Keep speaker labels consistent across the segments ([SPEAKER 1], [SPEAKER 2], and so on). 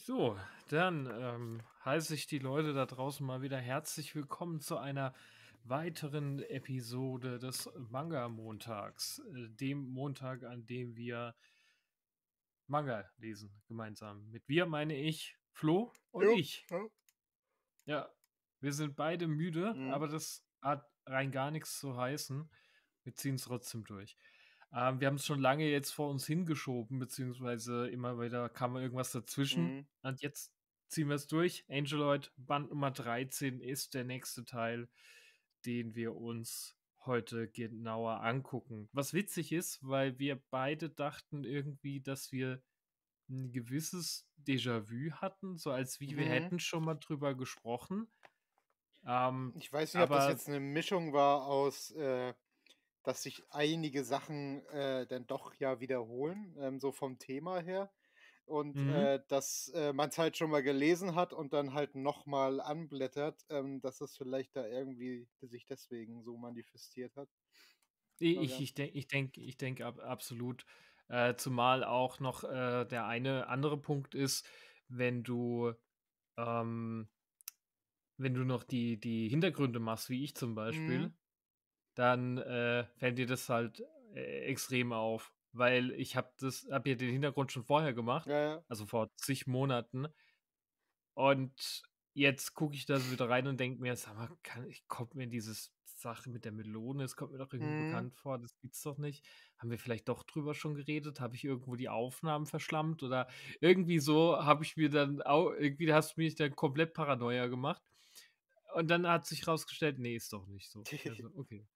[SPEAKER 1] So, dann heiße ich die Leute da draußen mal wieder herzlich willkommen zu einer weiteren Episode des Manga-Montags, dem Montag, an dem wir Manga lesen gemeinsam. Mit wir meine ich Flo und
[SPEAKER 2] Jo,
[SPEAKER 1] ich.
[SPEAKER 2] ja.
[SPEAKER 1] Ja, wir sind beide müde,
[SPEAKER 2] Mhm.
[SPEAKER 1] aber das hat rein gar nichts zu heißen. Wir ziehen es trotzdem durch. Wir haben es schon lange jetzt vor uns hingeschoben, beziehungsweise immer wieder kam irgendwas dazwischen.
[SPEAKER 2] Mhm.
[SPEAKER 1] Und jetzt ziehen wir es durch. Angeloid, Band Nummer 13 ist der nächste Teil, den wir uns heute genauer angucken. Was witzig ist, weil wir beide dachten irgendwie, dass wir ein gewisses Déjà-vu hatten, so als wie wir
[SPEAKER 2] Mhm.
[SPEAKER 1] hätten schon mal drüber gesprochen.
[SPEAKER 2] Ich weiß nicht, ob das
[SPEAKER 1] Aber
[SPEAKER 2] jetzt 'ne Mischung war aus, dass sich einige Sachen, dann doch ja wiederholen, so vom Thema her und,
[SPEAKER 1] mhm.
[SPEAKER 2] dass, man's halt schon mal gelesen hat und dann halt noch mal anblättert, dass es vielleicht da irgendwie sich deswegen so manifestiert hat. Aber
[SPEAKER 1] Ich
[SPEAKER 2] ja.
[SPEAKER 1] ich denke ich denke absolut, zumal auch noch, der eine andere Punkt ist, wenn du ähm, wenn du noch die Hintergründe machst, wie ich zum
[SPEAKER 2] Mhm.
[SPEAKER 1] Beispiel, dann, fällt dir das halt, extrem auf, weil ich habe ja den Hintergrund schon vorher gemacht,
[SPEAKER 2] Ja, ja.
[SPEAKER 1] also vor zig Monaten. Und jetzt gucke ich da so wieder rein und denke mir: „Sag mal, kommt mir dieses Sache mit der Melone, es kommt mir doch irgendwie
[SPEAKER 2] Mhm.
[SPEAKER 1] bekannt vor, das gibt's doch nicht. Haben wir vielleicht doch drüber schon geredet? Habe ich irgendwo die Aufnahmen verschlammt?“ Oder irgendwie so habe ich mir dann au irgendwie hast du mich dann komplett Paranoia gemacht. Und dann hat sich rausgestellt: „Ne, ist doch nicht so.“ Also, okay.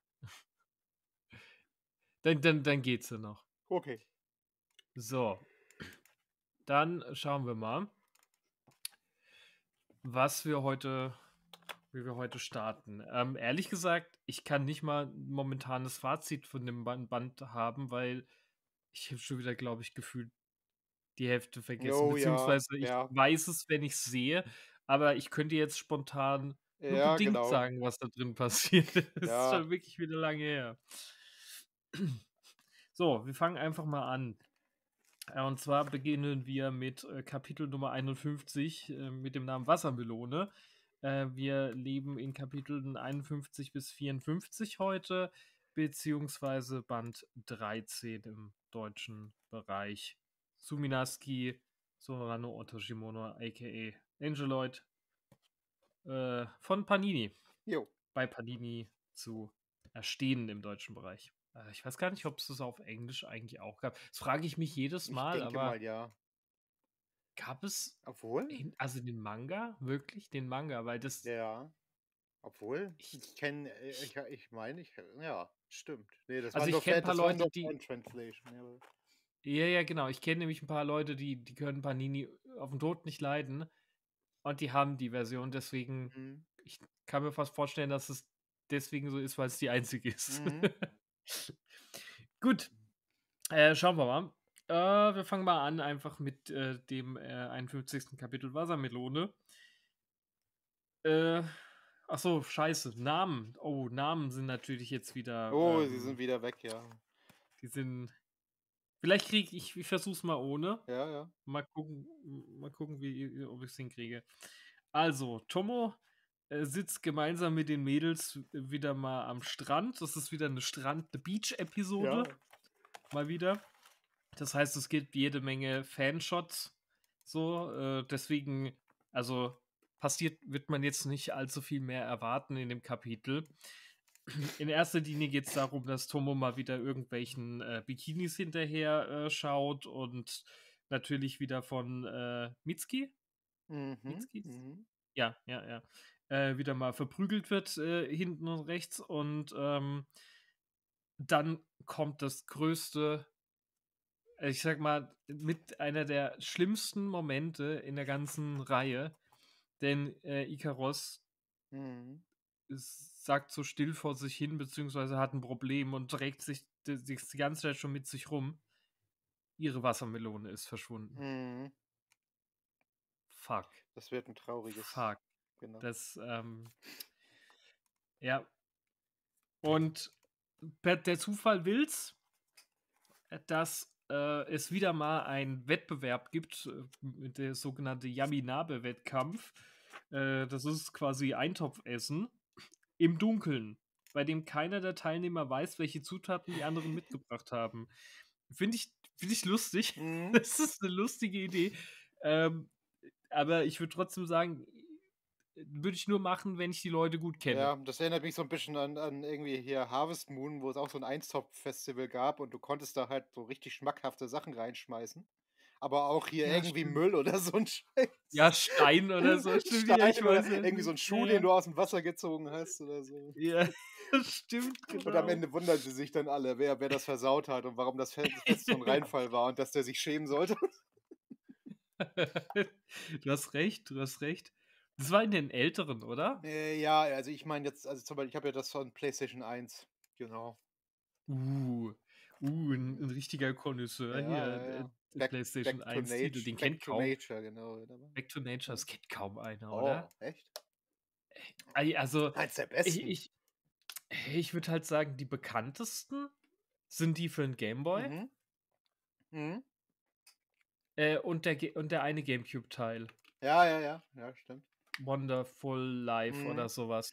[SPEAKER 1] Dann geht's ja noch.
[SPEAKER 2] Okay.
[SPEAKER 1] So, dann schauen wir mal, was wir heute wie wir heute starten. Ehrlich gesagt, ich kann nicht mal 'n momentanes Fazit von dem Band haben, weil ich habe schon wieder, glaube ich, gefühlt die Hälfte vergessen,
[SPEAKER 2] Oh ja,
[SPEAKER 1] beziehungsweise ich
[SPEAKER 2] ja.
[SPEAKER 1] weiß es, wenn ich's sehe, aber ich könnte jetzt spontan nur
[SPEAKER 2] Ja,
[SPEAKER 1] bedingt
[SPEAKER 2] genau.
[SPEAKER 1] sagen, was da drin passiert. Das ist
[SPEAKER 2] Ja.
[SPEAKER 1] schon wirklich wieder lange her. So, wir fangen einfach mal an. Und zwar beginnen wir mit, Kapitel Nummer 51, mit dem Namen Wassermelone. Wir leben in Kapiteln 51 bis 54 heute, beziehungsweise Band 13 im deutschen Bereich. Suminaski Sorano Otoshimono, aka Angeloid, von Panini.
[SPEAKER 2] Jo.
[SPEAKER 1] Bei Panini zu erstehen im deutschen Bereich. Ich weiß gar nicht, ob es das auf Englisch eigentlich auch gab. Das frage ich mich jedes
[SPEAKER 2] Ich
[SPEAKER 1] Mal,
[SPEAKER 2] denke
[SPEAKER 1] aber
[SPEAKER 2] mal, ja.
[SPEAKER 1] gab es
[SPEAKER 2] Obwohl?
[SPEAKER 1] den Manga? Wirklich den Manga? Weil das
[SPEAKER 2] Ja. Obwohl,
[SPEAKER 1] ich
[SPEAKER 2] ich kenne,
[SPEAKER 1] ich
[SPEAKER 2] ich meine, ja, stimmt. Ne, das war
[SPEAKER 1] also,
[SPEAKER 2] nur
[SPEAKER 1] ich kenne ein paar
[SPEAKER 2] Das war
[SPEAKER 1] Leute,
[SPEAKER 2] nur
[SPEAKER 1] die
[SPEAKER 2] Fan Translation, jawohl.
[SPEAKER 1] ja, ja, genau. Ich kenne nämlich ein paar Leute, die können Panini auf den Tod nicht leiden und die haben die Version, deswegen
[SPEAKER 2] Mhm.
[SPEAKER 1] ich kann mir fast vorstellen, dass es deswegen so ist, weil es die einzige ist.
[SPEAKER 2] Mhm.
[SPEAKER 1] Gut, schauen wir mal. Wir fangen mal an einfach mit, dem, 51. Kapitel Wassermelone. Äh, ach so, scheiße, Namen. Oh, Namen sind natürlich jetzt wieder,
[SPEAKER 2] Oh, sie sind wieder weg, ja.
[SPEAKER 1] die sind vielleicht kriege ich versuche es mal ohne.
[SPEAKER 2] Ja, ja.
[SPEAKER 1] Mal gucken, wie ob ich's hinkriege. Also, Tomo, sitzt gemeinsam mit den Mädels wieder mal am Strand. Das ist wieder eine Strand-Beach-Episode,
[SPEAKER 2] Ja.
[SPEAKER 1] mal wieder. Das heißt, es gibt jede Menge Fanshots so, deswegen also, passiert wird man jetzt nicht allzu viel mehr erwarten in dem Kapitel. In erster Linie geht es darum, dass Tomo mal wieder irgendwelchen, Bikinis hinterher, schaut und natürlich wieder von, Mitsuki?
[SPEAKER 2] Mhm,
[SPEAKER 1] Mitskis?
[SPEAKER 2] mhm.
[SPEAKER 1] Ja, ja, ja. Wieder mal verprügelt wird, hinten und rechts und, dann kommt das größte ich sage mal, mit einer der schlimmsten Momente in der ganzen Reihe, denn, Ikaros sagt so still vor sich hin, beziehungsweise hat ein Problem und trägt sich die ganze Zeit schon mit sich rum. Ihre Wassermelone ist verschwunden.
[SPEAKER 2] Mhm.
[SPEAKER 1] Fuck,
[SPEAKER 2] Das wird 'n trauriges,
[SPEAKER 1] fuck.
[SPEAKER 2] genau.
[SPEAKER 1] Das, ja. Und der Zufall will's, dass es wieder mal einen Wettbewerb gibt, der sogenannte Yaminabe-Wettkampf. Das ist quasi Eintopfessen im Dunkeln, bei dem keiner der Teilnehmer weiß, welche Zutaten die anderen mitgebracht haben. Finde ich finde ich lustig.
[SPEAKER 2] Mhm.
[SPEAKER 1] Das ist 'ne lustige Idee. Ähm, aber ich würde trotzdem sagen, würde ich nur machen, wenn ich die Leute gut kenne.
[SPEAKER 2] Ja, das erinnert mich so 'n bisschen an irgendwie hier Harvest Moon, wo es auch so 'n Eintopf-Festival gab und du konntest da halt so richtig schmackhafte Sachen reinschmeißen, aber auch hier
[SPEAKER 1] Ja,
[SPEAKER 2] irgendwie
[SPEAKER 1] stimmt.
[SPEAKER 2] Müll oder so 'n
[SPEAKER 1] Ja,
[SPEAKER 2] Scheiß.
[SPEAKER 1] Stein oder so, stimmt, ja, ich
[SPEAKER 2] Stein oder
[SPEAKER 1] weiß, ja.
[SPEAKER 2] irgendwie so 'n
[SPEAKER 1] Ja,
[SPEAKER 2] Schuh, den
[SPEAKER 1] ja.
[SPEAKER 2] du aus'm Wasser gezogen hast oder so.
[SPEAKER 1] Ja, stimmt,
[SPEAKER 2] Und am
[SPEAKER 1] genau.
[SPEAKER 2] Ende wundern sie sich dann alle, wer das versaut hat und warum das Fest so 'n
[SPEAKER 1] Ja.
[SPEAKER 2] Reinfall war und dass der sich schämen sollte.
[SPEAKER 1] Du hast recht, du hast recht. Das war in den Älteren, oder?
[SPEAKER 2] Ja, also ich meine jetzt also zum Beispiel, ich habe ja das von PlayStation 1, genau.
[SPEAKER 1] Uh, 'n richtiger Connoisseur
[SPEAKER 2] Ja,
[SPEAKER 1] hier,
[SPEAKER 2] ja, ja.
[SPEAKER 1] PlayStation 1 Titel, den kennt
[SPEAKER 2] Back to
[SPEAKER 1] kaum
[SPEAKER 2] Nature, genau.
[SPEAKER 1] Back to Nature,
[SPEAKER 2] Ja.
[SPEAKER 1] das kennt kaum einer, oder?
[SPEAKER 2] Oh, echt?
[SPEAKER 1] Also,
[SPEAKER 2] Eins der
[SPEAKER 1] ich
[SPEAKER 2] besten.
[SPEAKER 1] ich ich würde halt sagen, die bekanntesten sind die für 'n Gameboy,
[SPEAKER 2] Mhm, mhm.
[SPEAKER 1] und der eine GameCube-Teil,
[SPEAKER 2] Ja, ja, ja, ja, stimmt.
[SPEAKER 1] Wonderful Life oder
[SPEAKER 2] Mhm.
[SPEAKER 1] so was.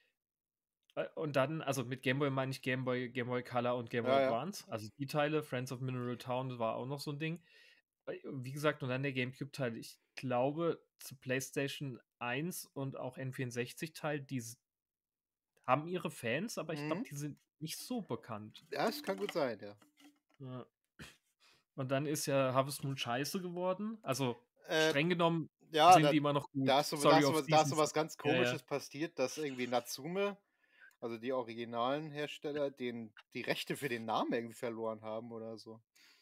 [SPEAKER 1] Und dann also, mit Gameboy meine ich Gameboy Color und Gameboy
[SPEAKER 2] Ja, ja.
[SPEAKER 1] Advance. Also, die Teile, Friends of Mineral Town war auch noch so 'n Ding. Wie gesagt, und dann der GameCube-Teil. Ich glaube, zu PlayStation 1 und auch N64-Teil, haben ihre Fans, aber ich glaube,
[SPEAKER 2] Mhm.
[SPEAKER 1] die sind nicht so bekannt.
[SPEAKER 2] Ja, es kann gut sein, ja.
[SPEAKER 1] Ja. Und dann ist ja Harvest Moon scheiße geworden. Also,
[SPEAKER 2] Äh,
[SPEAKER 1] streng genommen
[SPEAKER 2] ja,
[SPEAKER 1] sind die immer noch gut. Story of
[SPEAKER 2] da ist so
[SPEAKER 1] Seasons.
[SPEAKER 2] was ganz
[SPEAKER 1] Ja, ja.
[SPEAKER 2] Komisches passiert, dass irgendwie Natsume, also die originalen Hersteller, die Rechte für den Namen irgendwie verloren haben oder so.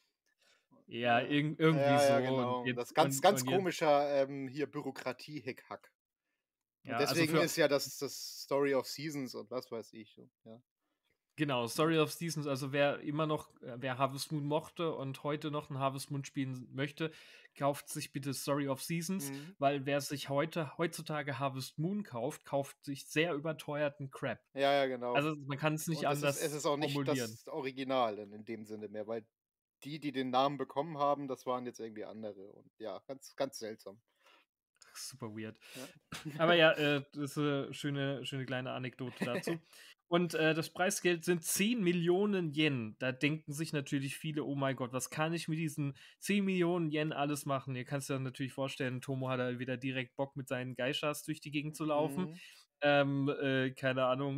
[SPEAKER 1] Ja, irgendwie
[SPEAKER 2] Ja, ja,
[SPEAKER 1] so und
[SPEAKER 2] genau. Das
[SPEAKER 1] jetzt
[SPEAKER 2] ist ganz
[SPEAKER 1] und jetzt
[SPEAKER 2] komischer, hier Bürokratie-Hickhack. Und
[SPEAKER 1] ja, also
[SPEAKER 2] deswegen
[SPEAKER 1] für
[SPEAKER 2] ist ja das Story of Seasons und was weiß ich, so, ja.
[SPEAKER 1] genau,
[SPEAKER 2] Ja.
[SPEAKER 1] Story of Seasons, also wer Harvest Moon mochte und heute noch 'n Harvest Moon spielen möchte, kauft sich bitte Story of Seasons,
[SPEAKER 2] Mhm.
[SPEAKER 1] weil wer sich heutzutage Harvest Moon kauft, kauft sich sehr überteuerten Crap.
[SPEAKER 2] Ja, ja, genau.
[SPEAKER 1] Also, man kann's nicht
[SPEAKER 2] Und es
[SPEAKER 1] anders
[SPEAKER 2] ist auch nicht
[SPEAKER 1] formulieren.
[SPEAKER 2] das Original in dem Sinne mehr, weil die den Namen bekommen haben, das waren jetzt irgendwie andere und ja, ganz seltsam.
[SPEAKER 1] Super weird.
[SPEAKER 2] Ja.
[SPEAKER 1] Aber ja, das ist 'ne schöne kleine Anekdote dazu. Und, das Preisgeld sind 10 Millionen Yen. Da denken sich natürlich viele: „Oh mein Gott, was kann ich mit diesen 10 Millionen Yen alles machen?“ Ihr kannst dir dann natürlich vorstellen, Tomo hat da wieder direkt Bock, mit seinen Geishas durch die Gegend zu laufen.
[SPEAKER 2] Mhm.
[SPEAKER 1] Keine Ahnung,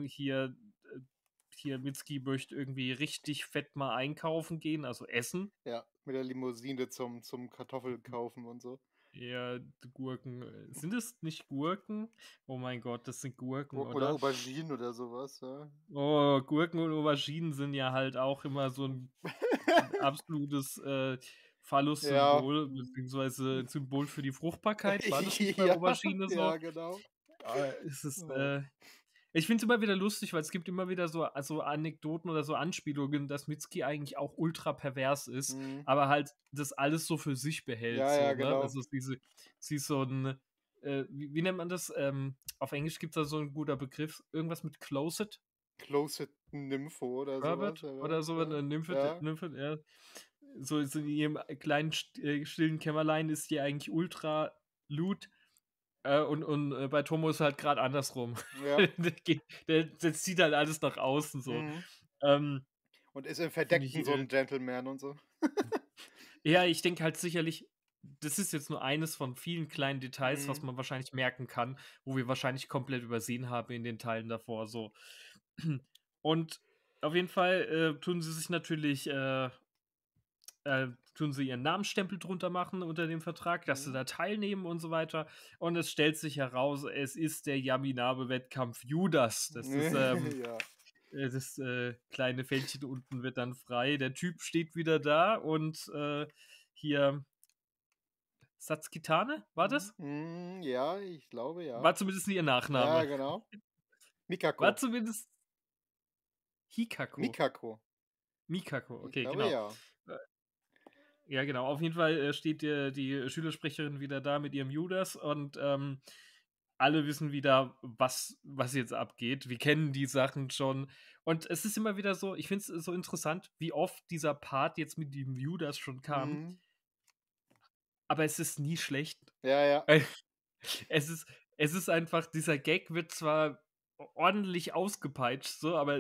[SPEAKER 1] hier Mitsuki möchte irgendwie richtig fett mal einkaufen gehen, also essen.
[SPEAKER 2] Ja, mit der Limousine zum Kartoffelkaufen und so.
[SPEAKER 1] Ja, Gurken. Sind es nicht Gurken? Oh mein Gott, das sind Gurken,
[SPEAKER 2] Gurken oder
[SPEAKER 1] oder?
[SPEAKER 2] Auberginen oder sowas, ja.
[SPEAKER 1] Oh, Gurken und Auberginen sind ja halt auch immer so 'n absolutes,
[SPEAKER 2] Ja.
[SPEAKER 1] Phallus-Symbol beziehungsweise 'n Symbol für die Fruchtbarkeit. War das nicht bei
[SPEAKER 2] Ja,
[SPEAKER 1] Aubergine so?
[SPEAKER 2] ja, genau.
[SPEAKER 1] Es ist,
[SPEAKER 2] Ja.
[SPEAKER 1] ich finde es immer wieder lustig, weil es gibt immer wieder so Anekdoten oder so Anspielungen, dass Mitsuki eigentlich auch ultra pervers ist,
[SPEAKER 2] Mhm.
[SPEAKER 1] aber halt das alles so für sich behält
[SPEAKER 2] Ja, ja,
[SPEAKER 1] so, ne?
[SPEAKER 2] genau.
[SPEAKER 1] Also, sie ist so 'n, wie nennt man das? Auf Englisch gibt's da so 'n guter Begriff, irgendwas mit Closet,
[SPEAKER 2] Closet Nympho oder sowas,
[SPEAKER 1] Pervert
[SPEAKER 2] ja,
[SPEAKER 1] oder so, 'ne
[SPEAKER 2] ja. Ja.
[SPEAKER 1] Nymphe, ja. So in ihrem kleinen stillen Kämmerlein ist die eigentlich ultra lewd, bei Tomo ist halt grad andersrum.
[SPEAKER 2] Ja.
[SPEAKER 1] Der zieht halt alles nach außen so.
[SPEAKER 2] Mhm.
[SPEAKER 1] Ähm,
[SPEAKER 2] Und ist im
[SPEAKER 1] finde ich,
[SPEAKER 2] Verdeckten so 'n Gentleman und so.
[SPEAKER 1] ja, ich denke halt sicherlich, das ist jetzt nur eines von vielen kleinen Details, was
[SPEAKER 2] Mhm.
[SPEAKER 1] man wahrscheinlich merken kann, wo wir wahrscheinlich komplett übersehen haben in den Teilen davor so. Und auf jeden Fall, tun sie ihren Namensstempel drunter machen unter dem Vertrag, dass sie
[SPEAKER 2] Mhm.
[SPEAKER 1] da teilnehmen und so weiter. Und es stellt sich heraus, es ist der Yaminabe-Wettkampf Judas.
[SPEAKER 2] Ja.
[SPEAKER 1] Das, kleine Fältchen unten wird dann frei. Der Typ steht wieder da und, hier Satskitane, war
[SPEAKER 2] Mhm.
[SPEAKER 1] das?
[SPEAKER 2] Mhm. Ja, ich glaube, ja.
[SPEAKER 1] War zumindest ihr
[SPEAKER 2] Ja,
[SPEAKER 1] Nachname.
[SPEAKER 2] genau.
[SPEAKER 1] War
[SPEAKER 2] Mikako.
[SPEAKER 1] zumindest Hikako?
[SPEAKER 2] Mikako.
[SPEAKER 1] Mikako,
[SPEAKER 2] Ich
[SPEAKER 1] okay,
[SPEAKER 2] glaube,
[SPEAKER 1] genau.
[SPEAKER 2] ja.
[SPEAKER 1] Äh, ja, genau. Auf jeden Fall, steht die Schülersprecherin wieder da mit ihrem Judas und, alle wissen wieder, was jetzt abgeht. Wir kennen die Sachen schon. Und es ist immer wieder so, ich finde es so interessant, wie oft dieser Part jetzt mit dem View das schon kam,
[SPEAKER 2] Mhm.
[SPEAKER 1] aber es ist nie schlecht.
[SPEAKER 2] Ja, ja.
[SPEAKER 1] Es ist es ist einfach, dieser Gag wird zwar ordentlich ausgepeitscht so, aber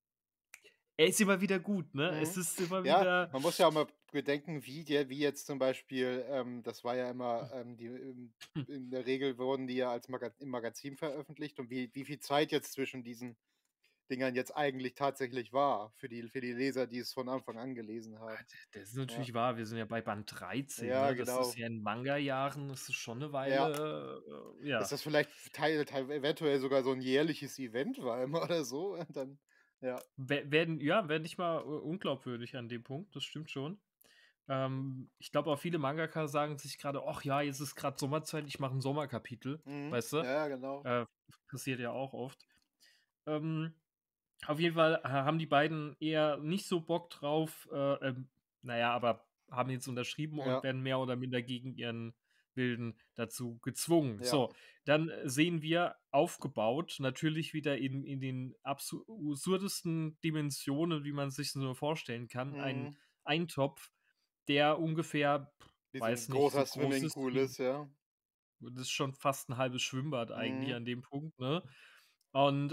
[SPEAKER 1] er ist immer wieder gut, ne? Es
[SPEAKER 2] Mhm.
[SPEAKER 1] ist immer
[SPEAKER 2] Ja,
[SPEAKER 1] wieder
[SPEAKER 2] man muss ja auch mal bedenken, wie jetzt zum Beispiel, das war ja immer, in der Regel wurden die ja als im Magazin veröffentlicht und wie viel Zeit jetzt zwischen diesen Dingern jetzt eigentlich tatsächlich war für die Leser, die es von Anfang an gelesen haben.
[SPEAKER 1] das ist
[SPEAKER 2] Ja,
[SPEAKER 1] natürlich wahr, wir sind ja bei Band 13,
[SPEAKER 2] ja,
[SPEAKER 1] ne? Das ist
[SPEAKER 2] genau.
[SPEAKER 1] ja in Manga-Jahren, das ist schon 'ne
[SPEAKER 2] Ja.
[SPEAKER 1] Weile,
[SPEAKER 2] Dass
[SPEAKER 1] ja.
[SPEAKER 2] das vielleicht eventuell sogar so 'n jährliches Event war immer oder so und dann ja.
[SPEAKER 1] Wäre nicht mal unglaubwürdig an dem Punkt, das stimmt schon. Ich glaube auch viele Mangaka sagen sich grade: „Ach ja, jetzt ist grad Sommerzeit, ich mache 'n Sommerkapitel“,
[SPEAKER 2] Mhm.
[SPEAKER 1] weißt du?
[SPEAKER 2] Ja, ja, genau.
[SPEAKER 1] Äh, passiert ja auch oft. Ähm, auf jeden Fall haben die beiden eher nicht so Bock drauf, na ja, aber haben jetzt unterschrieben und
[SPEAKER 2] Ja,
[SPEAKER 1] werden mehr oder minder gegen ihren Willen dazu gezwungen.
[SPEAKER 2] ja.
[SPEAKER 1] So, dann sehen wir aufgebaut, natürlich wieder in den absurdesten Dimensionen, wie man sich nur vorstellen kann, einen
[SPEAKER 2] Mhm.
[SPEAKER 1] Eintopf, der ungefähr,
[SPEAKER 2] Wie so 'n
[SPEAKER 1] weiß nicht, so
[SPEAKER 2] großer
[SPEAKER 1] groß ist
[SPEAKER 2] Swimmingpool
[SPEAKER 1] wie
[SPEAKER 2] ist, ja.
[SPEAKER 1] das ist schon fast 'n halbes Schwimmbad eigentlich
[SPEAKER 2] Mhm.
[SPEAKER 1] an dem Punkt, ne? Und,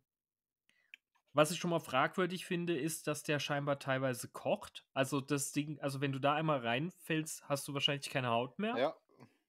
[SPEAKER 1] was ich schon mal fragwürdig finde, ist, dass der scheinbar teilweise kocht. Also, das Ding, also, wenn du da einmal reinfällst, hast du wahrscheinlich keine Haut mehr.
[SPEAKER 2] Ja,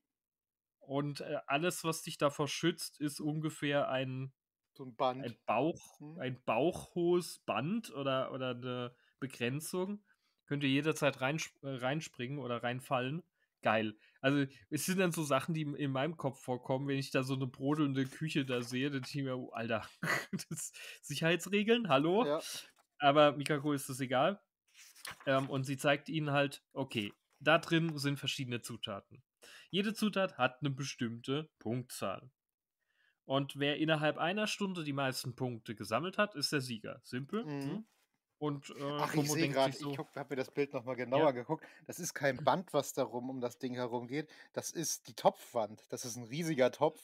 [SPEAKER 1] Und, alles, was dich davor schützt, ist ungefähr
[SPEAKER 2] so 'n Band. Mhm.
[SPEAKER 1] ein bauchhohes Band oder 'ne Begrenzung. Könnt ihr jederzeit reinspringen oder reinfallen. Geil. Also, es sind dann so Sachen, die in meinem Kopf vorkommen, wenn ich da so 'ne brodelnde Küche da sehe, dann denke ich mir: „Oh, Alter, das Sicherheitsregeln, hallo?“
[SPEAKER 2] Ja.
[SPEAKER 1] Aber Mikako ist das egal. Und sie zeigt ihnen halt: „Okay, da drin sind verschiedene Zutaten. Jede Zutat hat 'ne bestimmte Punktzahl. Und wer innerhalb einer Stunde die meisten Punkte gesammelt hat, ist der Sieger. Simpel, ne?
[SPEAKER 2] Mhm.
[SPEAKER 1] Und,
[SPEAKER 2] Ach, ich
[SPEAKER 1] Tomo
[SPEAKER 2] sehe
[SPEAKER 1] denkt
[SPEAKER 2] grad,
[SPEAKER 1] sich
[SPEAKER 2] ich
[SPEAKER 1] so:
[SPEAKER 2] habe mir das Bild noch mal genauer
[SPEAKER 1] „Ja,
[SPEAKER 2] geguckt. Das ist kein Band, was darum um das Ding herum geht. Das ist die Topfwand. Das ist 'n riesiger Topf.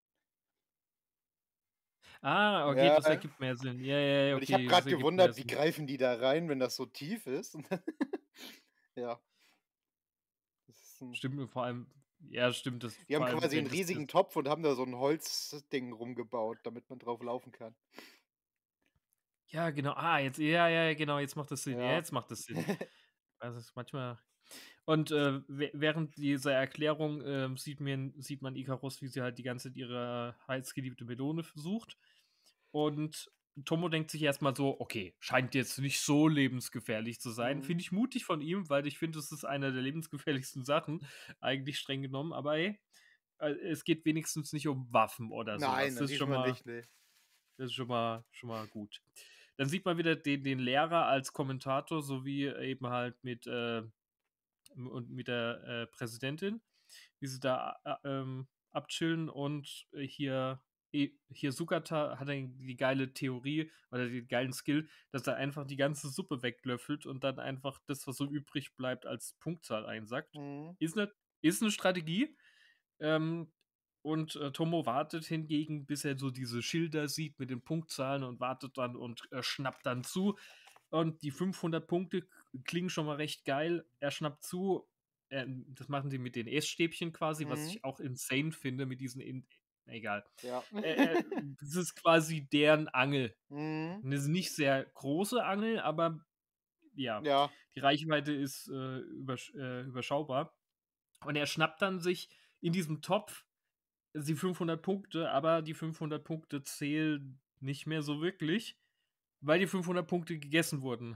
[SPEAKER 1] okay,
[SPEAKER 2] Ja,
[SPEAKER 1] das ergibt mehr Sinn. Ja, ja, ja,
[SPEAKER 2] und ich habe
[SPEAKER 1] okay, das
[SPEAKER 2] grad
[SPEAKER 1] ergibt mehr
[SPEAKER 2] gewundert, wie
[SPEAKER 1] Sinn.“
[SPEAKER 2] greifen die da rein, wenn das so tief ist? Und dann ja, das ist 'n
[SPEAKER 1] Stimmt, vor allem, ja, stimmt, das
[SPEAKER 2] die haben
[SPEAKER 1] vor allem,
[SPEAKER 2] quasi 'n
[SPEAKER 1] wenn das
[SPEAKER 2] riesigen Topf und haben da so 'n Holzding rumgebaut, damit man drauf laufen kann.
[SPEAKER 1] ja, genau. Jetzt, ja, ja, genau, jetzt macht das Sinn. Ja,
[SPEAKER 2] Ja.
[SPEAKER 1] jetzt macht das Sinn. Also, es ist manchmal. Und, während dieser Erklärung, sieht man Ikarus, wie sie halt die ganze Zeit ihre heißgeliebte Melone sucht. Und Tomo denkt sich erst mal so: „Okay, scheint jetzt nicht so lebensgefährlich zu sein.“
[SPEAKER 2] Mhm.
[SPEAKER 1] Finde ich mutig von ihm, weil ich finde, das ist einer der lebensgefährlichsten Sachen, eigentlich streng genommen. Aber hey, es geht wenigstens nicht um Waffen oder sowas.
[SPEAKER 2] Nein, diesmal nicht, ne.
[SPEAKER 1] Das ist schon mal gut. Dann sieht man wieder den Lehrer als Kommentator sowie eben halt mit der, Präsidentin, wie sie da abchillen und, hier Sugata hat dann die geile Theorie oder den geilen Skill, dass er einfach die ganze Suppe weglöffelt und dann einfach das, was so übrig bleibt, als Punktzahl einsackt.
[SPEAKER 2] Mhm.
[SPEAKER 1] Ist 'ne Strategie, ähm, und, Tomo wartet hingegen, bis er so diese Schilder sieht mit den Punktzahlen und wartet dann und, schnappt dann zu. Und die 500 Punkte klingen schon mal recht geil. Er schnappt zu. Das machen sie mit den Essstäbchen quasi, was
[SPEAKER 2] Mhm.
[SPEAKER 1] ich auch insane finde mit diesen egal.
[SPEAKER 2] Ja.
[SPEAKER 1] Das ist quasi deren Angel.
[SPEAKER 2] Mhm.
[SPEAKER 1] 'Ne nicht sehr große Angel, aber ja,
[SPEAKER 2] Ja.
[SPEAKER 1] die Reichweite ist, überschaubar. Und er schnappt dann sich in diesem Topf die 500 Punkte, aber die 500 Punkte zählen nicht mehr so wirklich, weil die 500 Punkte gegessen wurden.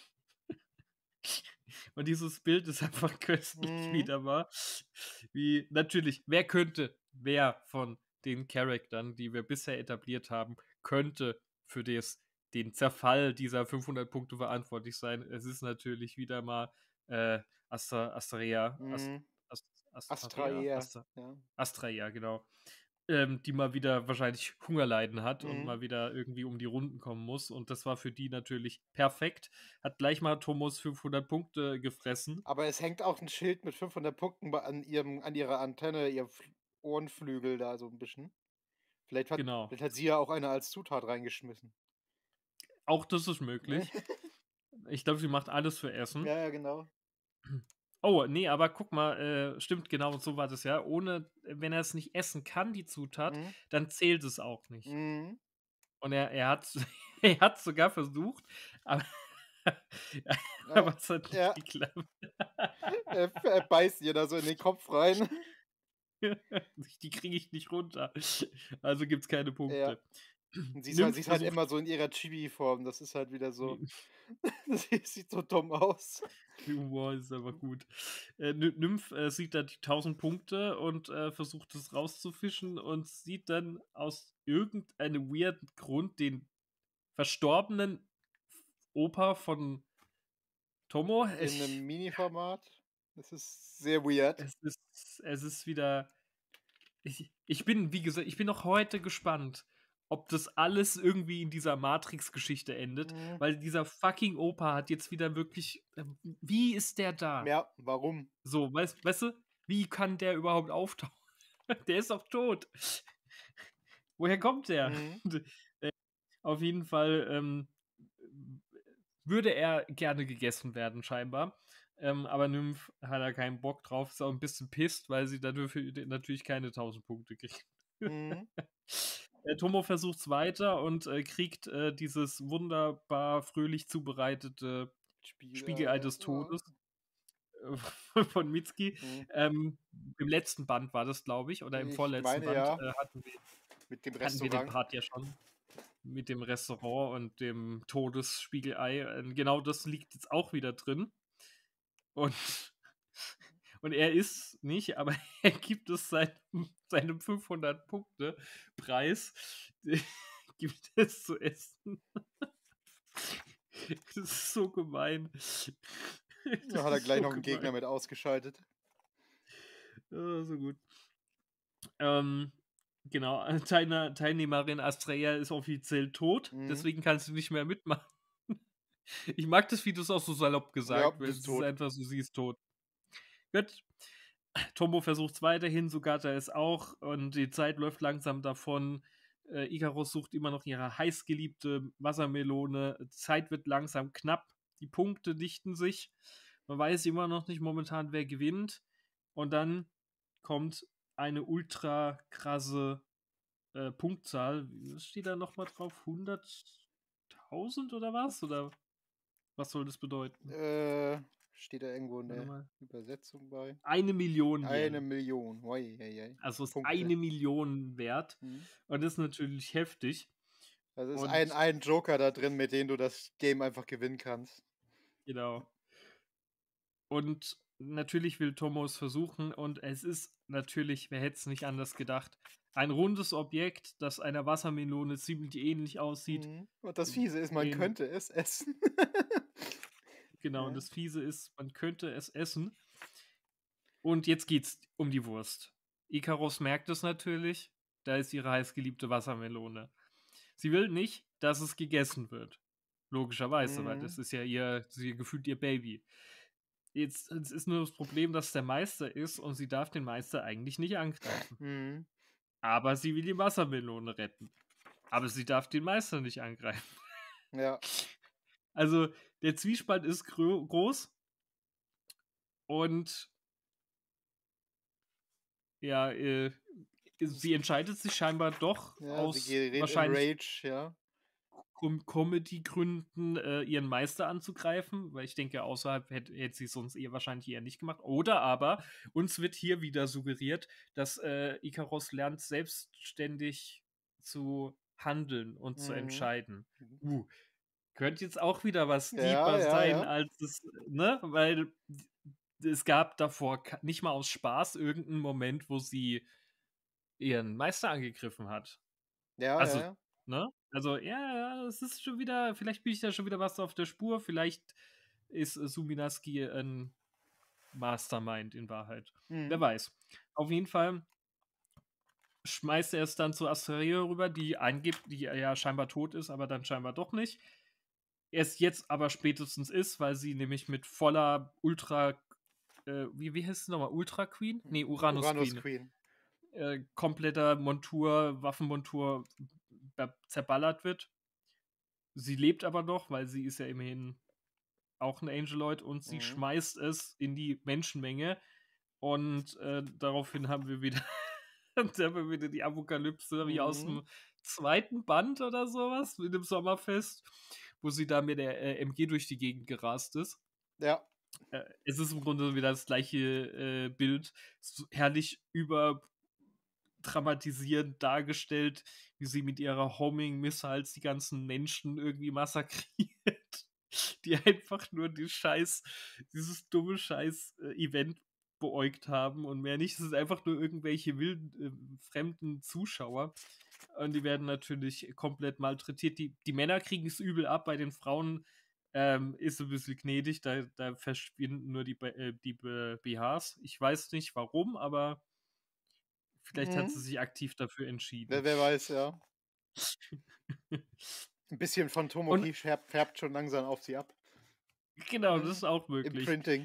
[SPEAKER 1] Und dieses Bild ist einfach köstlich
[SPEAKER 2] Mhm.
[SPEAKER 1] wieder mal. Wie natürlich, wer von den Charakteren, die wir bisher etabliert haben, könnte für den Zerfall dieser 500 Punkte verantwortlich sein? Es ist natürlich wieder mal, Astrea,
[SPEAKER 2] Mhm. Astra
[SPEAKER 1] Astarea?
[SPEAKER 2] eher, ja.
[SPEAKER 1] Astrea, genau. Die mal wieder wahrscheinlich Hungerleiden hat und
[SPEAKER 2] Mhm.
[SPEAKER 1] mal wieder irgendwie um die Runden kommen muss. Und das war für die natürlich perfekt. Hat gleich mal Tomos 500 Punkte gefressen.
[SPEAKER 2] Aber es hängt auch 'n Schild mit 500 Punkten an ihrer Antenne, ihrem Ohrenflügel da so 'n bisschen.
[SPEAKER 1] Genau.
[SPEAKER 2] Vielleicht hat sie ja auch eine als Zutat reingeschmissen.
[SPEAKER 1] Auch das ist
[SPEAKER 2] Ne?
[SPEAKER 1] möglich. Ich glaube, sie macht alles für Essen.
[SPEAKER 2] Ja, ja, genau.
[SPEAKER 1] Oh, nee, aber guck mal, stimmt, genau so war das ja. Wenn er es nicht essen kann, die Zutat,
[SPEAKER 2] Mhm.
[SPEAKER 1] dann zählt es auch nicht.
[SPEAKER 2] Mhm.
[SPEAKER 1] Und er hat's er hat's sogar versucht, aber
[SPEAKER 2] Ja,
[SPEAKER 1] aber es hat nicht
[SPEAKER 2] ja.
[SPEAKER 1] geklappt.
[SPEAKER 2] Er beißt ihr da so in den Kopf rein.
[SPEAKER 1] Die kriege ich nicht runter. Also gibt's keine
[SPEAKER 2] Ja.
[SPEAKER 1] Punkte.
[SPEAKER 2] Und
[SPEAKER 1] Nymph
[SPEAKER 2] sie ist halt
[SPEAKER 1] versucht
[SPEAKER 2] immer so in ihrer Chibi-Form. Das ist halt wieder so.
[SPEAKER 1] ne,
[SPEAKER 2] Sie sieht so dumm aus.
[SPEAKER 1] der Humor ist aber gut. Nymph, sieht da die 1000 Punkte und, versucht es rauszufischen und sieht dann aus irgendeinem weirden Grund den verstorbenen Opa von Tomo.
[SPEAKER 2] In 'nem Mini-Format. Das ist sehr weird.
[SPEAKER 1] Es ist wieder ich bin, wie gesagt, ich bin noch heute gespannt, ob das alles irgendwie in dieser Matrix-Geschichte endet,
[SPEAKER 2] Mhm.
[SPEAKER 1] weil dieser fucking Opa hat jetzt wieder wirklich wie ist der da?
[SPEAKER 2] Ja, warum?
[SPEAKER 1] So, weißt du, wie kann der überhaupt auftauchen? Der ist doch tot. Woher kommt der?
[SPEAKER 2] Mhm.
[SPEAKER 1] Auf jeden Fall, würde er gerne gegessen werden scheinbar, aber Nymph hat da keinen Bock drauf, ist auch 'n bisschen pisst, weil sie dafür natürlich keine 1000 Punkte kriegt.
[SPEAKER 2] Mhm.
[SPEAKER 1] Tomo versucht's weiter und, kriegt, dieses wunderbar fröhlich zubereitete Spiegelei
[SPEAKER 2] Spiegelei,
[SPEAKER 1] des
[SPEAKER 2] ja.
[SPEAKER 1] Todes, von Mitsuki.
[SPEAKER 2] Mhm.
[SPEAKER 1] Im letzten Band war das, glaube ich, oder im
[SPEAKER 2] Ich
[SPEAKER 1] vorletzten
[SPEAKER 2] meine
[SPEAKER 1] Band,
[SPEAKER 2] ja, mit dem
[SPEAKER 1] hatten wir den
[SPEAKER 2] Restaurant.
[SPEAKER 1] Part ja schon mit dem Restaurant und dem Todesspiegelei. Genau das liegt jetzt auch wieder drin. Und und er isst nicht, aber er gibt es seinem 500-Punkte-Preis gibt es zu essen. Das ist so gemein.
[SPEAKER 2] Da
[SPEAKER 1] Das
[SPEAKER 2] hat er
[SPEAKER 1] ist
[SPEAKER 2] gleich
[SPEAKER 1] so
[SPEAKER 2] noch 'n Gegner
[SPEAKER 1] gemein.
[SPEAKER 2] mit ausgeschaltet.
[SPEAKER 1] So gut. Ähm, genau, Teilnehmerin Astrea ist offiziell tot,
[SPEAKER 2] Mhm.
[SPEAKER 1] deswegen kannst du nicht mehr mitmachen. Ich mag das, wie du's auch so salopp
[SPEAKER 2] Ja,
[SPEAKER 1] gesagt, weil
[SPEAKER 2] die ist
[SPEAKER 1] es ist
[SPEAKER 2] tot.
[SPEAKER 1] einfach so, sie ist tot. Gut. Tomo versucht's weiterhin, Sugata es auch und die Zeit läuft langsam davon. Ikaros sucht immer noch ihre heißgeliebte Wassermelone. Zeit wird langsam knapp. Die Punkte dichten sich. Man weiß immer noch nicht momentan, wer gewinnt. Und dann kommt eine ultra krasse Punktzahl. Was steht da nochmal drauf? 100.000 oder was? Oder was soll das bedeuten?
[SPEAKER 2] Äh, Steht da irgendwo
[SPEAKER 1] Warte
[SPEAKER 2] 'ne
[SPEAKER 1] mal.
[SPEAKER 2] Übersetzung bei?
[SPEAKER 1] 1.000.000
[SPEAKER 2] Eine
[SPEAKER 1] Yen.
[SPEAKER 2] Million. Ui, ei, ei.
[SPEAKER 1] Also ist
[SPEAKER 2] Punkte.
[SPEAKER 1] 1.000.000 wert
[SPEAKER 2] Mhm.
[SPEAKER 1] und das ist natürlich heftig.
[SPEAKER 2] Also, ist
[SPEAKER 1] Und
[SPEAKER 2] ein Joker da drin, mit dem du das Game einfach gewinnen kannst.
[SPEAKER 1] genau. Und natürlich will Tomo es versuchen und es ist natürlich, wer hätte es nicht anders gedacht, ein rundes Objekt, das einer Wassermelone ziemlich ähnlich aussieht.
[SPEAKER 2] Mhm. Und das Fiese ist, man
[SPEAKER 1] Den
[SPEAKER 2] könnte es essen.
[SPEAKER 1] genau, und
[SPEAKER 2] Ja.
[SPEAKER 1] das Fiese ist, man könnte es essen. Und jetzt geht's um die Wurst. Ikaros merkt es natürlich, da ist ihre heißgeliebte Wassermelone. Sie will nicht, dass es gegessen wird. Logischerweise, weil das
[SPEAKER 2] Mhm.
[SPEAKER 1] ist ja gefühlt ihr Baby. Jetzt es ist nur das Problem, dass der Meister ist und sie darf den Meister eigentlich nicht angreifen.
[SPEAKER 2] Mhm.
[SPEAKER 1] Aber sie will die Wassermelone retten. Aber sie darf den Meister nicht angreifen.
[SPEAKER 2] Ja.
[SPEAKER 1] Also, der Zwiespalt ist groß und ja,
[SPEAKER 2] Es
[SPEAKER 1] sie entscheidet sich scheinbar doch
[SPEAKER 2] Ja, sie
[SPEAKER 1] aus
[SPEAKER 2] gerät in
[SPEAKER 1] wahrscheinlich
[SPEAKER 2] Rage, ja.
[SPEAKER 1] Comedy-Gründen, ihren Meister anzugreifen, weil ich denke, außerhalb hätte sie es sonst wahrscheinlich eher nicht gemacht. Oder aber uns wird hier wieder suggeriert, dass Ikaros lernt, selbstständig zu handeln und zu
[SPEAKER 2] Mhm.
[SPEAKER 1] entscheiden.
[SPEAKER 2] Mhm.
[SPEAKER 1] Könnte jetzt auch wieder was
[SPEAKER 2] Ja,
[SPEAKER 1] deeper
[SPEAKER 2] ja,
[SPEAKER 1] sein,
[SPEAKER 2] ja.
[SPEAKER 1] als es, ne? Weil es gab davor nicht mal aus Spaß irgendeinen Moment, wo sie ihren Meister angegriffen hat.
[SPEAKER 2] Ja, ja,
[SPEAKER 1] Also,
[SPEAKER 2] ja.
[SPEAKER 1] ne? Also, ja, es ist schon wieder vielleicht bin ich da schon wieder was auf der Spur. Vielleicht ist, Suminaski 'n Mastermind in Wahrheit. Wer
[SPEAKER 2] Mhm.
[SPEAKER 1] weiß. Auf jeden Fall schmeißt er es dann zu Asteria rüber, die ja scheinbar tot ist, aber dann scheinbar doch nicht. Erst jetzt aber spätestens ist, weil sie nämlich mit voller Ultra wie heißt sie noch mal? Ultra Queen? Ne, Uranus
[SPEAKER 2] Uranus
[SPEAKER 1] Queen.
[SPEAKER 2] Queen.
[SPEAKER 1] kompletter Waffenmontur zerballert wird. Sie lebt aber noch, weil sie ist ja immerhin auch ein Angeloid und sie
[SPEAKER 2] Mhm.
[SPEAKER 1] schmeißt es in die Menschenmenge und, daraufhin haben wir wieder die Apokalypse wie aus
[SPEAKER 2] Mhm.
[SPEAKER 1] dem zweiten Band oder sowas mit dem Sommerfest, wo sie da mit der, MG durch die Gegend gerast ist.
[SPEAKER 2] Ja.
[SPEAKER 1] Es ist im Grunde wieder das gleiche, Bild, so herrlich überdramatisierend dargestellt, wie sie mit ihrer Homing-Missiles die ganzen Menschen irgendwie massakriert, die einfach nur dieses dumme Scheiß-Event beäugt haben und mehr nicht. Es sind einfach nur irgendwelche wilden, fremden Zuschauer. Und die werden natürlich komplett malträtiert. Die Männer kriegen es übel ab, bei den Frauen ist ein bisschen gnädig, da verschwinden nur die BHs. Ich weiß nicht warum, aber vielleicht hat sie
[SPEAKER 2] Mhm.
[SPEAKER 1] sich aktiv dafür entschieden.
[SPEAKER 2] Wer weiß, ja. Ein bisschen von
[SPEAKER 1] Und
[SPEAKER 2] Tomoki färbt schon langsam auf sie ab.
[SPEAKER 1] genau, das ist auch möglich.
[SPEAKER 2] Imprinting.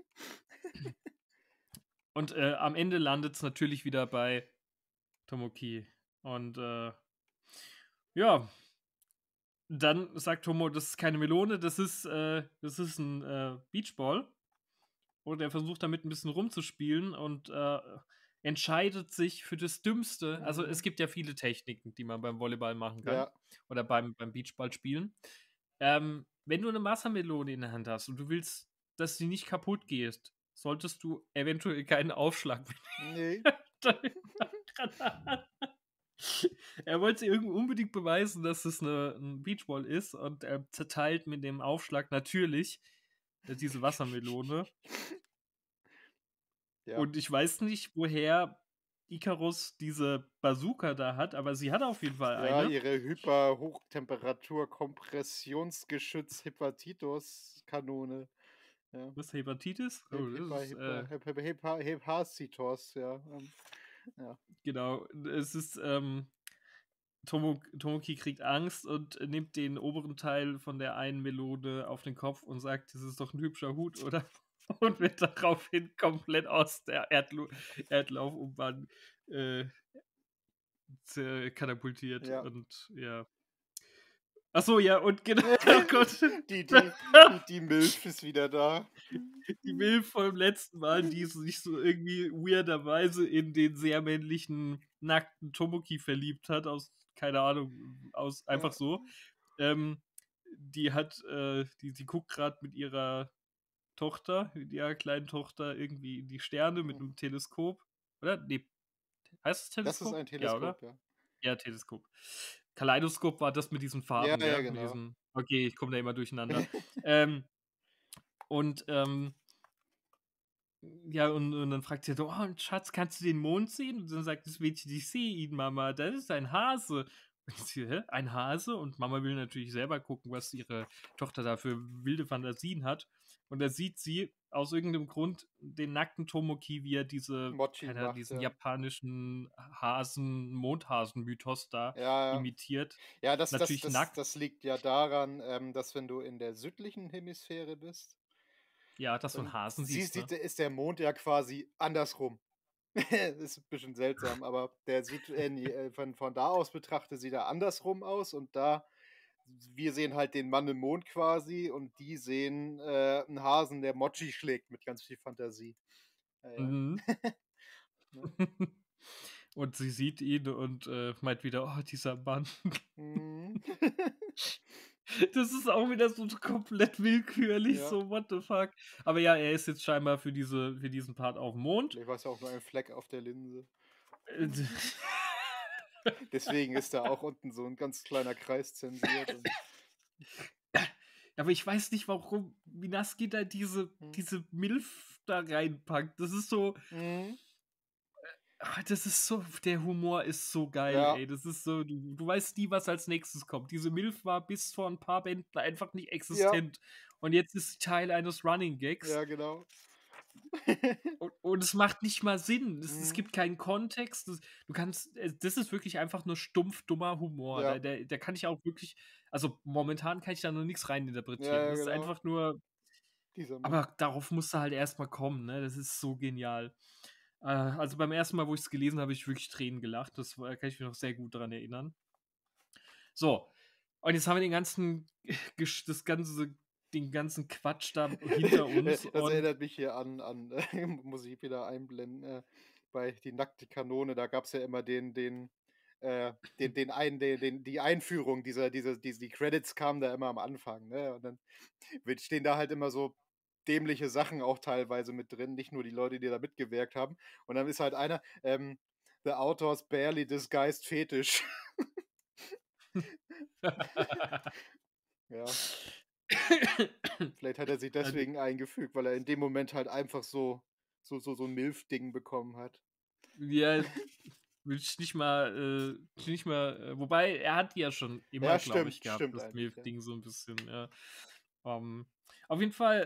[SPEAKER 1] Und am Ende landet es natürlich wieder bei Tomoki. Und ja, dann sagt Tomo, das ist keine Melone, das ist ein Beachball. Und er versucht damit ein bisschen rumzuspielen und entscheidet sich für das Dümmste. Also es
[SPEAKER 2] Mhm.
[SPEAKER 1] gibt ja viele Techniken, die man beim Volleyball machen kann.
[SPEAKER 2] Ja.
[SPEAKER 1] Oder beim Beachball spielen. Wenn du eine Wassermelone in der Hand hast und du willst, dass sie nicht kaputt geht, solltest du eventuell keinen Aufschlag
[SPEAKER 2] Ne.
[SPEAKER 1] Er wollte unbedingt beweisen, dass es ein Beachball ist und er zerteilt mit dem Aufschlag natürlich diese Wassermelone.
[SPEAKER 2] Ja.
[SPEAKER 1] Und ich weiß nicht, woher Icarus diese Bazooka da hat, aber sie hat auf jeden Fall
[SPEAKER 2] Ja,
[SPEAKER 1] eine.
[SPEAKER 2] ihre Hyper-Hochtemperatur-Kompressions-Geschütz-Hepatitos-Kanone. Ja.
[SPEAKER 1] Was, Hepatitis? Oh, das ist,
[SPEAKER 2] Hepacitos, ja. Ja.
[SPEAKER 1] genau. Es ist, Tomoki kriegt Angst und nimmt den oberen Teil von der einen Melone auf den Kopf und sagt, das ist doch ein hübscher Hut, oder? Und wird daraufhin komplett aus der Erdlaufumbahn äh, katapultiert.
[SPEAKER 2] Ja.
[SPEAKER 1] Und ja. Ach so, ja, und genau, oh Gott.
[SPEAKER 2] Die die Milf ist wieder da.
[SPEAKER 1] Die Milf vom letzten Mal, die sich so irgendwie weirderweise in den sehr männlichen, nackten Tomoki verliebt hat, aus, keine Ahnung, aus einfach
[SPEAKER 2] Ja.
[SPEAKER 1] so. Die guckt gerade mit ihrer kleinen Tochter, irgendwie in die Sterne mit einem Teleskop. Oder? Nee, heißt es
[SPEAKER 2] Das ist
[SPEAKER 1] Teleskop?
[SPEAKER 2] ein
[SPEAKER 1] Ja, oder?
[SPEAKER 2] Teleskop, ja.
[SPEAKER 1] Ja, Teleskop. Kaleidoskop war das mit diesen
[SPEAKER 2] Ja,
[SPEAKER 1] Farben,
[SPEAKER 2] ja,
[SPEAKER 1] gell? Mit
[SPEAKER 2] genau.
[SPEAKER 1] diesen. Okay, ich komme da immer durcheinander. ähm, und ja, und dann fragt sie so: „Oh, Schatz, kannst du den Mond sehen?“ Und dann sagt das Mädchen: „Ich sehe ihn, Mama, das ist ein Hase.“ Und sie: „Hä, ein Hase?“ Und Mama will natürlich selber gucken, was ihre Tochter da für wilde Fantasien hat. Und da sieht sie aus irgendeinem Grund den nackten Tomoki, wie er
[SPEAKER 2] Mochi macht,
[SPEAKER 1] diesen
[SPEAKER 2] ja.
[SPEAKER 1] japanischen Mondhasen-Mythos da
[SPEAKER 2] Ja, ja.
[SPEAKER 1] imitiert.
[SPEAKER 2] Ja, das das
[SPEAKER 1] Natürlich
[SPEAKER 2] das
[SPEAKER 1] nackt.
[SPEAKER 2] das liegt ja daran, dass wenn du in der südlichen Hemisphäre bist,
[SPEAKER 1] Ja, dass du 'n
[SPEAKER 2] dann
[SPEAKER 1] Hasen siehst, ne?
[SPEAKER 2] ist der Mond ja quasi andersrum. Ist 'n bisschen seltsam, aber der sieht von da aus betrachtet sieht er andersrum aus und da wir sehen halt den Mann im Mond quasi und die sehen, 'n Hasen, der Mochi schlägt mit ganz viel Fantasie. Ja, ja.
[SPEAKER 1] Mhm.
[SPEAKER 2] Ne?
[SPEAKER 1] Und sie sieht ihn und, meint wieder: „Oh, dieser Mann.“
[SPEAKER 2] Mhm.
[SPEAKER 1] Das ist auch wieder so komplett willkürlich,
[SPEAKER 2] Ja,
[SPEAKER 1] so what the fuck. Aber ja, er ist jetzt scheinbar für diesen Part aufm Mond.
[SPEAKER 2] vielleicht war's ja auch nur ein Fleck auf der Linse.
[SPEAKER 1] Äh, d
[SPEAKER 2] Deswegen ist da auch unten so 'n ganz kleiner Kreis zensiert und
[SPEAKER 1] Aber ich weiß nicht, warum Minaski da
[SPEAKER 2] mhm.
[SPEAKER 1] diese Milf da reinpackt.
[SPEAKER 2] Mhm.
[SPEAKER 1] Das ist so der Humor ist so geil,
[SPEAKER 2] Ja,
[SPEAKER 1] ey. Das ist so du weißt nie, was als Nächstes kommt. Diese Milf war bis vor 'n paar Bänden einfach nicht
[SPEAKER 2] ja,
[SPEAKER 1] existent. Und jetzt ist sie Teil eines Running Gags.
[SPEAKER 2] ja, genau.
[SPEAKER 1] Und es macht nicht mal Sinn. Es
[SPEAKER 2] Mhm.
[SPEAKER 1] gibt keinen Kontext. Das ist wirklich einfach nur stumpf dummer Humor.
[SPEAKER 2] Ja,
[SPEAKER 1] Da kann ich auch wirklich also, momentan kann ich da noch nix
[SPEAKER 2] ja,
[SPEAKER 1] reininterpretieren.
[SPEAKER 2] ja,
[SPEAKER 1] Das ist
[SPEAKER 2] genau.
[SPEAKER 1] einfach nur
[SPEAKER 2] Dieser Mann.
[SPEAKER 1] aber darauf musst du halt erst mal kommen, ne? Das ist so genial. Also beim ersten Mal, wo ich es gelesen habe, habe ich wirklich Tränen gelacht. Kann ich mich noch sehr gut daran erinnern. So, und jetzt haben wir den ganzen Quatsch da hinter uns
[SPEAKER 2] Das
[SPEAKER 1] und
[SPEAKER 2] erinnert mich hier an muss ich wieder einblenden, bei „Die nackte Kanone", da gab's ja immer den einen die Einführung die Credits kamen da immer am Anfang, ne? Und dann stehen da halt immer so dämliche Sachen auch teilweise mit drin, nicht nur die Leute, die da mitgewirkt haben. Und dann ist halt einer, „The author's barely disguised fetish." Ja, vielleicht hat er sich
[SPEAKER 1] Also,
[SPEAKER 2] deswegen eingefügt, weil er in dem Moment halt einfach so 'n Milf-Ding bekommen hat.
[SPEAKER 1] ja, wobei er hat die ja schon immer,
[SPEAKER 2] Ja,
[SPEAKER 1] glaube ich,
[SPEAKER 2] stimmt,
[SPEAKER 1] gehabt,
[SPEAKER 2] stimmt
[SPEAKER 1] das
[SPEAKER 2] eigentlich, ja.
[SPEAKER 1] Milf-Ding so ein bisschen, ja. Auf jeden Fall,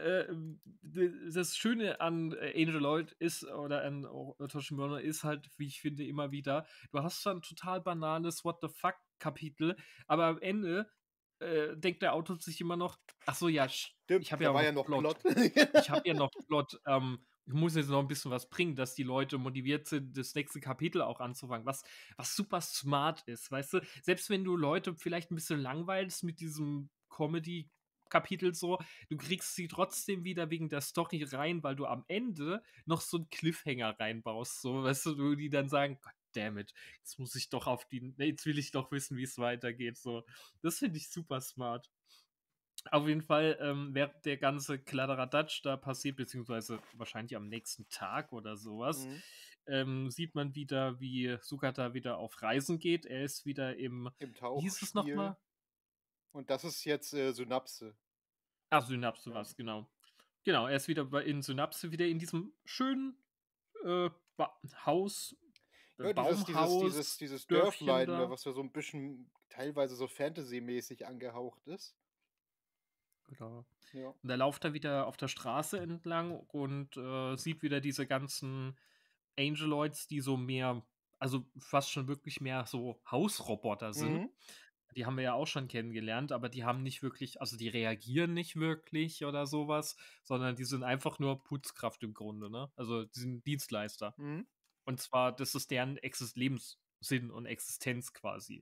[SPEAKER 1] das Schöne an, Angel Lloyd ist oder an Toshimura ist halt, wie ich finde, immer wieder, du hast dann total banales What the fuck Kapitel, aber am Ende, denkt der Autor sich immer noch: „Ach so, ja,
[SPEAKER 2] Stimmt,
[SPEAKER 1] ich habe ja
[SPEAKER 2] da
[SPEAKER 1] auch
[SPEAKER 2] war
[SPEAKER 1] noch
[SPEAKER 2] ja noch
[SPEAKER 1] Plot.
[SPEAKER 2] Plot.
[SPEAKER 1] Ich habe ja noch Plot, ich muss jetzt noch ein bisschen was bringen, dass die Leute motiviert sind, das nächste Kapitel auch anzufangen, was super smart ist, weißt du? Selbst wenn du Leute vielleicht ein bisschen langweilst mit diesem Comedy-Kapitel so, du kriegst sie trotzdem wieder wegen der Story rein, weil du am Ende noch so 'n Cliffhanger reinbaust, so, weißt du, wo die dann sagen: „God damn it, jetzt will ich doch wissen, wie es weitergeht“, so. Das finde ich super smart. Auf jeden Fall, während der ganze Kladderadatsch da passiert, beziehungsweise wahrscheinlich am nächsten Tag oder sowas,
[SPEAKER 2] Mhm.
[SPEAKER 1] sieht man wieder, wie Sugata wieder auf Reisen geht. Er ist wieder
[SPEAKER 2] Im
[SPEAKER 1] wie hieß es noch
[SPEAKER 2] Tauchspiel.
[SPEAKER 1] mal?
[SPEAKER 2] Und das ist jetzt, Synapse.
[SPEAKER 1] Ah, Synapse
[SPEAKER 2] Ja.
[SPEAKER 1] war's, genau. Genau, er ist wieder in Synapse, wieder in diesem schönen, Ba Haus
[SPEAKER 2] Ja,
[SPEAKER 1] Baumhaus,
[SPEAKER 2] dieses
[SPEAKER 1] Dörfchen
[SPEAKER 2] Dörflein, ne,
[SPEAKER 1] da.
[SPEAKER 2] was ja so 'n bisschen teilweise so Fantasy-mäßig angehaucht ist.
[SPEAKER 1] Genau.
[SPEAKER 2] Ja.
[SPEAKER 1] Und er lauft da wieder auf der Straße entlang und, sieht wieder diese ganzen Angeloids, die so mehr also fast schon wirklich mehr so Hausroboter sind.
[SPEAKER 2] Mhm.
[SPEAKER 1] Die haben wir ja auch schon kennengelernt, aber die haben nicht wirklich also die reagieren nicht wirklich oder sowas, sondern die sind einfach nur Putzkraft im Grunde, ne? Also, die sind Dienstleister.
[SPEAKER 2] Mhm.
[SPEAKER 1] Und zwar, das ist deren Lebenssinn und Existenz quasi.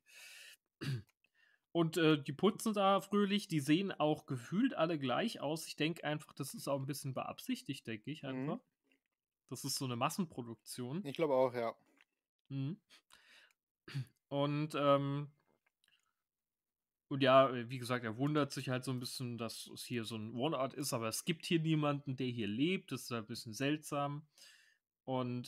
[SPEAKER 1] Und, die putzen da fröhlich, die sehen auch gefühlt alle gleich aus. Ich denke einfach, das ist auch ein bisschen beabsichtigt, denke ich
[SPEAKER 2] Mhm.
[SPEAKER 1] einfach. Das ist so eine Massenproduktion.
[SPEAKER 2] Ich glaube auch, ja.
[SPEAKER 1] Mhm. Und, ja, wie gesagt, er wundert sich halt so ein bisschen, dass es hier so ein Wohnort ist, aber es gibt hier niemanden, der hier lebt. Das ist ein bisschen seltsam. Und,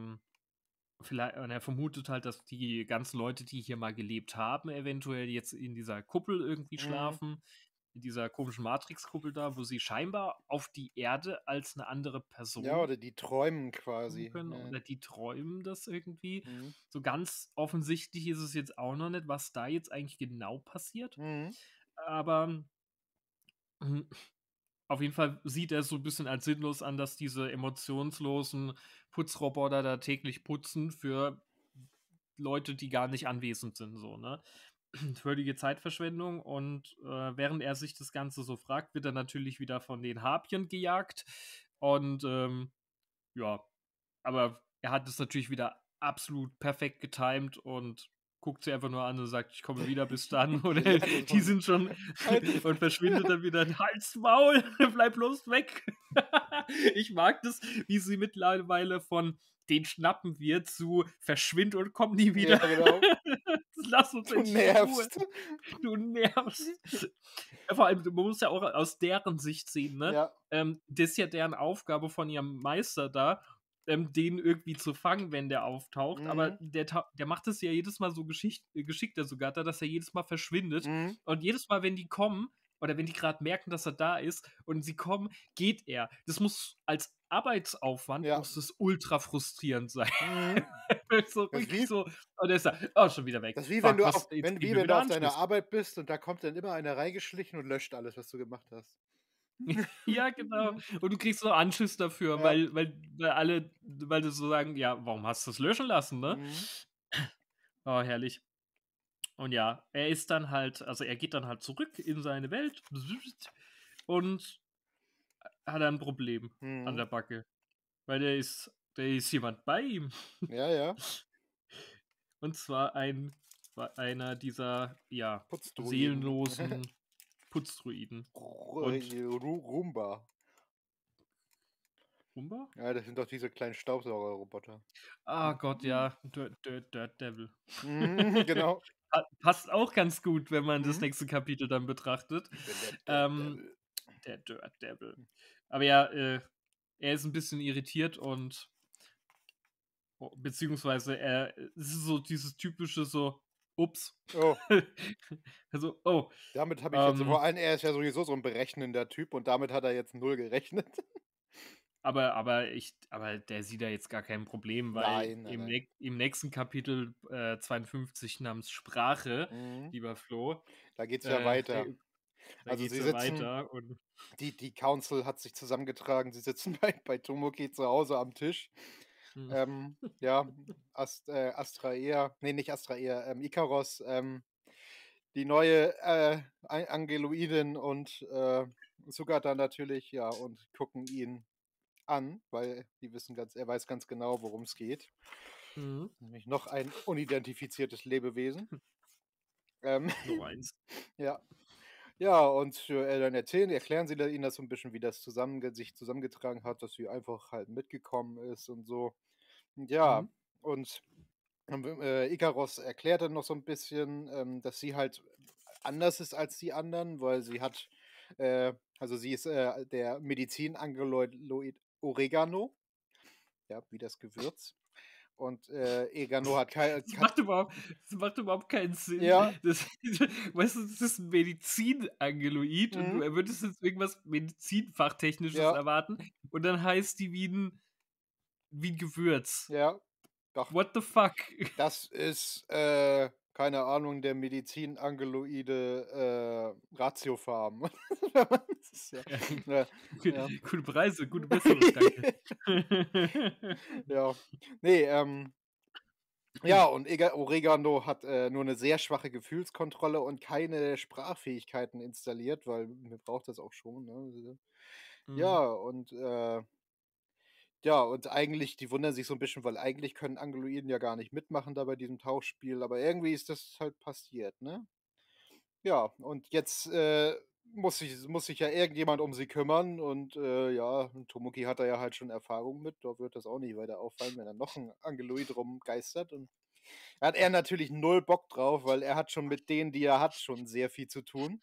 [SPEAKER 1] er vermutet halt, dass die ganzen Leute, die hier mal gelebt haben, eventuell jetzt in dieser Kuppel irgendwie
[SPEAKER 2] Mhm.
[SPEAKER 1] schlafen, in dieser komischen Matrix-Kuppel da, wo sie scheinbar auf die Erde als eine andere
[SPEAKER 2] Ja,
[SPEAKER 1] Person
[SPEAKER 2] oder die träumen
[SPEAKER 1] kommen
[SPEAKER 2] quasi.
[SPEAKER 1] können
[SPEAKER 2] Ja.
[SPEAKER 1] oder die träumen das irgendwie.
[SPEAKER 2] Mhm.
[SPEAKER 1] So ganz offensichtlich ist es jetzt auch noch nicht, was da jetzt eigentlich genau passiert.
[SPEAKER 2] Mhm.
[SPEAKER 1] Aber, hm, auf jeden Fall sieht er es so ein bisschen als sinnlos an, dass diese emotionslosen Putzroboter da täglich putzen für Leute, die gar nicht anwesend sind, so, ne? Völlige Zeitverschwendung und, während er sich das Ganze so fragt, wird er natürlich wieder von den Harpyen gejagt und, ja, aber er hat es natürlich wieder absolut perfekt getimed und guckt sie einfach nur an und sagt: „Ich komme wieder, bis dann.“ Oder
[SPEAKER 2] Ja, das
[SPEAKER 1] die
[SPEAKER 2] war so
[SPEAKER 1] sind schon
[SPEAKER 2] halt die
[SPEAKER 1] und
[SPEAKER 2] Fresse.
[SPEAKER 1] verschwindet dann wieder. „Halt's Maul, bleib bloß weg.“ Ich mag das, wie sie mittlerweile von „Den schnappen wir“ zu „Verschwind und komm nie
[SPEAKER 2] Ja,
[SPEAKER 1] wieder.“
[SPEAKER 2] genau.
[SPEAKER 1] Lass uns
[SPEAKER 2] Du
[SPEAKER 1] endlich in Ruhe.
[SPEAKER 2] nervst.
[SPEAKER 1] Du nervst. Ja, vor allem, man muss ja auch aus deren Sicht sehen, ne?
[SPEAKER 2] Ja.
[SPEAKER 1] Das ist ja deren Aufgabe von ihrem Meister da, den irgendwie zu fangen, wenn der auftaucht. Aber
[SPEAKER 2] Mhm.
[SPEAKER 1] der macht es ja jedes Mal so geschickter sogar, da, dass er jedes Mal verschwindet.
[SPEAKER 2] Mhm.
[SPEAKER 1] Und jedes Mal, wenn die kommen oder wenn die gerade merken, dass er da ist und sie kommen, geht er. Das muss als Arbeitsaufwand
[SPEAKER 2] Ja.
[SPEAKER 1] muss das ultra frustrierend sein.
[SPEAKER 2] Mhm.
[SPEAKER 1] So
[SPEAKER 2] Das ist
[SPEAKER 1] richtig
[SPEAKER 2] wie
[SPEAKER 1] so und er ist da: „Oh, schon wieder weg.
[SPEAKER 2] das ist wie wenn
[SPEAKER 1] Fuck,
[SPEAKER 2] du
[SPEAKER 1] was jetzt gehen wir
[SPEAKER 2] wenn du
[SPEAKER 1] wieder
[SPEAKER 2] auf
[SPEAKER 1] Anschluss.“
[SPEAKER 2] deiner Arbeit bist und da kommt dann immer einer reingeschlichen und löscht alles, was du gemacht hast.
[SPEAKER 1] Ja, genau. Und du kriegst so Anschiss dafür,
[SPEAKER 2] Ja.
[SPEAKER 1] weil du so sagen: „Ja, warum hast du es löschen lassen“, ne?
[SPEAKER 2] Mhm.
[SPEAKER 1] Oh, herrlich. Und ja, er geht dann halt zurück in seine Welt und hat ein Problem an
[SPEAKER 2] Mhm.
[SPEAKER 1] der Backe, weil der da ist jemand bei ihm.
[SPEAKER 2] Ja, ja.
[SPEAKER 1] Und zwar einer dieser, ja,
[SPEAKER 2] Putzdruiden.
[SPEAKER 1] seelenlosen Putzdruiden. Und
[SPEAKER 2] Roomba.
[SPEAKER 1] Rumba?
[SPEAKER 2] Ja, das sind doch diese kleinen Staubsaugerroboter.
[SPEAKER 1] Ah Gott, ja, Dirt Devil.
[SPEAKER 2] Genau.
[SPEAKER 1] Passt auch ganz gut, wenn man das
[SPEAKER 2] Mhm.
[SPEAKER 1] nächste Kapitel dann betrachtet.
[SPEAKER 2] Ich bin der Dirt
[SPEAKER 1] Ähm,
[SPEAKER 2] Devil.
[SPEAKER 1] der Dirt Devil. Aber ja, er ist ein bisschen irritiert und beziehungsweise es ist so dieses typische so: „Ups."
[SPEAKER 2] Oh,
[SPEAKER 1] Also: „Oh,
[SPEAKER 2] damit habe ich jetzt
[SPEAKER 1] ähm"
[SPEAKER 2] vor allem er ist ja sowieso so 'n berechnender Typ und damit hat er jetzt 0 gerechnet.
[SPEAKER 1] aber der sieht da jetzt gar kein Problem, weil
[SPEAKER 2] Nein, nein, nein.
[SPEAKER 1] im nächsten Kapitel, 52 namens Sprache,
[SPEAKER 2] Mhm.
[SPEAKER 1] lieber Flo,
[SPEAKER 2] Da geht's ja
[SPEAKER 1] äh, da
[SPEAKER 2] weiter.
[SPEAKER 1] da
[SPEAKER 2] Also,
[SPEAKER 1] geht's
[SPEAKER 2] sie
[SPEAKER 1] ja
[SPEAKER 2] sitzen
[SPEAKER 1] weiter und
[SPEAKER 2] die Council hat sich zusammengetragen. Sie sitzen bei Tomoki zu Hause am Tisch.
[SPEAKER 1] hm,
[SPEAKER 2] Ja, Astraea ne, nicht Astraea, Ikaros, die neue, Angeloidin und, Sugata natürlich, ja, und gucken ihn an, weil die wissen ganz er weiß ganz genau, worum es geht.
[SPEAKER 1] mhm,
[SPEAKER 2] Nämlich noch ein unidentifiziertes Lebewesen. Ähm,
[SPEAKER 1] noch eins.
[SPEAKER 2] ja. Ja, und, dann erklären sie da ihnen das so ein bisschen, wie das sich zusammengetragen hat, dass sie einfach halt mitgekommen ist und so. Und ja,
[SPEAKER 1] Mhm,
[SPEAKER 2] und, Ikaros erklärt dann noch so ein bisschen, dass sie halt anders ist als die anderen, weil sie hat also sie ist, der Medizin-Angeloid Oregano, ja, wie das Gewürz. Und, Egano hat kei
[SPEAKER 1] das
[SPEAKER 2] hat
[SPEAKER 1] macht überhaupt das macht überhaupt keinen Sinn.
[SPEAKER 2] ja,
[SPEAKER 1] Das weißt du, das ist 'n Medizin-Angeloid und du
[SPEAKER 2] mhm,
[SPEAKER 1] würdest jetzt irgendwas Medizinfachtechnisches
[SPEAKER 2] ja,
[SPEAKER 1] erwarten und dann heißt die wie 'n Gewürz.
[SPEAKER 2] ja. Doch.
[SPEAKER 1] What the fuck?
[SPEAKER 2] Das ist, keine Ahnung, der Medizin-Angeloide, Ratiofarm. Das ist ja ja, ja.
[SPEAKER 1] Gute Preise, gute Besserung, danke.
[SPEAKER 2] Ja. Ne, ja, und Oregano hat, nur eine sehr schwache Gefühlskontrolle und keine Sprachfähigkeiten installiert, weil mir braucht das auch schon, ne?
[SPEAKER 1] Mhm.
[SPEAKER 2] Ja, und, ja, und eigentlich die wundern sich so 'n bisschen, weil eigentlich können Angeloiden ja gar nicht mitmachen da bei diesem Tauchspiel, aber irgendwie ist das halt passiert, ne? Ja, und jetzt, muss sich ja irgendjemand um sie kümmern und, ja, und Tomoki hat da ja halt schon Erfahrung mit. Da wird das auch nicht weiter auffallen, wenn da noch 'n Angeloid rumgeistert und da hat er natürlich null Bock drauf, weil er hat schon mit denen, die er hat, schon sehr viel zu tun.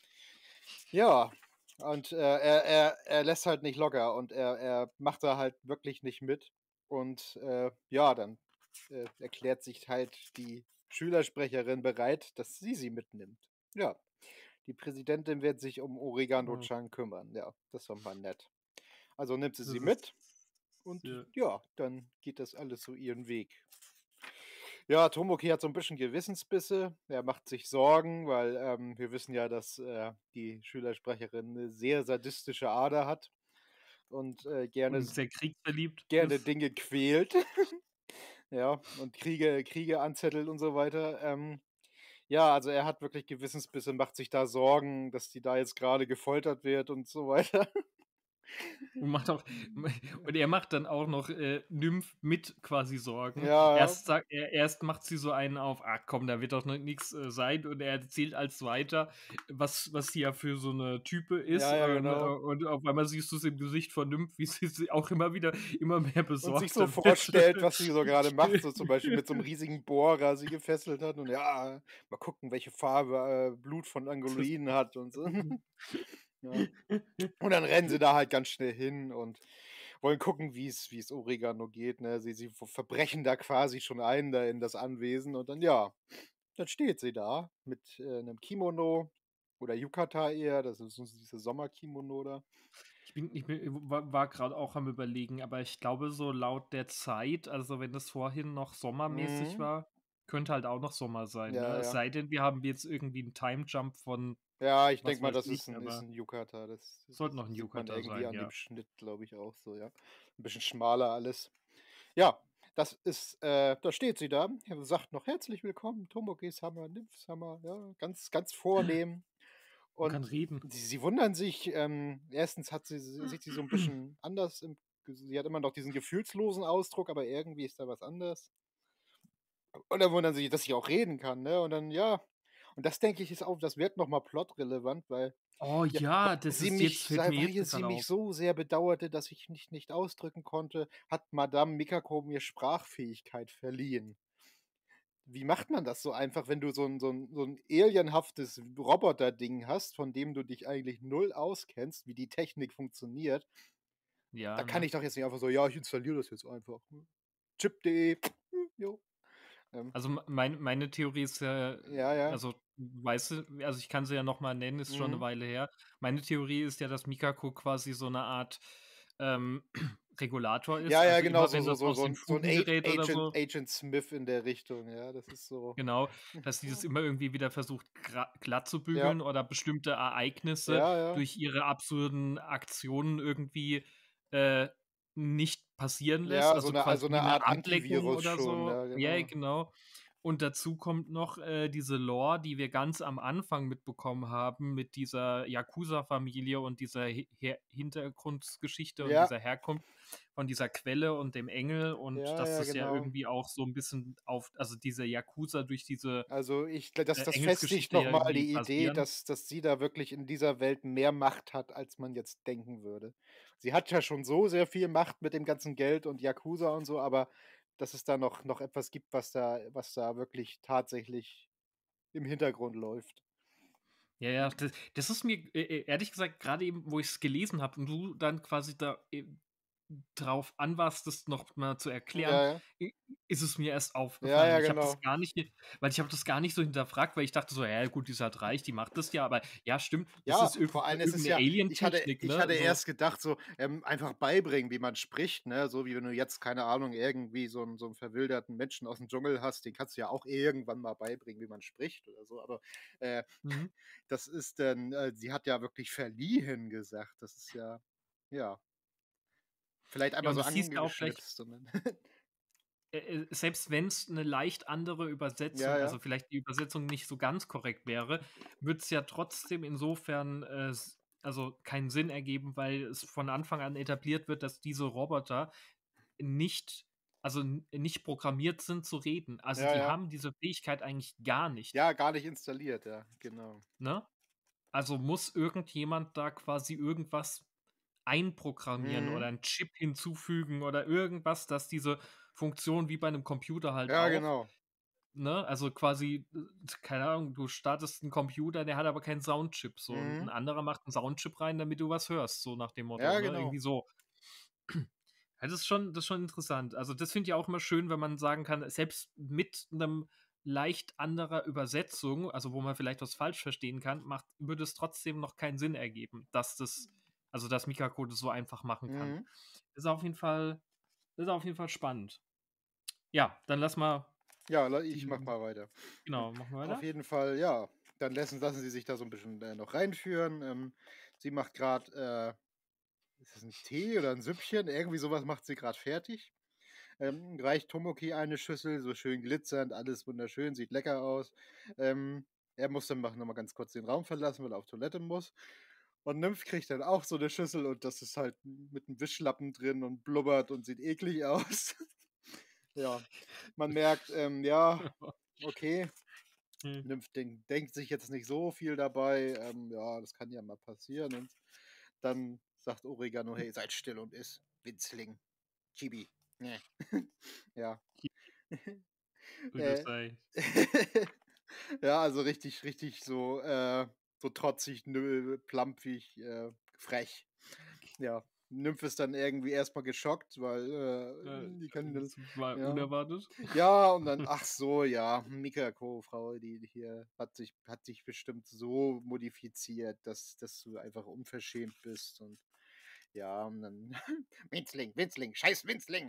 [SPEAKER 2] Ja, und, er lässt halt nicht locker und er macht da halt wirklich nicht mit. Und, ja, dann, erklärt sich halt die Schülersprecherin bereit, dass sie mitnimmt. Ja, die Präsidentin wird sich um
[SPEAKER 1] Oh,
[SPEAKER 2] Oregano-chan kümmern. Ja, das ist doch mal nett. Also nimmt sie
[SPEAKER 1] das
[SPEAKER 2] mit
[SPEAKER 1] ist
[SPEAKER 2] und
[SPEAKER 1] ja
[SPEAKER 2] ja, dann geht das alles so ihren Weg. Ja, Tomoki hat so 'n bisschen Gewissensbisse. Er macht sich Sorgen, weil, wir wissen ja, dass, die Schülersprecherin 'ne sehr sadistische Ader hat und,
[SPEAKER 1] und sehr kriegsverliebt
[SPEAKER 2] gerne
[SPEAKER 1] ist.
[SPEAKER 2] Dinge quält, ja, und Kriege anzettelt und so weiter. Ja, also er hat wirklich Gewissensbisse, macht sich da Sorgen, dass die da jetzt grade gefoltert wird und so weiter.
[SPEAKER 1] Und macht auch und er macht dann auch noch, Nymph mit quasi Sorgen.
[SPEAKER 2] Ja,
[SPEAKER 1] Erst macht sie so einen auf: „Ah komm, da wird doch nix, sein." Und er erzählt als weiter, was sie ja für so 'ne Type ist.
[SPEAKER 2] ja, ja, genau.
[SPEAKER 1] Und auf einmal siehst du's im Gesicht von Nymph, wie sie auch immer mehr
[SPEAKER 2] Und sich so
[SPEAKER 1] besorgter wird.
[SPEAKER 2] vorstellt, was sie so grade macht, so zum Beispiel mit so 'nem riesigen Bohrer sie gefesselt hat und ja, mal gucken, welche Farbe, Blut von
[SPEAKER 1] Das
[SPEAKER 2] Angoloiden hat und so. Ja. Und dann rennen sie da halt ganz schnell hin und wollen gucken, wie's Oregano geht, ne? Sie verbrechen da quasi schon ein da in das Anwesen und dann ja, dann steht sie da mit, 'nem Kimono oder Yukata eher, das ist so diese Sommerkimono da.
[SPEAKER 1] Ich war grad auch am Überlegen, aber ich glaube, so laut der Zeit, also, wenn das vorhin noch sommermäßig
[SPEAKER 2] Mhm.
[SPEAKER 1] war, könnte halt auch noch Sommer sein, ne?
[SPEAKER 2] Ja,
[SPEAKER 1] Es
[SPEAKER 2] ja.
[SPEAKER 1] sei denn, wir haben jetzt irgendwie 'n Timejump von
[SPEAKER 2] Ja, ich denke
[SPEAKER 1] was
[SPEAKER 2] mal,
[SPEAKER 1] weiß
[SPEAKER 2] das ist
[SPEAKER 1] ich,
[SPEAKER 2] 'n
[SPEAKER 1] aber
[SPEAKER 2] Yukata. Das
[SPEAKER 1] sollte noch 'n
[SPEAKER 2] sieht man
[SPEAKER 1] Yukata
[SPEAKER 2] irgendwie
[SPEAKER 1] sein,
[SPEAKER 2] an dem
[SPEAKER 1] ja.
[SPEAKER 2] Schnitt, glaube ich, auch so, ja. 'N bisschen schmaler alles. Ja, da steht sie da, sagt noch: „Herzlich willkommen, Tomoki-sama, Nymph-sama“, ja, ganz, ganz vornehm.
[SPEAKER 1] Und kann
[SPEAKER 2] Und
[SPEAKER 1] reden.
[SPEAKER 2] sie wundern sich, 1. hat sieht sie so 'n bisschen anders im sie hat immer noch diesen gefühlslosen Ausdruck, aber irgendwie ist da was anders. Und dann wundern sie sich, dass sie auch reden kann, ne? Und dann, ja, und das denke ich, ist auch, das wird noch mal plotrelevant, weil
[SPEAKER 1] Oh
[SPEAKER 2] ja,
[SPEAKER 1] ja, das ist jetzt fällt mir jetzt
[SPEAKER 2] sie
[SPEAKER 1] gerade
[SPEAKER 2] mich
[SPEAKER 1] auf.
[SPEAKER 2] so sehr bedauerte, dass ich mich nicht ausdrücken konnte, hat Madame Mikako mir Sprachfähigkeit verliehen. Wie macht man das so einfach, wenn du so 'n alienhaftes Roboterding hast, von dem du dich eigentlich null auskennst, wie die Technik funktioniert? Da
[SPEAKER 1] Ja,
[SPEAKER 2] kann
[SPEAKER 1] ne?
[SPEAKER 2] ich doch jetzt nicht einfach so: „Ja, ich installiere das jetzt einfach, ne? Chip.de, jo.“ Ähm,
[SPEAKER 1] Also, meine Theorie ist ja
[SPEAKER 2] ja, ja.
[SPEAKER 1] also, weißt du also, ich kann sie ja noch mal nennen, ist schon eine
[SPEAKER 2] Mhm.
[SPEAKER 1] Weile her. Meine Theorie ist ja, dass Mikako quasi so eine Art, ähm, Regulator ist.
[SPEAKER 2] Ja, ja,
[SPEAKER 1] Also,
[SPEAKER 2] genau,
[SPEAKER 1] immer wenn das aus den
[SPEAKER 2] so 'n
[SPEAKER 1] Fugen gerät oder so
[SPEAKER 2] Agent Smith in der Richtung, ja, das ist so.
[SPEAKER 1] genau, dass sie das immer irgendwie wieder versucht glatt zu
[SPEAKER 2] Ja,
[SPEAKER 1] bügeln oder bestimmte Ereignisse
[SPEAKER 2] ja, ja.
[SPEAKER 1] durch ihre absurden Aktionen irgendwie, äh, nicht passieren lässt,
[SPEAKER 2] Ja,
[SPEAKER 1] also quasi
[SPEAKER 2] so
[SPEAKER 1] wie
[SPEAKER 2] 'ne
[SPEAKER 1] 'ne
[SPEAKER 2] Art
[SPEAKER 1] Ableckung
[SPEAKER 2] Antivirus
[SPEAKER 1] oder
[SPEAKER 2] schon,
[SPEAKER 1] so.
[SPEAKER 2] ja,
[SPEAKER 1] Ja,
[SPEAKER 2] genau.
[SPEAKER 1] genau. Und dazu kommt noch, diese Lore, die wir ganz am Anfang mitbekommen haben mit dieser Yakuza-Familie und dieser Hintergrundgeschichte und
[SPEAKER 2] Ja,
[SPEAKER 1] dieser Herkunft von dieser Quelle und dem Engel und
[SPEAKER 2] ja,
[SPEAKER 1] dass
[SPEAKER 2] ja,
[SPEAKER 1] das ja
[SPEAKER 2] genau.
[SPEAKER 1] irgendwie auch so 'n bisschen auf also diese Yakuza durch diese,
[SPEAKER 2] Also, das festigt
[SPEAKER 1] Engelsgeschichte
[SPEAKER 2] noch
[SPEAKER 1] ja
[SPEAKER 2] mal
[SPEAKER 1] irgendwie
[SPEAKER 2] die Idee,
[SPEAKER 1] basieren.
[SPEAKER 2] dass sie da wirklich in dieser Welt mehr Macht hat, als man jetzt denken würde. Sie hat ja schon so sehr viel Macht mit dem ganzen Geld und Yakuza und so, aber dass es da noch etwas gibt, was da wirklich tatsächlich im Hintergrund läuft.
[SPEAKER 1] Ja, ja, das ist mir, ehrlich gesagt, grade eben, wo ich's gelesen habe und du dann quasi da, drauf an warst, das noch mal zu erklären,
[SPEAKER 2] Ja, ja.
[SPEAKER 1] i ist es mir erst
[SPEAKER 2] Ja,
[SPEAKER 1] aufgefallen.
[SPEAKER 2] ja,
[SPEAKER 1] Ich habe das
[SPEAKER 2] genau.
[SPEAKER 1] gar nicht weil ich habe das gar nicht so hinterfragt, weil ich dachte so: „Ja gut, die ist halt reich, die macht das ja“, aber ja, stimmt, das
[SPEAKER 2] Ja,
[SPEAKER 1] ist
[SPEAKER 2] vor allem ist
[SPEAKER 1] irgend
[SPEAKER 2] es
[SPEAKER 1] 'ne
[SPEAKER 2] ja,
[SPEAKER 1] Alien-Technik,
[SPEAKER 2] ich
[SPEAKER 1] ne,
[SPEAKER 2] hatte
[SPEAKER 1] so.
[SPEAKER 2] erst gedacht so, einfach beibringen, wie man spricht, ne? So wie wenn du jetzt, keine Ahnung, irgendwie so 'n verwilderten Menschen aus'm Dschungel hast, den kannst du ja auch irgendwann mal beibringen, wie man spricht oder so. Aber, äh,
[SPEAKER 1] Mhm.
[SPEAKER 2] das ist dann sie hat ja wirklich verliehen gesagt. Das ist ja, ja, vielleicht
[SPEAKER 1] Ja,
[SPEAKER 2] einmal
[SPEAKER 1] und
[SPEAKER 2] so
[SPEAKER 1] das hieß ja auch gleich
[SPEAKER 2] angeschnipst und dann
[SPEAKER 1] selbst wenn's 'ne leicht andere
[SPEAKER 2] ja,
[SPEAKER 1] Übersetzung
[SPEAKER 2] ja.
[SPEAKER 1] also, vielleicht die Übersetzung nicht so ganz korrekt wäre, würd's ja trotzdem insofern, s also, keinen Sinn ergeben, weil es von Anfang an etabliert wird, dass diese Roboter nicht also, nicht programmiert sind zu reden. Also,
[SPEAKER 2] Ja,
[SPEAKER 1] die
[SPEAKER 2] ja.
[SPEAKER 1] haben diese Fähigkeit eigentlich gar nicht,
[SPEAKER 2] Ja, gar nicht installiert, ja, genau.
[SPEAKER 1] ne? Also, muss irgendjemand da quasi irgendwas einprogrammieren oder
[SPEAKER 2] Mhm.
[SPEAKER 1] 'n Chip hinzufügen oder irgendwas, dass diese Funktion wie bei 'nem Computer halt
[SPEAKER 2] Ja,
[SPEAKER 1] auch,
[SPEAKER 2] genau.
[SPEAKER 1] ne? Also, quasi, keine Ahnung, du startest 'n Computer, der hat aber keinen Soundchip so und 'n
[SPEAKER 2] Mhm.
[SPEAKER 1] anderer macht 'n Soundchip rein, damit du was hörst, so nach dem Motto,
[SPEAKER 2] Ja,
[SPEAKER 1] ne?
[SPEAKER 2] genau.
[SPEAKER 1] Irgendwie so. Ja, das ist schon interessant. Also, das finde ich auch immer schön, wenn man sagen kann, selbst mit 'nem leicht anderer Übersetzung, also, wo man vielleicht was falsch verstehen kann, würde es trotzdem noch keinen Sinn ergeben, dass dass Mikako das so einfach machen kann.
[SPEAKER 2] Mhm.
[SPEAKER 1] Ist auf jeden Fall ist auf jeden Fall spannend. Ja, dann lass mal
[SPEAKER 2] Ja, ich mache
[SPEAKER 1] die
[SPEAKER 2] mal weiter.
[SPEAKER 1] genau, machen wir
[SPEAKER 2] Auf
[SPEAKER 1] weiter?
[SPEAKER 2] jeden Fall, ja. Dann lassen sie sich da so ein bisschen, noch reinführen. Sie macht gerade ist das 'n Tee oder ein Süppchen? Irgendwie sowas macht sie gerade fertig. Reicht Tomoki eine Schüssel, so schön glitzernd, alles wunderschön, sieht lecker aus. Ähm, Er muss dann noch mal ganz kurz den Raum verlassen, weil er auf Toilette muss. Und Nymph kriegt dann auch so eine Schüssel und das ist halt mit 'nem Wischlappen drin und blubbert und sieht eklig aus. Ja, man merkt, ja, okay.
[SPEAKER 1] Mhm.
[SPEAKER 2] Nymph denkt sich jetzt nicht so viel dabei. Ja, das kann ja mal passieren. Und dann sagt Oregano: „Hey, seid still und iss, Winzling, Chibi.“ Ne. Ja.
[SPEAKER 1] Gute
[SPEAKER 2] Äh,
[SPEAKER 1] Sei.
[SPEAKER 2] ja, also richtig so trotzig, plampig, frech. Ja. Nymph ist dann irgendwie erstmal geschockt, weil, die kann
[SPEAKER 1] Das war
[SPEAKER 2] ja.
[SPEAKER 1] unerwartet.
[SPEAKER 2] Ja, und dann, ach so, ja, Mikako, Frau, die hier hat dich bestimmt so modifiziert, dass du einfach unverschämt bist und ja, und dann Winzling, scheiß Winzling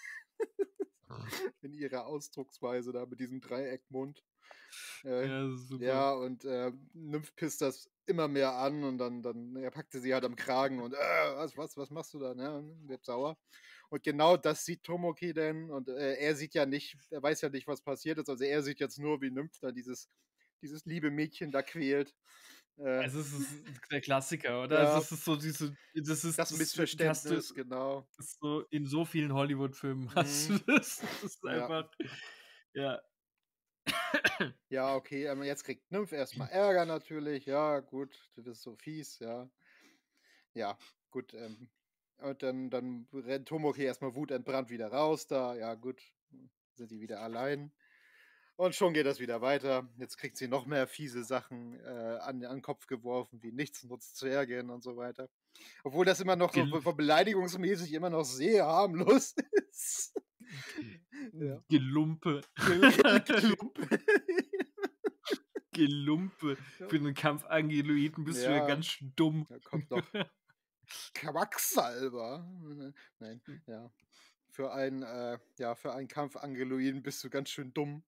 [SPEAKER 2] in ihrer Ausdrucksweise da mit diesem Dreieckmund. Äh,
[SPEAKER 1] Ja, super.
[SPEAKER 2] ja, und, Nymph pisst das immer mehr an und dann er packte sie halt am Kragen und: was machst du da?“, ne, und wird sauer. Und genau das sieht Tomoki denn und, er weiß ja nicht, was passiert ist. Also, er sieht jetzt nur, wie Nymph da dieses liebe Mädchen da quält. Äh,
[SPEAKER 1] Also, es ist der Klassiker, oder? Also,
[SPEAKER 2] ja,
[SPEAKER 1] es ist so diese
[SPEAKER 2] das
[SPEAKER 1] die hast du
[SPEAKER 2] Missverständnis, genau.
[SPEAKER 1] das so in so vielen Hollywood-Filmen hast
[SPEAKER 2] Mhm.
[SPEAKER 1] du das. Das ist
[SPEAKER 2] Ja.
[SPEAKER 1] einfach ja.
[SPEAKER 2] Ja, okay, jetzt kriegt Nymph erst mal Ärger natürlich. Ja, gut, das ist so fies, ja. Ja, gut, und dann rennt Tomoki erst mal wutentbrannt wieder raus da. Ja gut, sind die wieder allein. Und schon geht das wieder weiter. Jetzt kriegt sie noch mehr fiese Sachen, an 'n Kopf geworfen, wie „Nichts nutzt zu ärgern“ und so weiter. Obwohl das immer noch so
[SPEAKER 1] Gel
[SPEAKER 2] beleidigungsmäßig immer noch sehr harmlos ist. Ja.
[SPEAKER 1] Gelumpe.
[SPEAKER 2] Klump.
[SPEAKER 1] Gelumpe.
[SPEAKER 2] Ja.
[SPEAKER 1] Für 'nen Kampfangeloiden bist du ja
[SPEAKER 2] Ja,
[SPEAKER 1] ganz schön dumm.
[SPEAKER 2] da kommt noch Quacksalber. Nein, ja. Für einen Kampfangeloiden bist du ganz schön dumm.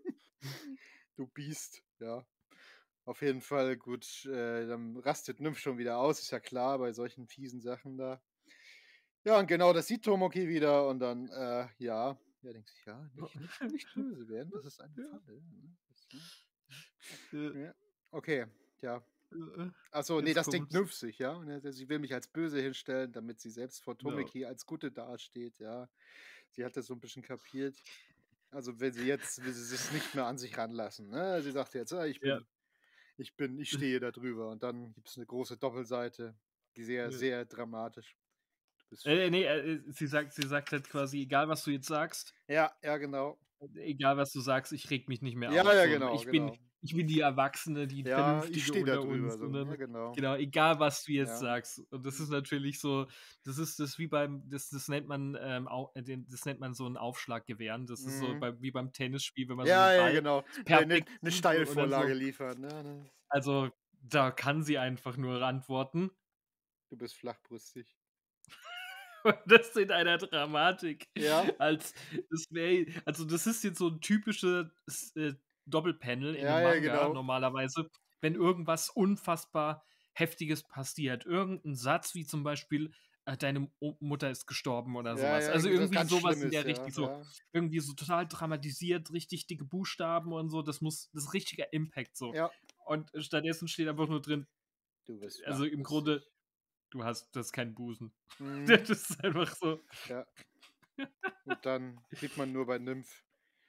[SPEAKER 2] Du Biest, ja. Auf jeden Fall gut, dann rastet Nymph schon wieder aus, ist ja klar bei solchen fiesen Sachen da. Ja, und genau das sieht Tomoki wieder und dann, ja, denkt sich: „Ja, nicht böse werden, das ist eine Falle, ne? Das, ne?“
[SPEAKER 1] Äh,
[SPEAKER 2] Ja, okay, ja.
[SPEAKER 1] äh,
[SPEAKER 2] Ach so, ne,
[SPEAKER 1] jetzt
[SPEAKER 2] das denkt
[SPEAKER 1] kommt's.
[SPEAKER 2] Nymph sich, ja? Ne, sie will mich als böse hinstellen, damit sie selbst vor
[SPEAKER 1] Genau.
[SPEAKER 2] Tomoki als Gute dasteht, ja. Sie hat das so 'n bisschen kapiert. Also, will sie sich nicht mehr an sich ranlassen, ne? Sie sagt jetzt: „Ah,
[SPEAKER 1] Ja.
[SPEAKER 2] ich stehe da drüber.“ Und dann gibt's 'ne große Doppelseite, die sehr,
[SPEAKER 1] Ja.
[SPEAKER 2] sehr dramatisch. Du bist
[SPEAKER 1] Ne, sie sagt halt quasi: „Egal, was du jetzt sagst,
[SPEAKER 2] ja, ja, genau.
[SPEAKER 1] egal, was du sagst, ich rege mich nicht mehr
[SPEAKER 2] Ja,
[SPEAKER 1] auf,
[SPEAKER 2] ja,
[SPEAKER 1] so.
[SPEAKER 2] genau, genau.
[SPEAKER 1] Ich bin die Erwachsene, die
[SPEAKER 2] Ja, ich
[SPEAKER 1] Vernünftige
[SPEAKER 2] stehe da
[SPEAKER 1] unter
[SPEAKER 2] drüber
[SPEAKER 1] uns und
[SPEAKER 2] so. Ja,
[SPEAKER 1] dann
[SPEAKER 2] genau.
[SPEAKER 1] genau, egal, was du jetzt
[SPEAKER 2] Ja.
[SPEAKER 1] sagst.“ Und das ist
[SPEAKER 2] Mhm.
[SPEAKER 1] natürlich so das wie beim das nennt man, das nennt man so 'n Aufschlaggewehren. Das ist so
[SPEAKER 2] Mhm.
[SPEAKER 1] wie beim Tennisspiel, wenn man so
[SPEAKER 2] Ja,
[SPEAKER 1] den
[SPEAKER 2] ja,
[SPEAKER 1] Ball
[SPEAKER 2] genau.
[SPEAKER 1] perfekt
[SPEAKER 2] 'Ne
[SPEAKER 1] trifft und dann
[SPEAKER 2] Steilvorlage
[SPEAKER 1] so
[SPEAKER 2] liefern, ne, ne?
[SPEAKER 1] also, da kann sie einfach nur antworten.
[SPEAKER 2] Du bist flachbrüstig.
[SPEAKER 1] Und das in einer Dramatik,
[SPEAKER 2] Ja,
[SPEAKER 1] als das ist jetzt so 'n typisches, Doppelpanel in
[SPEAKER 2] ja,
[SPEAKER 1] 'nem
[SPEAKER 2] ja,
[SPEAKER 1] Manga
[SPEAKER 2] genau.
[SPEAKER 1] normalerweise, wenn irgendwas unfassbar Heftiges passiert. Irgend 'n Satz wie zum Beispiel, „Deine Mutter ist gestorben“ oder so
[SPEAKER 2] Ja,
[SPEAKER 1] was.
[SPEAKER 2] ja,
[SPEAKER 1] Also,
[SPEAKER 2] irgendwie so was
[SPEAKER 1] irgendwie
[SPEAKER 2] ganz
[SPEAKER 1] so was in
[SPEAKER 2] Schlimmes,
[SPEAKER 1] der
[SPEAKER 2] ja,
[SPEAKER 1] Richtung, so
[SPEAKER 2] ja.
[SPEAKER 1] irgendwie so total dramatisiert, richtig dicke Buchstaben und so. Das ist richtiger Impact so.
[SPEAKER 2] Ja,
[SPEAKER 1] Und stattdessen steht einfach nur drin
[SPEAKER 2] du bist
[SPEAKER 1] also, im Grunde,
[SPEAKER 2] flachbrüstig.
[SPEAKER 1] du hast keinen Busen.
[SPEAKER 2] Mhm,
[SPEAKER 1] Das ist einfach so.
[SPEAKER 2] ja. Und dann sieht man nur bei Nymph,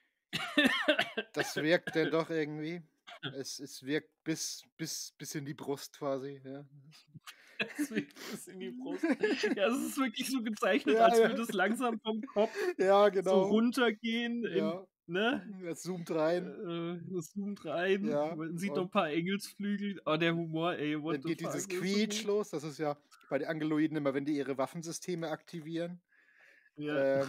[SPEAKER 2] das wirkt denn doch irgendwie. Es wirkt bis in die Brust quasi, ja.
[SPEAKER 1] Es wirkt bis in die Brust. Ja, es ist wirklich so gezeichnet,
[SPEAKER 2] Ja,
[SPEAKER 1] als
[SPEAKER 2] ja.
[SPEAKER 1] würde es langsam vom Kopf
[SPEAKER 2] Ja,
[SPEAKER 1] so
[SPEAKER 2] genau.
[SPEAKER 1] runtergehen in
[SPEAKER 2] Ja.
[SPEAKER 1] ne?
[SPEAKER 2] Es zoomt rein.
[SPEAKER 1] Es zoomt rein,
[SPEAKER 2] Ja,
[SPEAKER 1] man sieht noch 'n
[SPEAKER 2] und
[SPEAKER 1] paar Engelsflügel. Oh, der Humor, ey, what
[SPEAKER 2] dann
[SPEAKER 1] the
[SPEAKER 2] geht
[SPEAKER 1] fuck,
[SPEAKER 2] dieses
[SPEAKER 1] das ist so
[SPEAKER 2] Quietsch
[SPEAKER 1] gut.
[SPEAKER 2] los. Das ist ja bei den Angeloiden immer, wenn die ihre Waffensysteme aktivieren.
[SPEAKER 1] Ja.
[SPEAKER 2] Äh,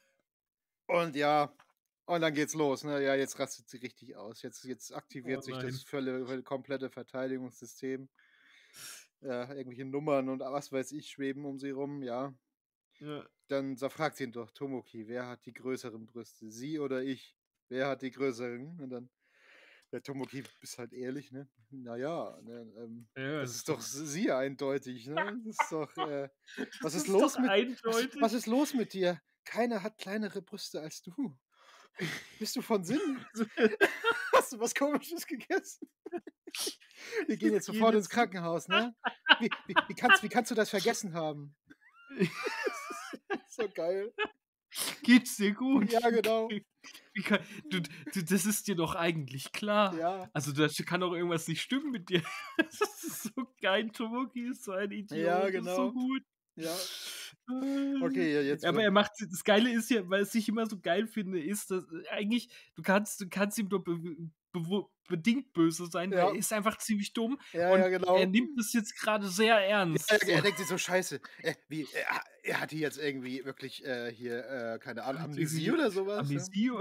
[SPEAKER 2] und ja, und dann geht's los, ne? Ja, jetzt rastet sie richtig aus. Jetzt
[SPEAKER 1] Oh
[SPEAKER 2] aktiviert sich das
[SPEAKER 1] nein.
[SPEAKER 2] komplette Verteidigungssystem. Irgendwelche Nummern und was weiß ich schweben um sie rum, ja.
[SPEAKER 1] Ja.
[SPEAKER 2] Dann fragt sie ihn doch: „Tomoki, wer hat die größeren Brüste, sie oder ich? Wer hat die größeren?“ Und dann der Tomoki ist halt ehrlich, ne? „Na ja, ne,
[SPEAKER 1] Ja,
[SPEAKER 2] das
[SPEAKER 1] das
[SPEAKER 2] ist
[SPEAKER 1] ist doch
[SPEAKER 2] doch sie eindeutig, ne? Das ist doch, was
[SPEAKER 1] das
[SPEAKER 2] ist
[SPEAKER 1] ist doch
[SPEAKER 2] los mit was
[SPEAKER 1] eindeutig.
[SPEAKER 2] ist los mit dir? Keiner hat kleinere Brüste als du. Bist du von Sinnen? Hast du was Komisches gegessen? Wir gehen
[SPEAKER 1] Wir
[SPEAKER 2] jetzt
[SPEAKER 1] gehen
[SPEAKER 2] sofort ins
[SPEAKER 1] jetzt
[SPEAKER 2] Krankenhaus, ne? Wie kannst du das vergessen haben?“ Das ist so geil.
[SPEAKER 1] Geht's dir gut?
[SPEAKER 2] Ja, genau.
[SPEAKER 1] Wie kann das ist dir doch eigentlich klar.
[SPEAKER 2] Ja,
[SPEAKER 1] Also, da kann doch irgendwas nicht stimmen mit dir. Das ist so geil. Tomoki ist so ein
[SPEAKER 2] ja,
[SPEAKER 1] Idiot, das ist so
[SPEAKER 2] genau.
[SPEAKER 1] gut.
[SPEAKER 2] Ja. Okay, ja, jetzt
[SPEAKER 1] Ja, aber
[SPEAKER 2] wird
[SPEAKER 1] er macht das Geile ist ja, was ich immer so geil finde, ist, dass eigentlich du kannst ihm nur bedingt böse sein, weil er
[SPEAKER 2] ja,
[SPEAKER 1] ist einfach ziemlich dumm
[SPEAKER 2] ja, ja,
[SPEAKER 1] und er
[SPEAKER 2] genau.
[SPEAKER 1] nimmt das jetzt grade sehr
[SPEAKER 2] Ja,
[SPEAKER 1] ernst,
[SPEAKER 2] er
[SPEAKER 1] so.
[SPEAKER 2] denkt sich so: „Scheiße, er hat die jetzt irgendwie wirklich, hier, keine Ahnung,
[SPEAKER 1] Hat
[SPEAKER 2] Amnesie
[SPEAKER 1] irgendwie
[SPEAKER 2] oder sowas. Ja?
[SPEAKER 1] Amnesie.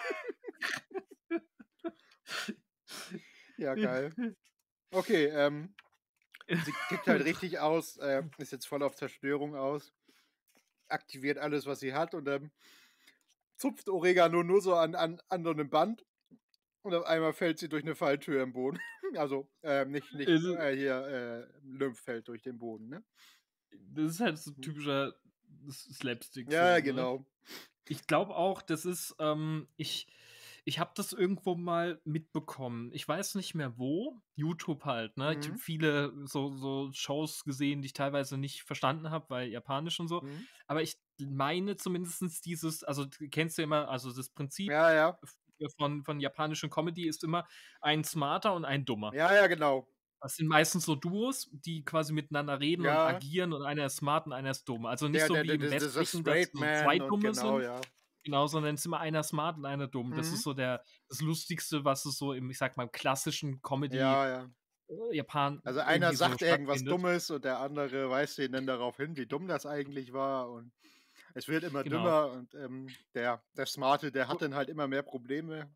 [SPEAKER 2] Ja, geil. Okay, sie tickt halt richtig aus, ist jetzt voll auf Zerstörung aus, aktiviert alles, was sie hat und dann zupft Oregano nur so an so 'nem Band und auf einmal fällt sie durch 'ne Falltür im Boden. Also, nicht,
[SPEAKER 1] Also,
[SPEAKER 2] hier, Lymph fällt durch den Boden, ne?
[SPEAKER 1] das ist halt so
[SPEAKER 2] Mhm.
[SPEAKER 1] typischer Slapstick
[SPEAKER 2] Ja,
[SPEAKER 1] so, ne?
[SPEAKER 2] genau.
[SPEAKER 1] Ich glaube auch, das ist, Ich habe das irgendwo mal mitbekommen. Ich weiß nicht mehr wo. YouTube halt, ne? Ich habe
[SPEAKER 2] Mhm.
[SPEAKER 1] viele so Shows gesehen, die ich teilweise nicht verstanden habe, weil japanisch und so.
[SPEAKER 2] Mhm.
[SPEAKER 1] Aber ich meine zumindest dieses also, kennst du ja immer also, das Prinzip
[SPEAKER 2] Ja, ja.
[SPEAKER 1] von japanischen Comedy ist immer ein Smarter und ein Dummer.
[SPEAKER 2] Ja, ja, genau.
[SPEAKER 1] Das sind meistens so Duos, die quasi miteinander reden und
[SPEAKER 2] Ja,
[SPEAKER 1] agieren und einer ist smart und einer ist dumm. Also, nicht
[SPEAKER 2] der
[SPEAKER 1] so
[SPEAKER 2] der
[SPEAKER 1] wie
[SPEAKER 2] der
[SPEAKER 1] im
[SPEAKER 2] dieser
[SPEAKER 1] Westlichen, dass
[SPEAKER 2] Straight
[SPEAKER 1] so 2
[SPEAKER 2] Man und
[SPEAKER 1] Dumme
[SPEAKER 2] genau,
[SPEAKER 1] sind.
[SPEAKER 2] ja.
[SPEAKER 1] Genau, sondern es ist immer einer smart und einer dumm. Das ist
[SPEAKER 2] Mhm.
[SPEAKER 1] so das Lustigste, was es so im, ich sage mal, klassischen Comedy,
[SPEAKER 2] Ja, ja.
[SPEAKER 1] Japan
[SPEAKER 2] Also, einer
[SPEAKER 1] irgendwie so
[SPEAKER 2] sagt irgendwas
[SPEAKER 1] stattfindet.
[SPEAKER 2] Dummes und der andere weist ihn dann darauf hin, wie dumm das eigentlich war und es wird immer
[SPEAKER 1] Genau.
[SPEAKER 2] dümmer und, der Smarte, der hat dann halt immer mehr Probleme,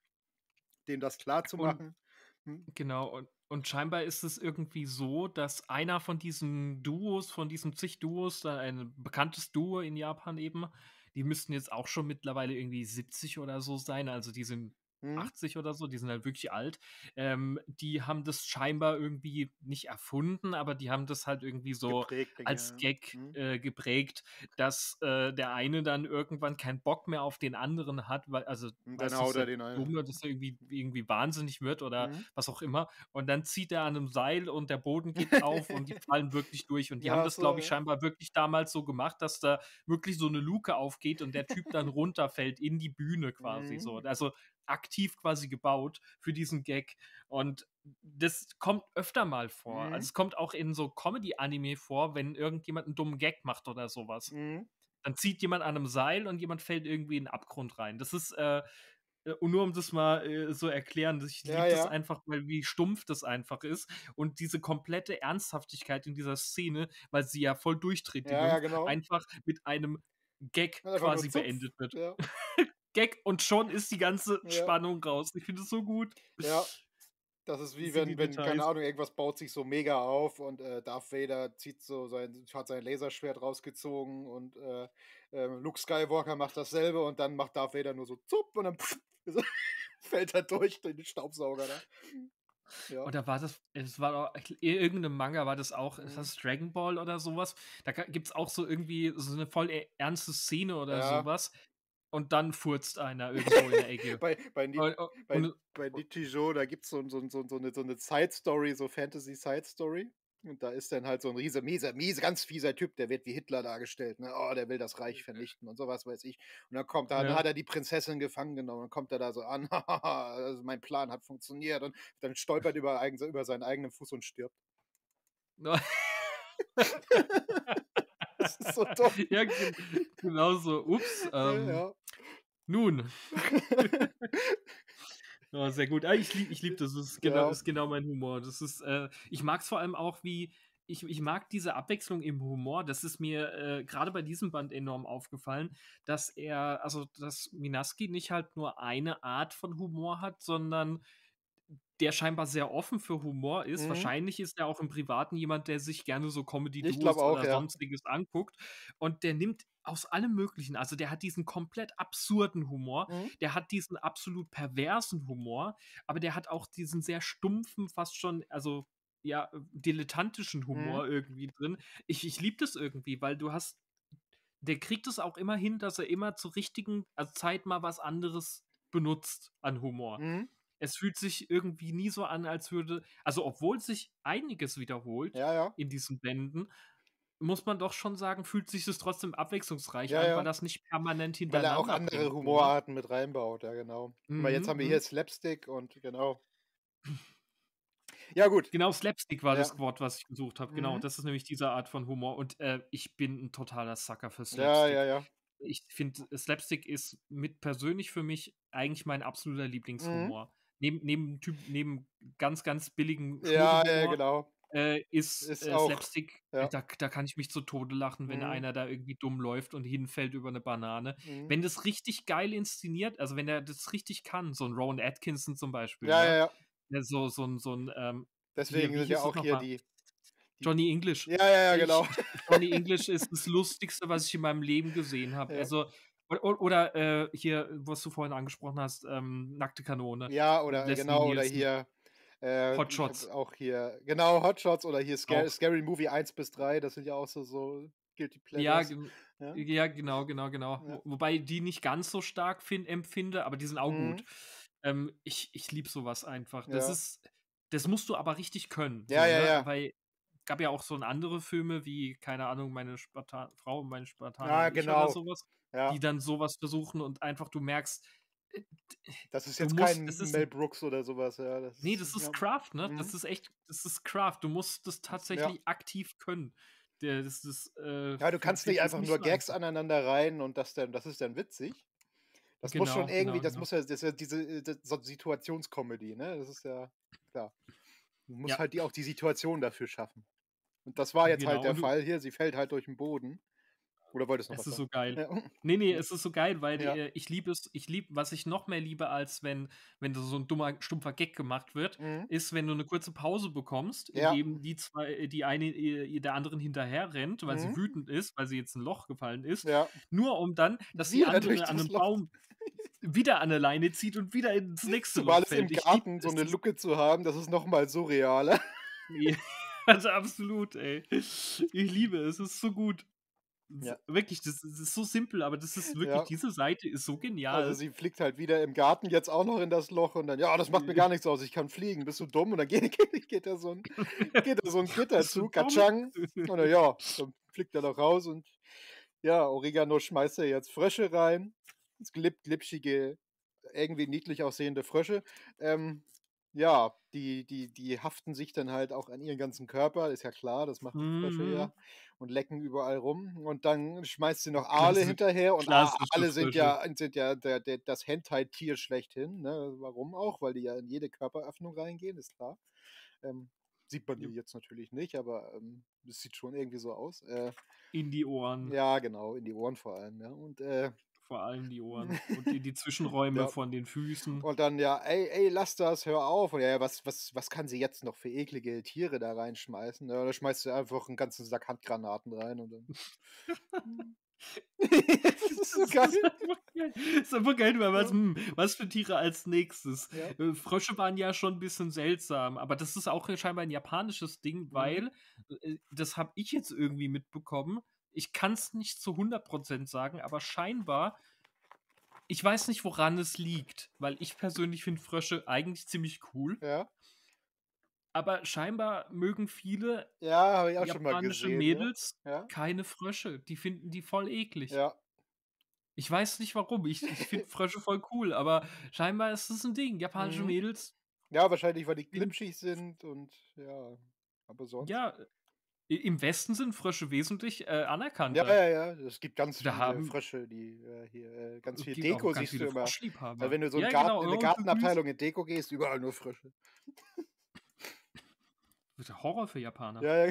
[SPEAKER 2] dem das
[SPEAKER 1] Und
[SPEAKER 2] klarzumachen. Mhm.
[SPEAKER 1] genau, und scheinbar ist es irgendwie so, dass einer von diesen Duos von diesen zig Duos, da ein bekanntes Duo in Japan eben, die müssten jetzt auch schon mittlerweile irgendwie 70 oder so sein, also die sind
[SPEAKER 2] Mhm.
[SPEAKER 1] 80 oder so, die sind halt wirklich alt. Die haben das scheinbar irgendwie nicht erfunden, aber die haben das halt irgendwie so
[SPEAKER 2] Geprägt, denke ich,
[SPEAKER 1] als
[SPEAKER 2] ja.
[SPEAKER 1] Gag,
[SPEAKER 2] Mhm.
[SPEAKER 1] geprägt, dass, der eine dann irgendwann keinen Bock mehr auf den anderen hat, weil also
[SPEAKER 2] Und dann
[SPEAKER 1] meistens
[SPEAKER 2] haut er
[SPEAKER 1] der
[SPEAKER 2] den ein.
[SPEAKER 1] Dumme, dass er irgendwie wahnsinnig wird oder
[SPEAKER 2] Mhm.
[SPEAKER 1] was auch immer. Und dann zieht er an 'nem Seil und der Boden gibt auf und die fallen wirklich durch. Und die haben
[SPEAKER 2] Ja,
[SPEAKER 1] das,
[SPEAKER 2] so,
[SPEAKER 1] glaube ich,
[SPEAKER 2] ja.
[SPEAKER 1] scheinbar wirklich damals so gemacht, dass da wirklich so 'ne Luke aufgeht und der Typ dann runterfällt in die Bühne quasi so.
[SPEAKER 2] Mhm.
[SPEAKER 1] Also, aktiv quasi gebaut für diesen Gag. Und das kommt öfter mal vor. Also,
[SPEAKER 2] Mhm.
[SPEAKER 1] es kommt auch in so Comedy-Anime vor, wenn irgendjemand 'n dummen Gag macht oder so was.
[SPEAKER 2] Mhm.
[SPEAKER 1] Dann zieht jemand an 'nem Seil und jemand fällt irgendwie in 'n Abgrund rein. Das ist, und nur um das mal, so erklären, ich
[SPEAKER 2] Ja,
[SPEAKER 1] liebe das
[SPEAKER 2] ja.
[SPEAKER 1] einfach, weil wie stumpf das einfach ist und diese komplette Ernsthaftigkeit in dieser Szene, weil sie ja voll durchdreht, die
[SPEAKER 2] Ja, ja,
[SPEAKER 1] 5,
[SPEAKER 2] genau.
[SPEAKER 1] einfach mit einem Gag
[SPEAKER 2] Einfach nur
[SPEAKER 1] quasi
[SPEAKER 2] Zupf.
[SPEAKER 1] beendet wird.
[SPEAKER 2] Ja,
[SPEAKER 1] Gag und schon ist die ganze
[SPEAKER 2] ja,
[SPEAKER 1] Spannung raus. Ich finde es so gut.
[SPEAKER 2] ja. Das ist wie
[SPEAKER 1] Das sind die
[SPEAKER 2] wenn, keine
[SPEAKER 1] Details.
[SPEAKER 2] Ahnung, irgendwas baut sich so mega auf und, Darth Vader zieht so hat sein Laserschwert rausgezogen und, Luke Skywalker macht dasselbe und dann macht Darth Vader nur so zupp und dann fällt er durch den Staubsauger da. Ja.
[SPEAKER 1] Oder war das es war doch irgend 'nem Manga war das auch ist
[SPEAKER 2] Mhm.
[SPEAKER 1] das Dragon Ball oder so was? Da gibt's auch so irgendwie so 'ne voll ernste Szene oder so
[SPEAKER 2] Ja.
[SPEAKER 1] was und dann furzt einer irgendwo in der Ecke.
[SPEAKER 2] Bei Ni
[SPEAKER 1] Und
[SPEAKER 2] bei bei Nichijou, da gibt's so 'ne Side Story, so Fantasy Side Story. Und da ist dann halt so 'n miese, ganz fieser Typ, der wird wie Hitler dargestellt, ne? Oh, der will das Reich vernichten und so was weiß ich. Und dann
[SPEAKER 1] ja.
[SPEAKER 2] hat er die Prinzessin gefangen genommen. Dann kommt er da so an: Also, mein Plan hat funktioniert." Und dann stolpert über seinen eigenen Fuß und stirbt. Das ist so dumm.
[SPEAKER 1] Ja, genau so. Ups,
[SPEAKER 2] Ja.
[SPEAKER 1] nun. Ja, sehr gut. Ich liebe das. Das
[SPEAKER 2] Ja.
[SPEAKER 1] ist genau mein Humor. Das ist, ich mag's vor allem auch, wie ich mag diese Abwechslung im Humor. Das ist mir, grade bei diesem Band enorm aufgefallen, dass Minaski nicht halt nur eine Art von Humor hat, sondern der scheinbar sehr offen für Humor ist.
[SPEAKER 2] Mhm.
[SPEAKER 1] Wahrscheinlich ist er auch im Privaten jemand, der sich gerne so
[SPEAKER 2] Ich glaube
[SPEAKER 1] Comedy-Duos
[SPEAKER 2] auch,
[SPEAKER 1] oder
[SPEAKER 2] ja.
[SPEAKER 1] Sonstiges anguckt. Und der nimmt aus allem Möglichen also, der hat diesen komplett absurden Humor,
[SPEAKER 2] Mhm.
[SPEAKER 1] der hat diesen absolut perversen Humor, aber der hat auch diesen sehr stumpfen, fast schon also, ja, dilettantischen
[SPEAKER 2] Mhm.
[SPEAKER 1] Humor irgendwie drin. Ich liebe das irgendwie, weil du hast der kriegt es auch immer hin, dass er immer zur richtigen Zeit mal was anderes benutzt an Humor.
[SPEAKER 2] Mhm.
[SPEAKER 1] Es fühlt sich irgendwie nie so an, als würde also, obwohl sich einiges wiederholt
[SPEAKER 2] Ja, ja.
[SPEAKER 1] in diesen Bänden, muss man doch schon sagen, fühlt sich das trotzdem abwechslungsreich
[SPEAKER 2] Ja,
[SPEAKER 1] an, weil
[SPEAKER 2] ja.
[SPEAKER 1] das nicht permanent
[SPEAKER 2] Weil er auch
[SPEAKER 1] hintereinander
[SPEAKER 2] andere
[SPEAKER 1] bringt, so, ne?
[SPEAKER 2] Humorarten mit reinbaut, ja genau. Guck mal, jetzt
[SPEAKER 1] Mhm,
[SPEAKER 2] haben wir hier
[SPEAKER 1] mhm.
[SPEAKER 2] Slapstick und genau. Ja gut.
[SPEAKER 1] Genau, Slapstick war
[SPEAKER 2] Ja.
[SPEAKER 1] das Wort, was ich gesucht habe. Genau,
[SPEAKER 2] Mhm.
[SPEAKER 1] das ist nämlich diese Art von Humor und, ich bin 'n totaler Sucker für
[SPEAKER 2] Ja, ja,
[SPEAKER 1] Slapstick.
[SPEAKER 2] ja.
[SPEAKER 1] Ich finde, Slapstick ist mit persönlich für mich eigentlich mein absoluter
[SPEAKER 2] Mhm.
[SPEAKER 1] Lieblingshumor. Neben ganz, ganz billigen
[SPEAKER 2] Ja, ja,
[SPEAKER 1] Schmuddelhumor,
[SPEAKER 2] genau.
[SPEAKER 1] ist,
[SPEAKER 2] Ist auch
[SPEAKER 1] Slapstick
[SPEAKER 2] ja.
[SPEAKER 1] da kann ich mich zu Tode lachen, wenn
[SPEAKER 2] Mhm.
[SPEAKER 1] einer da irgendwie dumm läuft und hinfällt über 'ne Banane.
[SPEAKER 2] Mhm.
[SPEAKER 1] Wenn das richtig geil inszeniert also, wenn er das richtig kann, so 'n Rowan Atkinson zum Beispiel,
[SPEAKER 2] Ja, ja,
[SPEAKER 1] ne?
[SPEAKER 2] ja.
[SPEAKER 1] Der so 'n, hier,
[SPEAKER 2] Deswegen
[SPEAKER 1] wie
[SPEAKER 2] sind ja
[SPEAKER 1] hieß es
[SPEAKER 2] auch
[SPEAKER 1] noch
[SPEAKER 2] hier
[SPEAKER 1] mal?
[SPEAKER 2] die
[SPEAKER 1] Johnny English.
[SPEAKER 2] ja, ja, ja, genau.
[SPEAKER 1] Johnny English ist das Lustigste, was ich in meinem Leben gesehen habe.
[SPEAKER 2] Ja.
[SPEAKER 1] Also, oder, hier, was du vorhin angesprochen hast, Nackte Kanone,
[SPEAKER 2] Ja, oder
[SPEAKER 1] Leslie
[SPEAKER 2] genau, oder
[SPEAKER 1] Nielsen,
[SPEAKER 2] hier,
[SPEAKER 1] Hot
[SPEAKER 2] ich habe
[SPEAKER 1] Shots
[SPEAKER 2] auch hier genau, Hot Shots oder hier
[SPEAKER 1] auch.
[SPEAKER 2] Scary Movie 1 bis 3. Das sind ja auch so Guilty
[SPEAKER 1] Ja,
[SPEAKER 2] Pleasures. Ja,
[SPEAKER 1] ja, genau.
[SPEAKER 2] ja.
[SPEAKER 1] Wobei die nicht ganz so stark empfinde, aber die sind auch gut.
[SPEAKER 2] Mhm.
[SPEAKER 1] Ich liebe sowas einfach.
[SPEAKER 2] Ja.
[SPEAKER 1] Das musst du aber richtig können,
[SPEAKER 2] Ja,
[SPEAKER 1] so,
[SPEAKER 2] ja,
[SPEAKER 1] ne?
[SPEAKER 2] ja.
[SPEAKER 1] Weil gab ja auch so andere Filme wie, keine Ahnung, meine Frau, meine Spartaner
[SPEAKER 2] Ah,
[SPEAKER 1] und ich oder
[SPEAKER 2] genau.
[SPEAKER 1] sowas,
[SPEAKER 2] Ja.
[SPEAKER 1] die dann sowas versuchen und einfach du merkst, äh,
[SPEAKER 2] Das ist
[SPEAKER 1] du
[SPEAKER 2] jetzt
[SPEAKER 1] musst
[SPEAKER 2] kein
[SPEAKER 1] das ist
[SPEAKER 2] Mel Brooks oder sowas, ja. Das
[SPEAKER 1] ne,
[SPEAKER 2] ist
[SPEAKER 1] das ist
[SPEAKER 2] ja.
[SPEAKER 1] Craft, ne?
[SPEAKER 2] Mhm.
[SPEAKER 1] Das ist Craft. Du musst das
[SPEAKER 2] Ja.
[SPEAKER 1] tatsächlich aktiv können. Das ist,
[SPEAKER 2] Ja, du kannst
[SPEAKER 1] finde
[SPEAKER 2] nicht
[SPEAKER 1] ich, ist
[SPEAKER 2] einfach
[SPEAKER 1] nicht
[SPEAKER 2] nur
[SPEAKER 1] so
[SPEAKER 2] Gags
[SPEAKER 1] einfach.
[SPEAKER 2] aneinander reihen und das ist dann witzig. Das muss schon irgendwie das
[SPEAKER 1] Genau.
[SPEAKER 2] muss ja das ist ja diese, so Situationscomedy, ne? Das ist ja klar. Du musst
[SPEAKER 1] Ja,
[SPEAKER 2] halt die Situation dafür schaffen. Und das war jetzt halt
[SPEAKER 1] genau.
[SPEAKER 2] der
[SPEAKER 1] Und du
[SPEAKER 2] Fall hier. Sie fällt halt durch 'n Boden. Oder wolltest du noch
[SPEAKER 1] es
[SPEAKER 2] was
[SPEAKER 1] ist
[SPEAKER 2] sagen?
[SPEAKER 1] so geil.
[SPEAKER 2] Ja.
[SPEAKER 1] Ne, es ist so geil, weil,
[SPEAKER 2] Ja.
[SPEAKER 1] ich liebe was ich noch mehr liebe, als wenn so 'n dummer, stumpfer Gag gemacht wird,
[SPEAKER 2] Mhm.
[SPEAKER 1] ist, wenn du 'ne kurze Pause bekommst, in
[SPEAKER 2] Ja.
[SPEAKER 1] dem die eine, der anderen hinterherrennt, weil sie
[SPEAKER 2] Mhm.
[SPEAKER 1] wütend ist, weil sie jetzt 'n Loch gefallen ist,
[SPEAKER 2] Ja.
[SPEAKER 1] nur um dann, dass die
[SPEAKER 2] Wieder durch
[SPEAKER 1] andere an
[SPEAKER 2] das
[SPEAKER 1] 'nem
[SPEAKER 2] Loch.
[SPEAKER 1] Baum wieder an der Leine zieht und wieder ins nächste
[SPEAKER 2] Zumal
[SPEAKER 1] Loch
[SPEAKER 2] es im
[SPEAKER 1] fällt. Ich liebe
[SPEAKER 2] Garten so
[SPEAKER 1] es.
[SPEAKER 2] 'ne Luke zu haben, das ist noch mal surrealer.
[SPEAKER 1] Ja, also absolut, ey. Ich liebe es. Es ist so gut.
[SPEAKER 2] Ja,
[SPEAKER 1] Wirklich, das ist so simpel, aber das ist wirklich,
[SPEAKER 2] ja.
[SPEAKER 1] diese Seite ist so
[SPEAKER 2] Also,
[SPEAKER 1] genial.
[SPEAKER 2] sie fliegt halt wieder im Garten jetzt auch noch in das Loch und dann: „Ja, das macht mir gar nichts aus, ich kann fliegen. Bist du dumm?“ Und dann geht da so 'n Gitter
[SPEAKER 1] Bist du
[SPEAKER 2] zu,
[SPEAKER 1] dumm?
[SPEAKER 2] katschang. Und dann ja, dann fliegt er doch raus und ja, Oregano schmeißt er jetzt Frösche rein. Es glitschige, irgendwie niedlich aussehende Frösche. Ähm, ja, die haften sich dann halt auch an ihren ganzen Körper, ist ja klar, das machen Frösche
[SPEAKER 1] Mhm.
[SPEAKER 2] ja und lecken überall rum. Und dann schmeißt sie noch Aale
[SPEAKER 1] Klassik
[SPEAKER 2] hinterher und
[SPEAKER 1] klassische
[SPEAKER 2] Aale
[SPEAKER 1] Frösche.
[SPEAKER 2] sind ja das Hentai-Tier schlechthin, ne? Warum auch? Weil die ja in jede Körperöffnung reingehen, ist klar. Ähm, sieht man die jetzt natürlich nicht, aber, es sieht schon irgendwie so aus.
[SPEAKER 1] In die Ohren,
[SPEAKER 2] Ja, genau, in die Ohren vor allem, ja. Und,
[SPEAKER 1] vor allem die Ohren und in die Zwischenräume
[SPEAKER 2] ja.
[SPEAKER 1] von den Füßen.
[SPEAKER 2] Und dann ja: „Ey, lass das, hör auf.“ Und ja, was kann sie jetzt noch für eklige Tiere da reinschmeißen? Ja, da schmeißt sie einfach 'n ganzen Sack Handgranaten rein und dann das ist so
[SPEAKER 1] Das ist
[SPEAKER 2] geil.
[SPEAKER 1] einfach geil. Ist einfach geil, weil
[SPEAKER 2] Ja,
[SPEAKER 1] was für Tiere als Nächstes?
[SPEAKER 2] ja.
[SPEAKER 1] Frösche waren ja schon 'n bisschen seltsam, aber das ist auch scheinbar 'n japanisches Ding,
[SPEAKER 2] Mhm.
[SPEAKER 1] weil, das habe ich jetzt irgendwie mitbekommen. Ich kann's nicht zu 100% sagen, aber scheinbar, ich weiß nicht, woran es liegt, weil ich persönlich finde Frösche eigentlich ziemlich cool,
[SPEAKER 2] Ja.
[SPEAKER 1] aber scheinbar mögen viele
[SPEAKER 2] Ja, habe ich auch schon mal
[SPEAKER 1] japanische
[SPEAKER 2] gesehen, ja.
[SPEAKER 1] Mädels
[SPEAKER 2] Ja,
[SPEAKER 1] keine Frösche. Die finden die voll eklig.
[SPEAKER 2] ja.
[SPEAKER 1] Ich weiß nicht warum. Ich finde Frösche voll cool, aber scheinbar ist das 'n Ding. Japanische
[SPEAKER 2] Mhm.
[SPEAKER 1] Mädels
[SPEAKER 2] Ja, wahrscheinlich, weil die
[SPEAKER 1] finden
[SPEAKER 2] glitschig sind und ja, aber sonst
[SPEAKER 1] ja, im Westen sind Frösche wesentlich,
[SPEAKER 2] ja,
[SPEAKER 1] anerkannter.
[SPEAKER 2] ja, ja, es gibt ganz
[SPEAKER 1] Da
[SPEAKER 2] viele
[SPEAKER 1] haben
[SPEAKER 2] Frösche, die, hier, ganz viel
[SPEAKER 1] gibt auch
[SPEAKER 2] Deko
[SPEAKER 1] ganz
[SPEAKER 2] siehst du
[SPEAKER 1] viele
[SPEAKER 2] immer. Also,
[SPEAKER 1] Froschliebhaber.
[SPEAKER 2] wenn du so 'n
[SPEAKER 1] Ja,
[SPEAKER 2] Garten
[SPEAKER 1] genau.
[SPEAKER 2] in 'ne
[SPEAKER 1] „Oh, so süß.“
[SPEAKER 2] Gartenabteilung in Deko gehst, überall nur Frösche.
[SPEAKER 1] Das ist ja Horror für Japaner.
[SPEAKER 2] Ja, ja.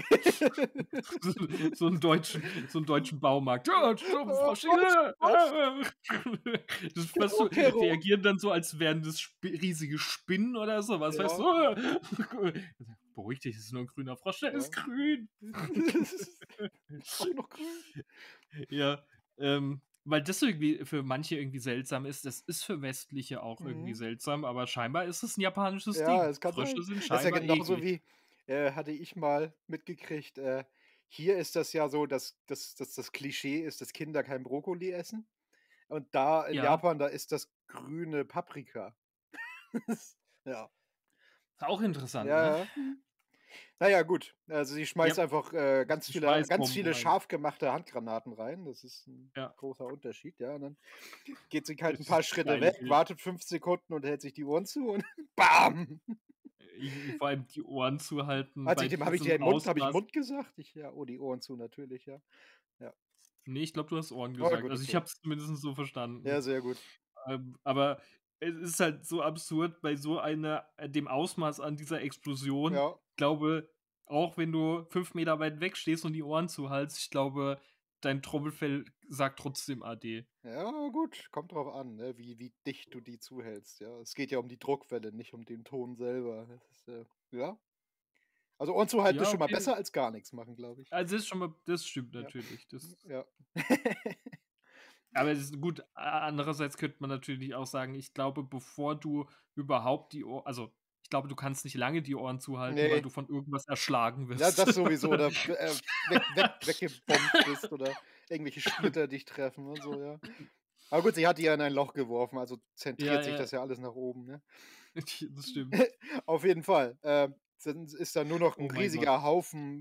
[SPEAKER 1] So 'n deutschen Baumarkt. „Ja,
[SPEAKER 2] Oh,
[SPEAKER 1] Frosch,
[SPEAKER 2] Frosch,
[SPEAKER 1] ja,
[SPEAKER 2] Frosch,
[SPEAKER 1] Das ist fast
[SPEAKER 2] Kero,
[SPEAKER 1] so,
[SPEAKER 2] Kero.
[SPEAKER 1] reagieren dann so, als wären das riesige Spinnen oder so was, weißt
[SPEAKER 2] Ja,
[SPEAKER 1] du? „Beruhig dich, das ist nur 'n grüner Frosch, der ist
[SPEAKER 2] ja.
[SPEAKER 1] grün.“
[SPEAKER 2] Auch noch grün.
[SPEAKER 1] Ja, weil das irgendwie für manche irgendwie seltsam ist. Das ist für Westliche auch irgendwie
[SPEAKER 2] Mhm.
[SPEAKER 1] seltsam, aber scheinbar ist es 'n japanisches
[SPEAKER 2] Ja,
[SPEAKER 1] Ding.
[SPEAKER 2] es kann
[SPEAKER 1] Frösche
[SPEAKER 2] sein.
[SPEAKER 1] sind
[SPEAKER 2] Das ist ja
[SPEAKER 1] scheinbar
[SPEAKER 2] genauso
[SPEAKER 1] eklig.
[SPEAKER 2] wie hatte ich mal mitgekriegt, hier ist das ja so, dass das Klischee ist, dass Kinder kein Brokkoli essen. Und da in
[SPEAKER 1] Ja,
[SPEAKER 2] Japan, da ist das grüne Paprika. Ja.
[SPEAKER 1] ist auch interessant, ne?
[SPEAKER 2] Ja, ja. Na ja, gut. Also, sie schmeißt
[SPEAKER 1] Ja,
[SPEAKER 2] einfach,
[SPEAKER 1] die Schweißbomben
[SPEAKER 2] viele
[SPEAKER 1] rein.
[SPEAKER 2] scharf gemachte Handgranaten rein. Das ist 'n
[SPEAKER 1] Ja,
[SPEAKER 2] großer Unterschied, ja. Und dann geht sie halt 'n
[SPEAKER 1] das
[SPEAKER 2] paar
[SPEAKER 1] ist 'n
[SPEAKER 2] Schritte
[SPEAKER 1] geiles
[SPEAKER 2] weg,
[SPEAKER 1] Bild.
[SPEAKER 2] wartet 5 Sekunden und hält sich die Ohren zu und bam!
[SPEAKER 1] Vor allem die Ohren zuhalten
[SPEAKER 2] Hat
[SPEAKER 1] bei
[SPEAKER 2] sich dem habe ich
[SPEAKER 1] diesem
[SPEAKER 2] dir Mund habe ich
[SPEAKER 1] Ausmaß.
[SPEAKER 2] Mund gesagt? Ich ja, oh, die Ohren zu, natürlich, ja. Ja.
[SPEAKER 1] Ne, ich glaube, du hast Ohren
[SPEAKER 2] Oh,
[SPEAKER 1] gesagt.
[SPEAKER 2] gut,
[SPEAKER 1] Also, ich
[SPEAKER 2] okay.
[SPEAKER 1] habe es zumindest so verstanden.
[SPEAKER 2] Ja, sehr gut.
[SPEAKER 1] Aber es ist halt so absurd bei so einer dem Ausmaß an dieser Explosion.
[SPEAKER 2] Ja.
[SPEAKER 1] Ich glaube, auch wenn du 5 Meter weit weg stehst und die Ohren zuhältst, ich glaube, dein Trommelfell sagt trotzdem Ade.
[SPEAKER 2] Ja, gut, kommt drauf an, ne, wie dicht du die zuhältst, ja. Es geht ja um die Druckwelle, nicht um den Ton selber. Das ist, ja. Also, Ohren zuhalten ist
[SPEAKER 1] Ja,
[SPEAKER 2] schon mal
[SPEAKER 1] okay.
[SPEAKER 2] besser als gar nix machen, glaube ich.
[SPEAKER 1] Also, das ist schon mal, das stimmt
[SPEAKER 2] Ja.
[SPEAKER 1] natürlich.
[SPEAKER 2] Ja.
[SPEAKER 1] Aber es ist gut, andererseits könnte man natürlich auch sagen, ich glaube, bevor du überhaupt die Ohr also, Ich glaube, du kannst nicht lange die Ohren zuhalten, weil
[SPEAKER 2] Ne.
[SPEAKER 1] du von irgendwas erschlagen
[SPEAKER 2] Ja,
[SPEAKER 1] wirst.
[SPEAKER 2] das sowieso oder weggebombt bist oder irgendwelche Splitter dich treffen und so, ja. Aber gut, sie hat die ja in ein Loch geworfen, also
[SPEAKER 1] Ja,
[SPEAKER 2] zentriert sich
[SPEAKER 1] ja,
[SPEAKER 2] das ja alles nach oben, ne?
[SPEAKER 1] das stimmt.
[SPEAKER 2] Auf jeden Fall. Dann ist da nur noch 'n
[SPEAKER 1] Oh mein Gott.
[SPEAKER 2] riesiger Haufen,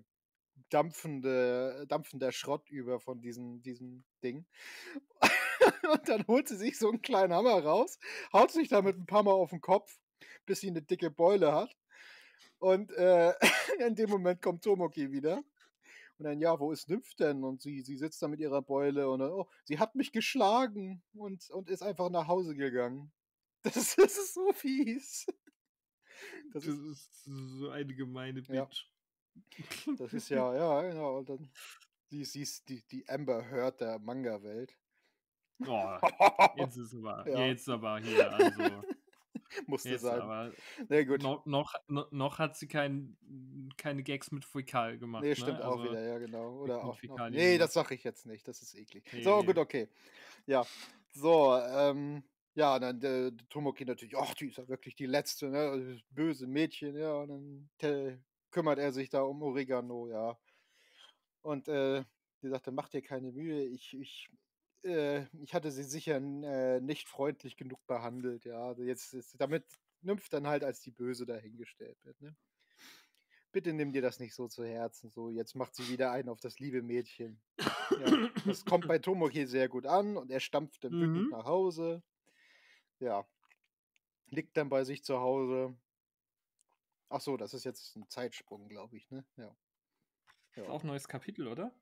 [SPEAKER 2] dampfender Schrott über von diesem Ding. Und dann holt sie sich so 'n kleinen Hammer raus, haut sich damit 'n paar Mal auf 'n Kopf, bis sie 'ne dicke Beule hat. Und, in dem Moment kommt Tomoki wieder. Und dann: „Ja, wo ist Nymph denn?“ Und sie sitzt da mit ihrer Beule und dann: „Oh, sie hat mich geschlagen“ und ist einfach nach Hause gegangen. Das ist so fies. Das
[SPEAKER 1] Das
[SPEAKER 2] ist
[SPEAKER 1] ist so eine gemeine
[SPEAKER 2] ja,
[SPEAKER 1] Bitch.
[SPEAKER 2] das ist ja, genau. Und dann sie ist die Amber Heard der Manga-Welt.
[SPEAKER 1] Oh,
[SPEAKER 2] Ja,
[SPEAKER 1] jetzt aber hier, also
[SPEAKER 2] musste
[SPEAKER 1] jetzt
[SPEAKER 2] sein.
[SPEAKER 1] aber
[SPEAKER 2] Ne, gut.
[SPEAKER 1] noch hat sie keine Gags mit Fäkal
[SPEAKER 2] Ne,
[SPEAKER 1] gemacht, ne?
[SPEAKER 2] stimmt auch
[SPEAKER 1] Also,
[SPEAKER 2] wieder, ja, genau.
[SPEAKER 1] nix
[SPEAKER 2] Oder
[SPEAKER 1] mit
[SPEAKER 2] auch
[SPEAKER 1] Fäkalien
[SPEAKER 2] ne, das
[SPEAKER 1] gemacht.
[SPEAKER 2] sage ich jetzt nicht, das ist eklig.
[SPEAKER 1] Ne,
[SPEAKER 2] So, gut,
[SPEAKER 1] ne.
[SPEAKER 2] okay. Ja. So, ja, dann der Tomoki natürlich: „Ach, die ist ja wirklich die Letzte, ne, böse Mädchen“, ja, und dann kümmert er sich da um Oregano, ja. Und, die sagte: „Mach dir keine Mühe, ich hatte sie sicher nicht freundlich genug behandelt“, ja. Also, jetzt ist damit Nymph dann halt als die Böse dahingestellt wird, ne? „Bitte nimm dir das nicht so zu Herzen, so, jetzt macht sie wieder einen auf das liebe Mädchen.“ Ja, das kommt bei Tomoki sehr gut an und er stampft dann wütend
[SPEAKER 1] Mhm.
[SPEAKER 2] nach Hause. Ja, liegt dann bei sich zu Hause. Ach so, das ist jetzt 'n Zeitsprung, glaube ich, ne? Ja,
[SPEAKER 1] Ist
[SPEAKER 2] ja.
[SPEAKER 1] auch 'n neues Kapitel, oder?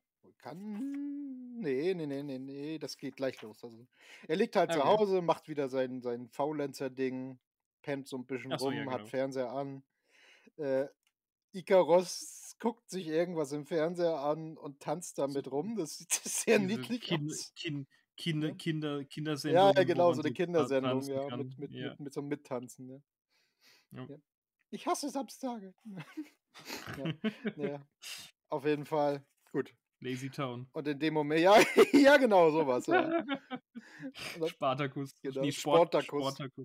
[SPEAKER 2] Ne, das geht gleich los. Also, er liegt halt zu
[SPEAKER 1] Okay.
[SPEAKER 2] Hause, macht wieder sein Faulenzer-Ding, pennt so 'n bisschen
[SPEAKER 1] Ach so, ja,
[SPEAKER 2] rum, hat
[SPEAKER 1] genau.
[SPEAKER 2] Fernseher an. Äh, Ikaros guckt sich irgendwas im Fernseher an und tanzt
[SPEAKER 1] So
[SPEAKER 2] damit rum. Das sieht sehr
[SPEAKER 1] diese
[SPEAKER 2] niedlich aus, ne? Ja, ja,
[SPEAKER 1] Kindersendungen, wo
[SPEAKER 2] genau,
[SPEAKER 1] man
[SPEAKER 2] so 'ne
[SPEAKER 1] so
[SPEAKER 2] Kindersendung,
[SPEAKER 1] tanzen
[SPEAKER 2] ja,
[SPEAKER 1] kann. Ja,
[SPEAKER 2] mit so 'm Mittanzen, ne?
[SPEAKER 1] ja.
[SPEAKER 2] Ja. „Ich hasse Samstage.“ Ja, ja, auf jeden Fall. Gut.
[SPEAKER 1] Lazy Town.
[SPEAKER 2] Und in dem Moment ja, ja, genau, so was, ja. Und dann
[SPEAKER 1] Spartacus,
[SPEAKER 2] genau,
[SPEAKER 1] ne,
[SPEAKER 2] Sportacus.
[SPEAKER 1] Sportacus.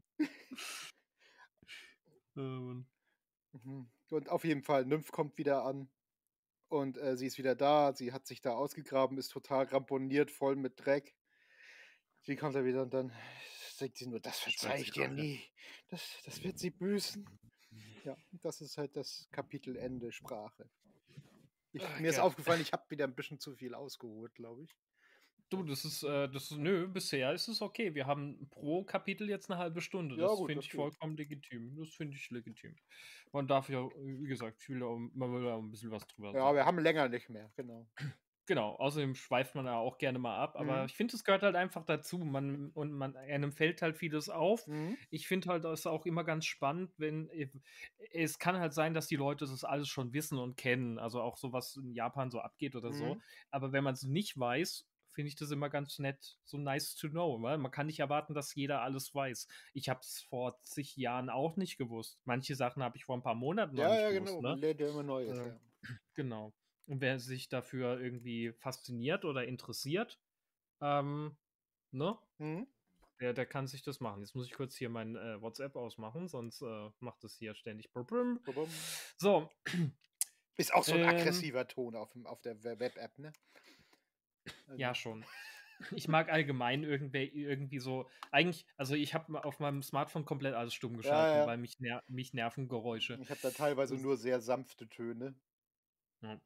[SPEAKER 1] Mann.
[SPEAKER 2] Mhm. Und auf jeden Fall, Nymph kommt wieder an und, sie ist wieder da. Sie hat sich da ausgegraben, ist total ramponiert, voll mit Dreck. Sie kommt da wieder und dann denkt sie nur: „Das
[SPEAKER 1] Schwört
[SPEAKER 2] verzeihe
[SPEAKER 1] sie
[SPEAKER 2] ich dir
[SPEAKER 1] Rache.
[SPEAKER 2] nie. Das wird sie büßen.“ Ja, das ist halt das Kapitelende Sprache.
[SPEAKER 1] Ach
[SPEAKER 2] Mir ist
[SPEAKER 1] Gott.
[SPEAKER 2] aufgefallen, ich habe wieder 'n bisschen zu viel ausgeholt, glaube ich.
[SPEAKER 1] Du, das ist nö, bisher ist es okay. Wir haben pro Kapitel jetzt 'ne halbe Stunde.
[SPEAKER 2] Ja
[SPEAKER 1] Das
[SPEAKER 2] gut,
[SPEAKER 1] finde
[SPEAKER 2] das
[SPEAKER 1] ich
[SPEAKER 2] geht.
[SPEAKER 1] vollkommen legitim. Das finde ich legitim. Man darf ja, wie gesagt, ich will ja auch man will ja auch 'n bisschen was drüber
[SPEAKER 2] Ja, wir
[SPEAKER 1] sagen.
[SPEAKER 2] haben länger nicht mehr, genau.
[SPEAKER 1] Genau, außerdem schweift man ja auch gerne mal ab, aber
[SPEAKER 2] Mhm,
[SPEAKER 1] ich finde, es gehört halt einfach dazu. Man einem fällt halt vieles auf.
[SPEAKER 2] mhm.
[SPEAKER 1] Ich finde halt, das ist auch immer ganz spannend, wenn es kann halt sein, dass die Leute das alles schon wissen und kennen, also auch so, was in Japan so abgeht oder so.
[SPEAKER 2] Mhm.
[SPEAKER 1] Aber wenn man's nicht weiß, finde ich das immer ganz nett, so nice to know, weil man kann nicht erwarten, dass jeder alles weiß. Ich habe es vor zig Jahren auch nicht gewusst. Manche Sachen habe ich vor 'n paar Monaten noch
[SPEAKER 2] Ja,
[SPEAKER 1] nicht
[SPEAKER 2] ja,
[SPEAKER 1] gewusst,
[SPEAKER 2] genau. Man
[SPEAKER 1] ne?
[SPEAKER 2] lernt ja immer Neues,
[SPEAKER 1] Ähm,
[SPEAKER 2] ja.
[SPEAKER 1] genau. Und wer sich dafür irgendwie fasziniert oder interessiert, ähm, ne,
[SPEAKER 2] Mhm.
[SPEAKER 1] der kann sich das machen. Jetzt muss ich kurz hier mein, WhatsApp ausmachen, sonst, macht es hier ständig Brrrm.
[SPEAKER 2] Ba-bum.
[SPEAKER 1] So,
[SPEAKER 2] Ist auch so 'n
[SPEAKER 1] ähm,
[SPEAKER 2] aggressiver Ton auf der Web-App, ne?
[SPEAKER 1] ja
[SPEAKER 2] Also
[SPEAKER 1] schon. Ich mag allgemein irgendwie so eigentlich also, ich habe auf meinem Smartphone komplett alles stumm
[SPEAKER 2] ja,
[SPEAKER 1] geschalten,
[SPEAKER 2] ja.
[SPEAKER 1] weil mich nerven Geräusche.
[SPEAKER 2] Ich habe da teilweise
[SPEAKER 1] Das
[SPEAKER 2] nur sehr sanfte Töne.
[SPEAKER 1] ja.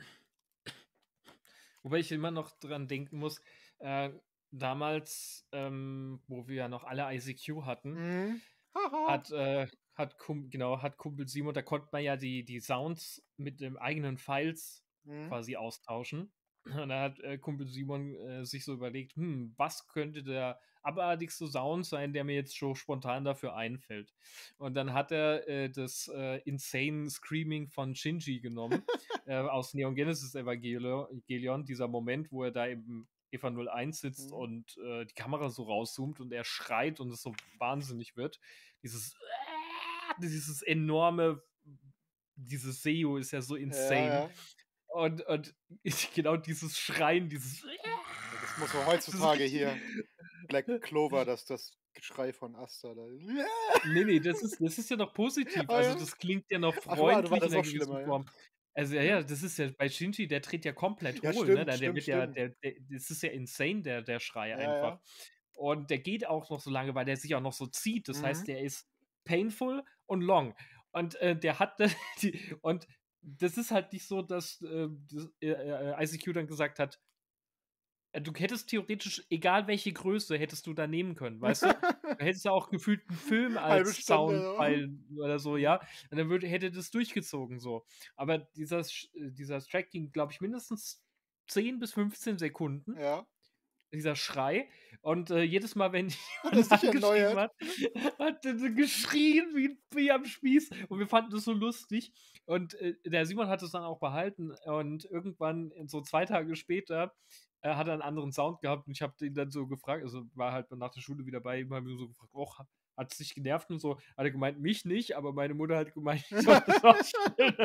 [SPEAKER 1] Wobei ich immer noch dran denken muss, äh, damals, wo wir ja noch alle ICQ hatten,
[SPEAKER 2] Mhm. Haha.
[SPEAKER 1] hat Kumpel Simon da konnte man ja die Sounds mit den eigenen Files
[SPEAKER 2] Mhm.
[SPEAKER 1] quasi austauschen. Und da hat, Kumpel Simon, sich so überlegt: was könnte der abartigste Sound sein, der mir jetzt so spontan dafür einfällt?“ Und dann hat er, das, Insane Screaming von Shinji genommen, aus Neon Genesis Evangelion, dieser Moment, wo er da im Eva 01 sitzt
[SPEAKER 2] Mhm.
[SPEAKER 1] und, die Kamera so rauszoomt und er schreit und es so wahnsinnig wird. Dieses dieses enorme dieses SEO ist ja so
[SPEAKER 2] Ja,
[SPEAKER 1] insane.
[SPEAKER 2] ja.
[SPEAKER 1] Und genau dieses Schreien, dieses
[SPEAKER 2] Ja, das muss man
[SPEAKER 1] das ist
[SPEAKER 2] heutzutage
[SPEAKER 1] richtig
[SPEAKER 2] hier Black Clover, das Geschrei von Asta da.
[SPEAKER 1] Nee, das ist ja noch positiv.
[SPEAKER 2] Ah,
[SPEAKER 1] Also,
[SPEAKER 2] ja?
[SPEAKER 1] das klingt ja noch
[SPEAKER 2] Ach, war
[SPEAKER 1] freundlich
[SPEAKER 2] das
[SPEAKER 1] in 'ner
[SPEAKER 2] noch
[SPEAKER 1] gewissen
[SPEAKER 2] schlimmer, ja?
[SPEAKER 1] Form. Also, ja,
[SPEAKER 2] Mhm.
[SPEAKER 1] das ist ja bei Shinji, der dreht ja komplett
[SPEAKER 2] Ja,
[SPEAKER 1] hohl, ne?
[SPEAKER 2] stimmt,
[SPEAKER 1] Der
[SPEAKER 2] stimmt,
[SPEAKER 1] wird ja
[SPEAKER 2] stimmt.
[SPEAKER 1] der das ist ja insane, der Schrei
[SPEAKER 2] Ja,
[SPEAKER 1] einfach.
[SPEAKER 2] ja.
[SPEAKER 1] Und der geht auch noch so lange, weil der sich auch noch so zieht. Das heißt,
[SPEAKER 2] Mhm.
[SPEAKER 1] der ist painful und long. Und, der hat die und das ist halt nicht so, dass, ICQ dann gesagt hat: Du hättest theoretisch, egal welche Größe, hättest du da nehmen können, weißt du? Du hättest ja auch gefühlt 'n Film
[SPEAKER 2] Halbe
[SPEAKER 1] als
[SPEAKER 2] Stunde, ja.
[SPEAKER 1] Soundfile oder so,
[SPEAKER 2] Mhm.
[SPEAKER 1] ja? Und dann hätte das durchgezogen so. Aber dieser Track ging, glaube ich, mindestens 10 bis 15 Sekunden,
[SPEAKER 2] Ja.
[SPEAKER 1] dieser Schrei. Und, jedes Mal, wenn
[SPEAKER 2] Hat er
[SPEAKER 1] jemand
[SPEAKER 2] sich
[SPEAKER 1] angeschrieben
[SPEAKER 2] erneuert?
[SPEAKER 1] hat, hat er so geschrien wie am Spieß und wir fanden das so lustig. Und, der Simon hat es dann auch behalten und irgendwann so 2 Tage später, hat er 'n anderen Sound gehabt und ich habe den dann so gefragt, also, war halt nach der Schule wieder bei ihm, habe ihn so gefragt: „Och, hat's dich genervt und so?“ Hat er gemeint: „Mich nicht“, aber meine Mutter hat gemeint, ich soll das ausstellen.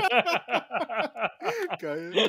[SPEAKER 2] Geil.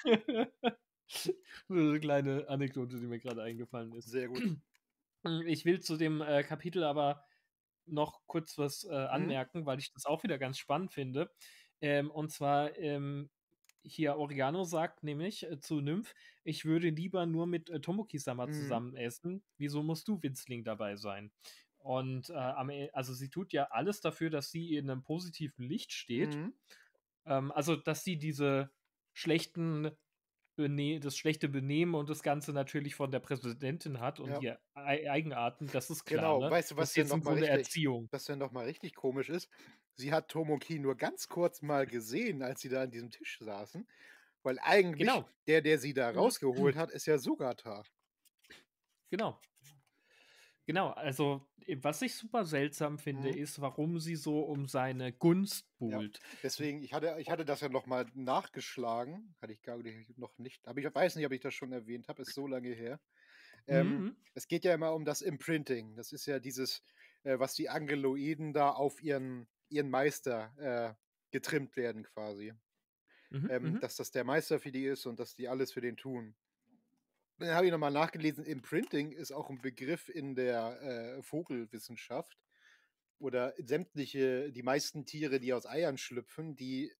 [SPEAKER 1] So 'ne kleine Anekdote, die mir grade eingefallen ist.
[SPEAKER 2] Sehr gut.
[SPEAKER 1] Ich will zu dem, Kapitel aber noch kurz was,
[SPEAKER 2] Mhm.
[SPEAKER 1] anmerken, weil ich das auch wieder ganz spannend finde. Und zwar, hier Oregano sagt nämlich, zu Nymph: „Ich würde lieber nur mit, Tomoki-sama
[SPEAKER 2] Mhm.
[SPEAKER 1] zusammen essen. Wieso musst du Winzling dabei sein?“ Und, also, sie tut ja alles dafür, dass sie in 'nem positiven Licht steht.
[SPEAKER 2] Mhm.
[SPEAKER 1] Also, dass sie diese schlechten das schlechte Benehmen und das Ganze natürlich von der Präsidentin hat und
[SPEAKER 2] Ja.
[SPEAKER 1] die Eigenarten, das ist klar,
[SPEAKER 2] Genau.
[SPEAKER 1] ne?
[SPEAKER 2] Weißt du,
[SPEAKER 1] Das ist jetzt im Grunde Erziehung.
[SPEAKER 2] was denn noch mal richtig komisch ist? Sie hat Tomoki nur ganz kurz mal gesehen, als sie da an diesem Tisch saßen, weil eigentlich
[SPEAKER 1] Genau.
[SPEAKER 2] der sie da
[SPEAKER 1] Mhm.
[SPEAKER 2] rausgeholt hat, ist ja Sugata.
[SPEAKER 1] Genau. Genau. Also, was ich super seltsam finde,
[SPEAKER 2] Mhm.
[SPEAKER 1] ist, warum sie so um seine Gunst
[SPEAKER 2] Ja.
[SPEAKER 1] buhlt.
[SPEAKER 2] Deswegen, ich hatte das ja noch mal nachgeschlagen. Hatte ich, glaube ich, noch nicht, aber ich weiß nicht, ob ich das schon erwähnt habe, ist so lange her.
[SPEAKER 1] Mhm,
[SPEAKER 2] Es geht ja immer um das Imprinting. Das ist ja dieses, was die Angeloiden da auf ihren Meister, getrimmt werden quasi.
[SPEAKER 1] mhm, mhm,
[SPEAKER 2] Dass das der Meister für die ist und dass die alles für den tun. Dann habe ich noch mal nachgelesen, Imprinting ist auch 'n Begriff in der, Vogelwissenschaft oder die meisten Tiere, die aus Eiern schlüpfen,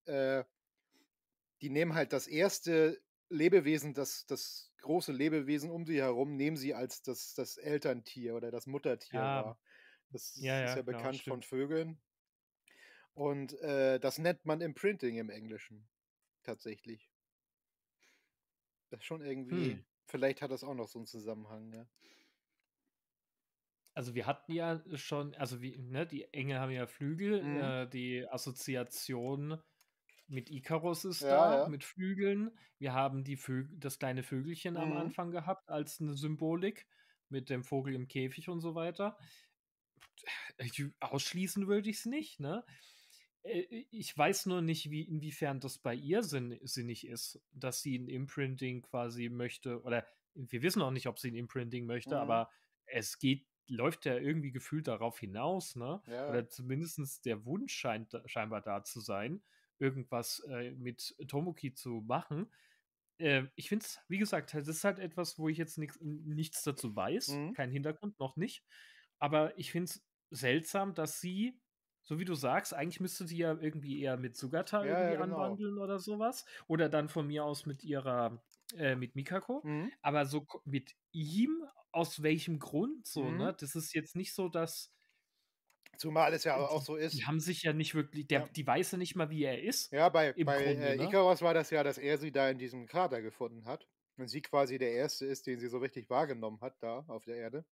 [SPEAKER 2] die nehmen halt das erste Lebewesen, das große Lebewesen um sie herum, nehmen sie als das Elterntier oder das Muttertier
[SPEAKER 1] ja,
[SPEAKER 2] wahr. Das
[SPEAKER 1] ja,
[SPEAKER 2] ist
[SPEAKER 1] ja,
[SPEAKER 2] ja
[SPEAKER 1] genau,
[SPEAKER 2] bekannt von
[SPEAKER 1] stimmt.
[SPEAKER 2] Vögeln und, das nennt man Imprinting im Englischen tatsächlich. Das ist schon irgendwie,
[SPEAKER 1] Hm.
[SPEAKER 2] vielleicht hat das auch noch so 'n Zusammenhang, ja.
[SPEAKER 1] Also, wir hatten ja schon, also, wie ne, die Engel haben ja Flügel,
[SPEAKER 2] Mhm.
[SPEAKER 1] die Assoziation mit Ikarus ist
[SPEAKER 2] Ja,
[SPEAKER 1] da,
[SPEAKER 2] ja.
[SPEAKER 1] mit Flügeln. Wir haben das kleine Vögelchen am
[SPEAKER 2] Mhm.
[SPEAKER 1] Anfang gehabt als 'ne Symbolik mit dem Vogel im Käfig und so weiter. Ausschließen würde ich's nicht, ne? Ich weiß nur nicht, inwiefern das bei ihr sinnig ist, dass sie 'n Imprinting quasi möchte, oder wir wissen auch nicht, ob sie 'n Imprinting möchte,
[SPEAKER 2] Mhm.
[SPEAKER 1] aber es läuft ja irgendwie gefühlt darauf hinaus, ne?
[SPEAKER 2] Ja, ja.
[SPEAKER 1] Oder zumindestens der Wunsch scheinbar da zu sein, irgendwas, mit Tomoki zu machen. Ich finde es, wie gesagt, das ist halt etwas, wo ich jetzt nichts dazu weiß,
[SPEAKER 2] Mhm.
[SPEAKER 1] kein Hintergrund, noch nicht. Aber ich finde es seltsam, dass sie, so wie du sagst, eigentlich müsste sie ja irgendwie eher mit Sugata
[SPEAKER 2] Ja, ja,
[SPEAKER 1] irgendwie
[SPEAKER 2] genau.
[SPEAKER 1] anbandeln oder sowas. Oder dann von mir aus mit Mikako.
[SPEAKER 2] Mhm.
[SPEAKER 1] Aber so mit ihm, aus welchem Grund so,
[SPEAKER 2] Mhm.
[SPEAKER 1] ne? Das ist jetzt nicht so, dass
[SPEAKER 2] Zumal es ja auch
[SPEAKER 1] die
[SPEAKER 2] so
[SPEAKER 1] die
[SPEAKER 2] ist,
[SPEAKER 1] haben sich ja nicht wirklich,
[SPEAKER 2] ja.
[SPEAKER 1] die weiß ja nicht mal, wie er ist,
[SPEAKER 2] Ja, bei
[SPEAKER 1] im Grunde, ne?
[SPEAKER 2] Ikarus war das ja, dass er sie da in diesem Krater gefunden hat und sie quasi der Erste ist, den sie so richtig wahrgenommen hat da auf der Erde.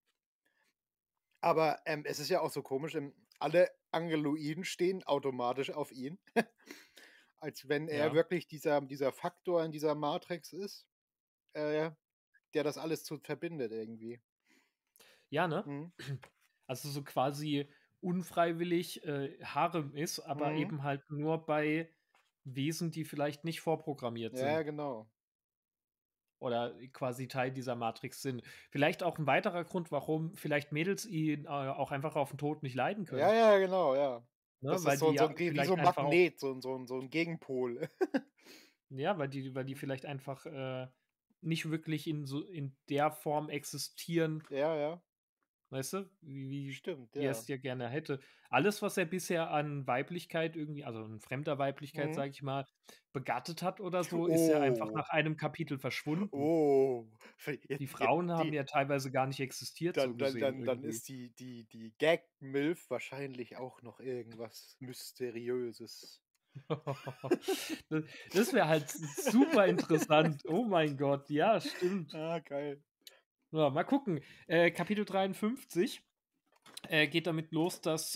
[SPEAKER 2] Aber, es ist ja auch so komisch, alle Angeloiden stehen automatisch auf ihn, als wenn er
[SPEAKER 1] Ja.
[SPEAKER 2] wirklich dieser Faktor in dieser Matrix ist, äh, der das alles verbindet irgendwie.
[SPEAKER 1] Ja, ne?
[SPEAKER 2] Mhm.
[SPEAKER 1] Also, so quasi unfreiwillig, Harem ist, aber
[SPEAKER 2] Mhm.
[SPEAKER 1] eben halt nur bei Wesen, die vielleicht nicht vorprogrammiert
[SPEAKER 2] Ja, ja,
[SPEAKER 1] sind
[SPEAKER 2] genau.
[SPEAKER 1] oder quasi Teil dieser Matrix sind. Vielleicht auch 'n weiterer Grund, warum vielleicht Mädels ihn, auch einfach auf 'n Tod nicht leiden
[SPEAKER 2] Ja,
[SPEAKER 1] können,
[SPEAKER 2] ja, genau, ja.
[SPEAKER 1] ne?
[SPEAKER 2] Das
[SPEAKER 1] Weil
[SPEAKER 2] ist
[SPEAKER 1] die
[SPEAKER 2] so
[SPEAKER 1] ja
[SPEAKER 2] 'n wie so
[SPEAKER 1] vielleicht
[SPEAKER 2] 'n
[SPEAKER 1] einfach auch,
[SPEAKER 2] Magnet, so 'n Gegenpol.
[SPEAKER 1] ja, weil die vielleicht einfach, nicht wirklich in der Form existieren,
[SPEAKER 2] Ja, ja.
[SPEAKER 1] Weißt du,
[SPEAKER 2] Stimmt,
[SPEAKER 1] wie er es
[SPEAKER 2] ja.
[SPEAKER 1] dir gerne hätte. Alles, was er bisher an Weiblichkeit irgendwie, also an fremder Weiblichkeit,
[SPEAKER 2] Mhm.
[SPEAKER 1] sage ich mal, begattet hat oder so, ist ja einfach
[SPEAKER 2] Oh,
[SPEAKER 1] nach einem Kapitel verschwunden.
[SPEAKER 2] oh.
[SPEAKER 1] Die Frauen haben
[SPEAKER 2] Die
[SPEAKER 1] ja teilweise gar nicht existiert, so gesehen
[SPEAKER 2] dann
[SPEAKER 1] irgendwie.
[SPEAKER 2] ist die Gag-Milf wahrscheinlich auch noch irgendwas Mysteriöses.
[SPEAKER 1] Da das wäre halt super interessant. Oh mein Gott, ja, stimmt.
[SPEAKER 2] Ah, geil.
[SPEAKER 1] Ja, mal gucken. Kapitel 53 geht damit los, dass,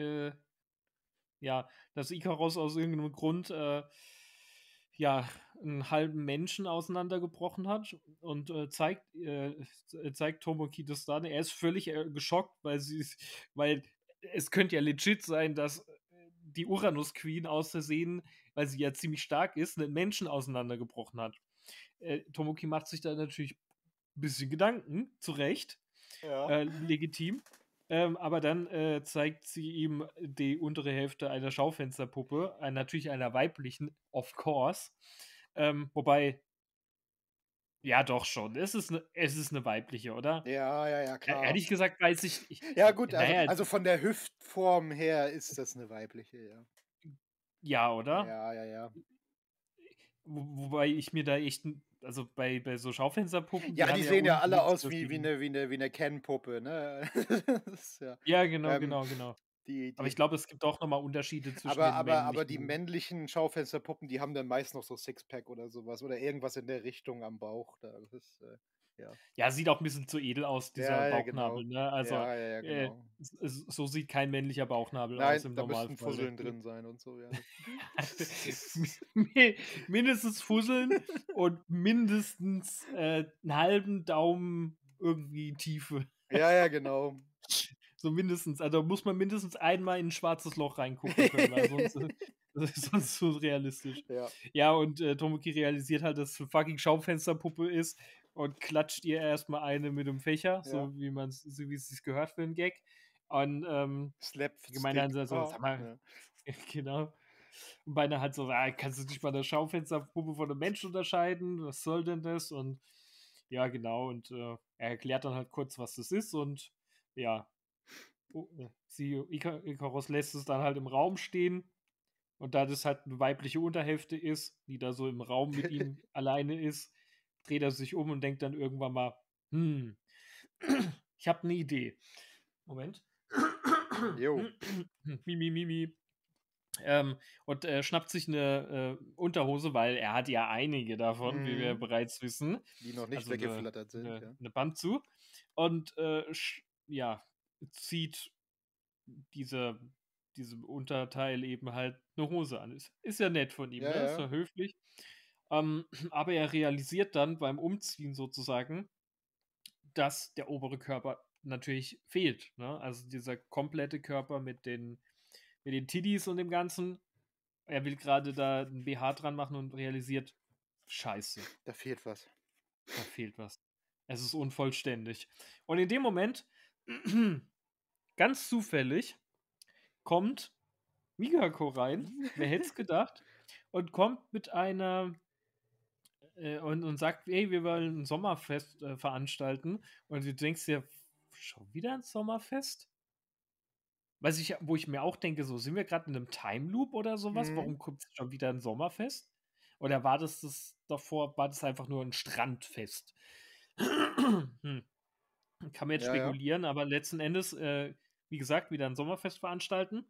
[SPEAKER 1] ja, dass Ikaros aus irgendeinem Grund, ja, einen halben Menschen auseinandergebrochen hat und, zeigt Tomoki das dann. Er ist völlig, geschockt, weil es könnte ja legit sein, dass, die Uranus Queen aus Versehen, weil sie ja ziemlich stark ist, 'nen Menschen auseinandergebrochen hat. Tomoki macht sich da natürlich ein bisschen Gedanken, zu Recht,
[SPEAKER 2] Ja.
[SPEAKER 1] legitim. Aber dann, zeigt sie ihm die untere Hälfte einer Schaufensterpuppe, natürlich einer weiblichen, of course. Wobei, ja doch schon, es ist 'ne weibliche, oder?
[SPEAKER 2] Ja, ja, ja, klar.
[SPEAKER 1] Ehrlich gesagt weiß ich
[SPEAKER 2] Ja gut,
[SPEAKER 1] na ja,
[SPEAKER 2] also von der Hüftform her ist das 'ne weibliche, ja.
[SPEAKER 1] ja, oder?
[SPEAKER 2] Ja, ja, ja.
[SPEAKER 1] Wobei ich mir da echt 'n also bei so Schaufensterpuppen, die
[SPEAKER 2] Ja,
[SPEAKER 1] haben
[SPEAKER 2] die
[SPEAKER 1] ja
[SPEAKER 2] sehen ja
[SPEAKER 1] unten
[SPEAKER 2] alle
[SPEAKER 1] nix,
[SPEAKER 2] aus
[SPEAKER 1] dass
[SPEAKER 2] wie
[SPEAKER 1] die
[SPEAKER 2] wie 'ne Ken-Puppe, ne? Das ist ja,
[SPEAKER 1] ja, genau,
[SPEAKER 2] ähm,
[SPEAKER 1] genau, genau. Aber ich
[SPEAKER 2] die
[SPEAKER 1] glaube, es gibt auch noch mal Unterschiede zwischen den
[SPEAKER 2] aber die
[SPEAKER 1] männlichen.
[SPEAKER 2] männlichen Schaufensterpuppen, die haben dann meist noch so Sixpack oder so was oder irgendwas in der Richtung am Bauch da. Das ist, ja.
[SPEAKER 1] Ja, sieht auch 'n bisschen zu edel aus, dieser
[SPEAKER 2] Ja, ja,
[SPEAKER 1] Bauchnabel,
[SPEAKER 2] genau.
[SPEAKER 1] ne? Also,
[SPEAKER 2] Ja, ja, ja,
[SPEAKER 1] äh,
[SPEAKER 2] genau.
[SPEAKER 1] so sieht kein männlicher Bauchnabel aus
[SPEAKER 2] Nein,
[SPEAKER 1] im
[SPEAKER 2] da müssten
[SPEAKER 1] Normalfall.
[SPEAKER 2] Fusseln drin sein und so, ja.
[SPEAKER 1] Mi mindestens Fusseln und mindestens, 'n halben Daumen irgendwie Tiefe.
[SPEAKER 2] Ja, ja, genau.
[SPEAKER 1] So mindestens. Also, muss man mindestens einmal in 'n schwarzes Loch reingucken können, weil sonst das ist sonst zu realistisch.
[SPEAKER 2] Ja,
[SPEAKER 1] Ja, und, Tomoki realisiert halt, dass es 'ne fucking Schaufensterpuppe ist und klatscht ihr erst mal eine mit dem Fächer,
[SPEAKER 2] ja.
[SPEAKER 1] so wie es sich gehört für 'n Gag. Und, die meinen dann
[SPEAKER 2] Slapstick.
[SPEAKER 1] so:
[SPEAKER 2] Ah,
[SPEAKER 1] „Sag mal“,
[SPEAKER 2] ja.
[SPEAKER 1] genau. Und meiner halt so: „Ah, kannst du nicht mal 'ne Schaufensterpuppe von 'nem Menschen unterscheiden? Was soll denn das?“ Und ja, genau, und, er erklärt dann halt kurz, was das ist und ja, Ikaros lässt es dann halt im Raum stehen und da das halt 'ne weibliche Unterhälfte ist, die da so im Raum mit ihm alleine ist, dreht er sich um und denkt dann irgendwann mal: „Hm, ich habe 'ne Idee.“ Moment.
[SPEAKER 2] Jo.
[SPEAKER 1] Mi, mi, mi, mi. Und, schnappt sich 'ne, Unterhose, weil er hat ja einige davon, wie wir
[SPEAKER 2] Mhm.
[SPEAKER 1] bereits wissen.
[SPEAKER 2] Die noch nicht
[SPEAKER 1] Also 'ne
[SPEAKER 2] weggeflattert sind,
[SPEAKER 1] 'ne
[SPEAKER 2] ja.
[SPEAKER 1] 'ne Bantu und, ja, zieht diese diesem Unterteil eben halt 'ne Hose an. Ist ja nett von ihm,
[SPEAKER 2] Ja,
[SPEAKER 1] ne? Ist
[SPEAKER 2] ja.
[SPEAKER 1] ja höflich. Aber er realisiert dann beim Umziehen sozusagen, dass der obere Körper natürlich fehlt, ne? Also, dieser komplette Körper mit den Titties und dem Ganzen. Er will grade da 'n BH dran machen und realisiert: „Scheiße,
[SPEAKER 2] Da fehlt was.
[SPEAKER 1] da fehlt was. Es ist unvollständig.“ Und in dem Moment, ganz zufällig, kommt Migako rein, wer hätte es gedacht, und kommt mit einer und sagt: „Hey, wir wollen 'n Sommerfest, veranstalten.“ Und du denkst dir: „Schon wieder 'n Sommerfest?“ Wo ich mir auch denke, so: „Sind wir grad in 'nem Time Loop oder so was?
[SPEAKER 2] Mhm.
[SPEAKER 1] Warum kommt jetzt schon wieder 'n Sommerfest?“ Oder war das einfach nur 'n Strandfest? Hm, kann man jetzt
[SPEAKER 2] Ja, ja.
[SPEAKER 1] spekulieren, aber letzten Endes, wie gesagt, wieder 'n Sommerfest veranstalten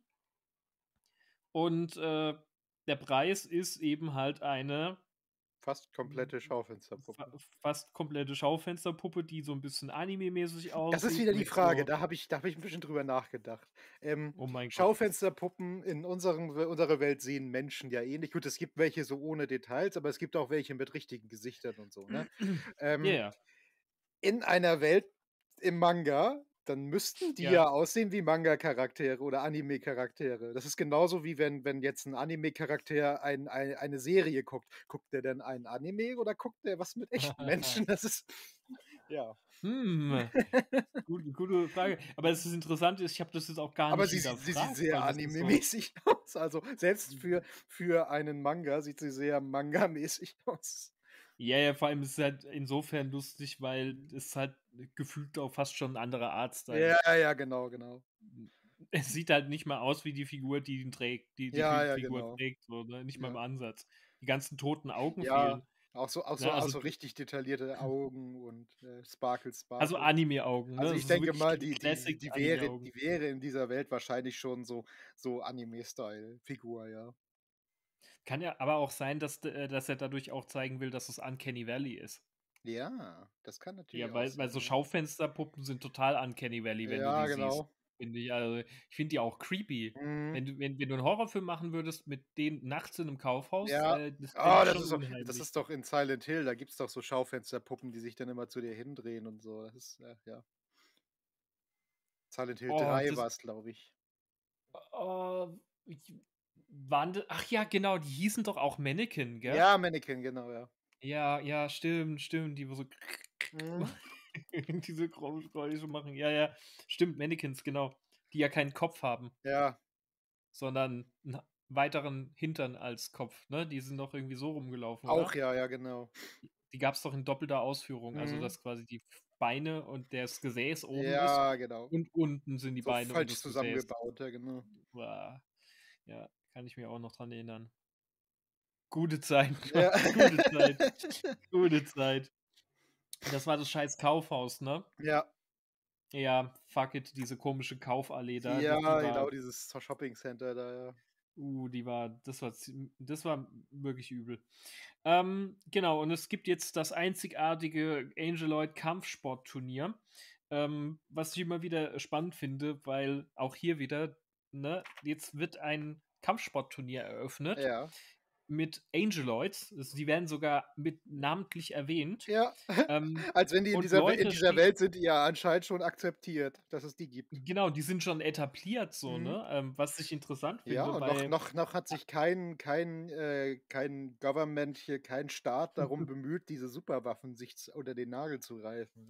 [SPEAKER 1] und, der Preis ist eben halt eine
[SPEAKER 2] Fast
[SPEAKER 1] hm,
[SPEAKER 2] komplette Schaufensterpuppe.
[SPEAKER 1] fast komplette Schaufensterpuppe, die so 'n bisschen anime-mäßig
[SPEAKER 2] Das ist
[SPEAKER 1] aussieht
[SPEAKER 2] wieder die
[SPEAKER 1] mit
[SPEAKER 2] Frage,
[SPEAKER 1] so
[SPEAKER 2] da habe ich 'n bisschen drüber nachgedacht.
[SPEAKER 1] oh mein Gott.
[SPEAKER 2] Schaufensterpuppen in unserer Welt sehen Menschen ja ähnlich. Gut, es gibt welche so ohne Details, aber es gibt auch welche mit richtigen Gesichtern und so, ne?
[SPEAKER 1] Ja,
[SPEAKER 2] Ähm,
[SPEAKER 1] ja.
[SPEAKER 2] in einer Welt im Manga, dann müssten die
[SPEAKER 1] Ja.
[SPEAKER 2] ja aussehen wie Manga-Charaktere oder Anime-Charaktere. Das ist genauso wie wenn jetzt 'n Anime-Charakter eine Serie guckt. Guckt der denn ein Anime oder guckt der was mit echten Menschen? Das ist ja.
[SPEAKER 1] Hm. Gute Frage. Aber es ist interessant ich habe das jetzt auch gar
[SPEAKER 2] Aber
[SPEAKER 1] nicht
[SPEAKER 2] sie sieht
[SPEAKER 1] hinterfragt,
[SPEAKER 2] sehr
[SPEAKER 1] weil das ist so
[SPEAKER 2] anime-mäßig aus. Also, selbst für einen Manga sieht sie sehr Manga-mäßig aus.
[SPEAKER 1] Ja, ja, vor allem ist es halt insofern lustig, weil es halt gefühlt auch fast schon 'n anderer Artstyle.
[SPEAKER 2] Ja, ja, genau, genau.
[SPEAKER 1] Es sieht halt nicht mal aus wie die Figur, die ihn trägt, die
[SPEAKER 2] Ja, ja,
[SPEAKER 1] Figur
[SPEAKER 2] genau.
[SPEAKER 1] trägt, so, ne? Nicht mal im
[SPEAKER 2] Ja.
[SPEAKER 1] Ansatz. Die ganzen toten Augen
[SPEAKER 2] Ja,
[SPEAKER 1] fehlen,
[SPEAKER 2] auch
[SPEAKER 1] ne?
[SPEAKER 2] so auch so richtig detaillierte Augen und, Sparkle,
[SPEAKER 1] Also
[SPEAKER 2] Sparkle.
[SPEAKER 1] Anime-Augen, ne?
[SPEAKER 2] Also, ich
[SPEAKER 1] Also so
[SPEAKER 2] denke
[SPEAKER 1] wirklich
[SPEAKER 2] mal, die
[SPEAKER 1] Classic-Anime-Augen.
[SPEAKER 2] wäre in dieser Welt wahrscheinlich schon so Anime-Style-Figur, ja.
[SPEAKER 1] Kann ja aber auch sein, dass er dadurch auch zeigen will, dass es Uncanny Valley ist.
[SPEAKER 2] Ja, das kann natürlich
[SPEAKER 1] Ja,
[SPEAKER 2] auch
[SPEAKER 1] weil so
[SPEAKER 2] sein, ja.
[SPEAKER 1] Schaufensterpuppen sind total Uncanny Valley, wenn du
[SPEAKER 2] Ja,
[SPEAKER 1] die siehst,
[SPEAKER 2] genau.
[SPEAKER 1] finde ich. Also, ich finde die auch creepy.
[SPEAKER 2] Mhm.
[SPEAKER 1] Wenn du 'n Horrorfilm machen würdest mit denen nachts in 'nem Kaufhaus,
[SPEAKER 2] Ja.
[SPEAKER 1] das fände
[SPEAKER 2] Ah,
[SPEAKER 1] ich schon
[SPEAKER 2] das
[SPEAKER 1] unheimlich.
[SPEAKER 2] ist doch in Silent Hill, da gibt's doch so Schaufensterpuppen, die sich dann immer zu dir hindrehen und so. Das ist, ja. Silent Hill
[SPEAKER 1] Oh,
[SPEAKER 2] 3
[SPEAKER 1] das
[SPEAKER 2] war's, glaube ich.
[SPEAKER 1] ich ach ja, genau, die hießen doch auch Mannequin, gell?
[SPEAKER 2] Ja, Mannequin, genau, ja.
[SPEAKER 1] Ja, ja, stimmt, stimmt, die wo so
[SPEAKER 2] Mhm.
[SPEAKER 1] diese Geräusche machen. Ja, ja, stimmt, Mannequins, genau, die ja keinen Kopf haben,
[SPEAKER 2] Ja,
[SPEAKER 1] sondern 'n weiteren Hintern als Kopf, ne? Die sind doch irgendwie so rumgelaufen,
[SPEAKER 2] auch,
[SPEAKER 1] oder?
[SPEAKER 2] ja, ja, genau.
[SPEAKER 1] Die gab's doch in doppelter Ausführung, also,
[SPEAKER 2] Mhm.
[SPEAKER 1] dass quasi die Beine und das Gesäß oben ist
[SPEAKER 2] Ja, genau.
[SPEAKER 1] und unten sind die
[SPEAKER 2] So
[SPEAKER 1] Beine und
[SPEAKER 2] falsch
[SPEAKER 1] das Gesäß.
[SPEAKER 2] zusammengebaut, ja, genau.
[SPEAKER 1] Boah, ja, kann ich mich auch noch dran erinnern. Gute Zeit,
[SPEAKER 2] Ja.
[SPEAKER 1] gute Zeit, gute Zeit. Das war das scheiß Kaufhaus, ne?
[SPEAKER 2] Ja.
[SPEAKER 1] Ja, fuck it, diese komische Kaufallee da, die
[SPEAKER 2] Ja,
[SPEAKER 1] war
[SPEAKER 2] genau, dieses Shoppingcenter da, ja.
[SPEAKER 1] das war wirklich übel. Genau, und es gibt jetzt das einzigartige Angeloid Kampfsportturnier, was ich immer wieder spannend finde, weil auch hier wieder, ne, jetzt wird ein Kampfsportturnier eröffnet
[SPEAKER 2] Ja.
[SPEAKER 1] mit Angeloids. Also, die werden sogar mit namentlich erwähnt.
[SPEAKER 2] Ja.
[SPEAKER 1] Ähm,
[SPEAKER 2] Als wenn die
[SPEAKER 1] und
[SPEAKER 2] in
[SPEAKER 1] Leute
[SPEAKER 2] dieser
[SPEAKER 1] stehen
[SPEAKER 2] Welt sind die ja anscheinend schon akzeptiert, dass es die gibt.
[SPEAKER 1] genau, die sind schon etabliert so,
[SPEAKER 2] Mhm.
[SPEAKER 1] ne? Was ich interessant
[SPEAKER 2] Ja,
[SPEAKER 1] finde,
[SPEAKER 2] und
[SPEAKER 1] weil
[SPEAKER 2] noch hat sich kein Government hier, kein Staat darum bemüht, diese Superwaffen sich z unter den Nagel zu reißen.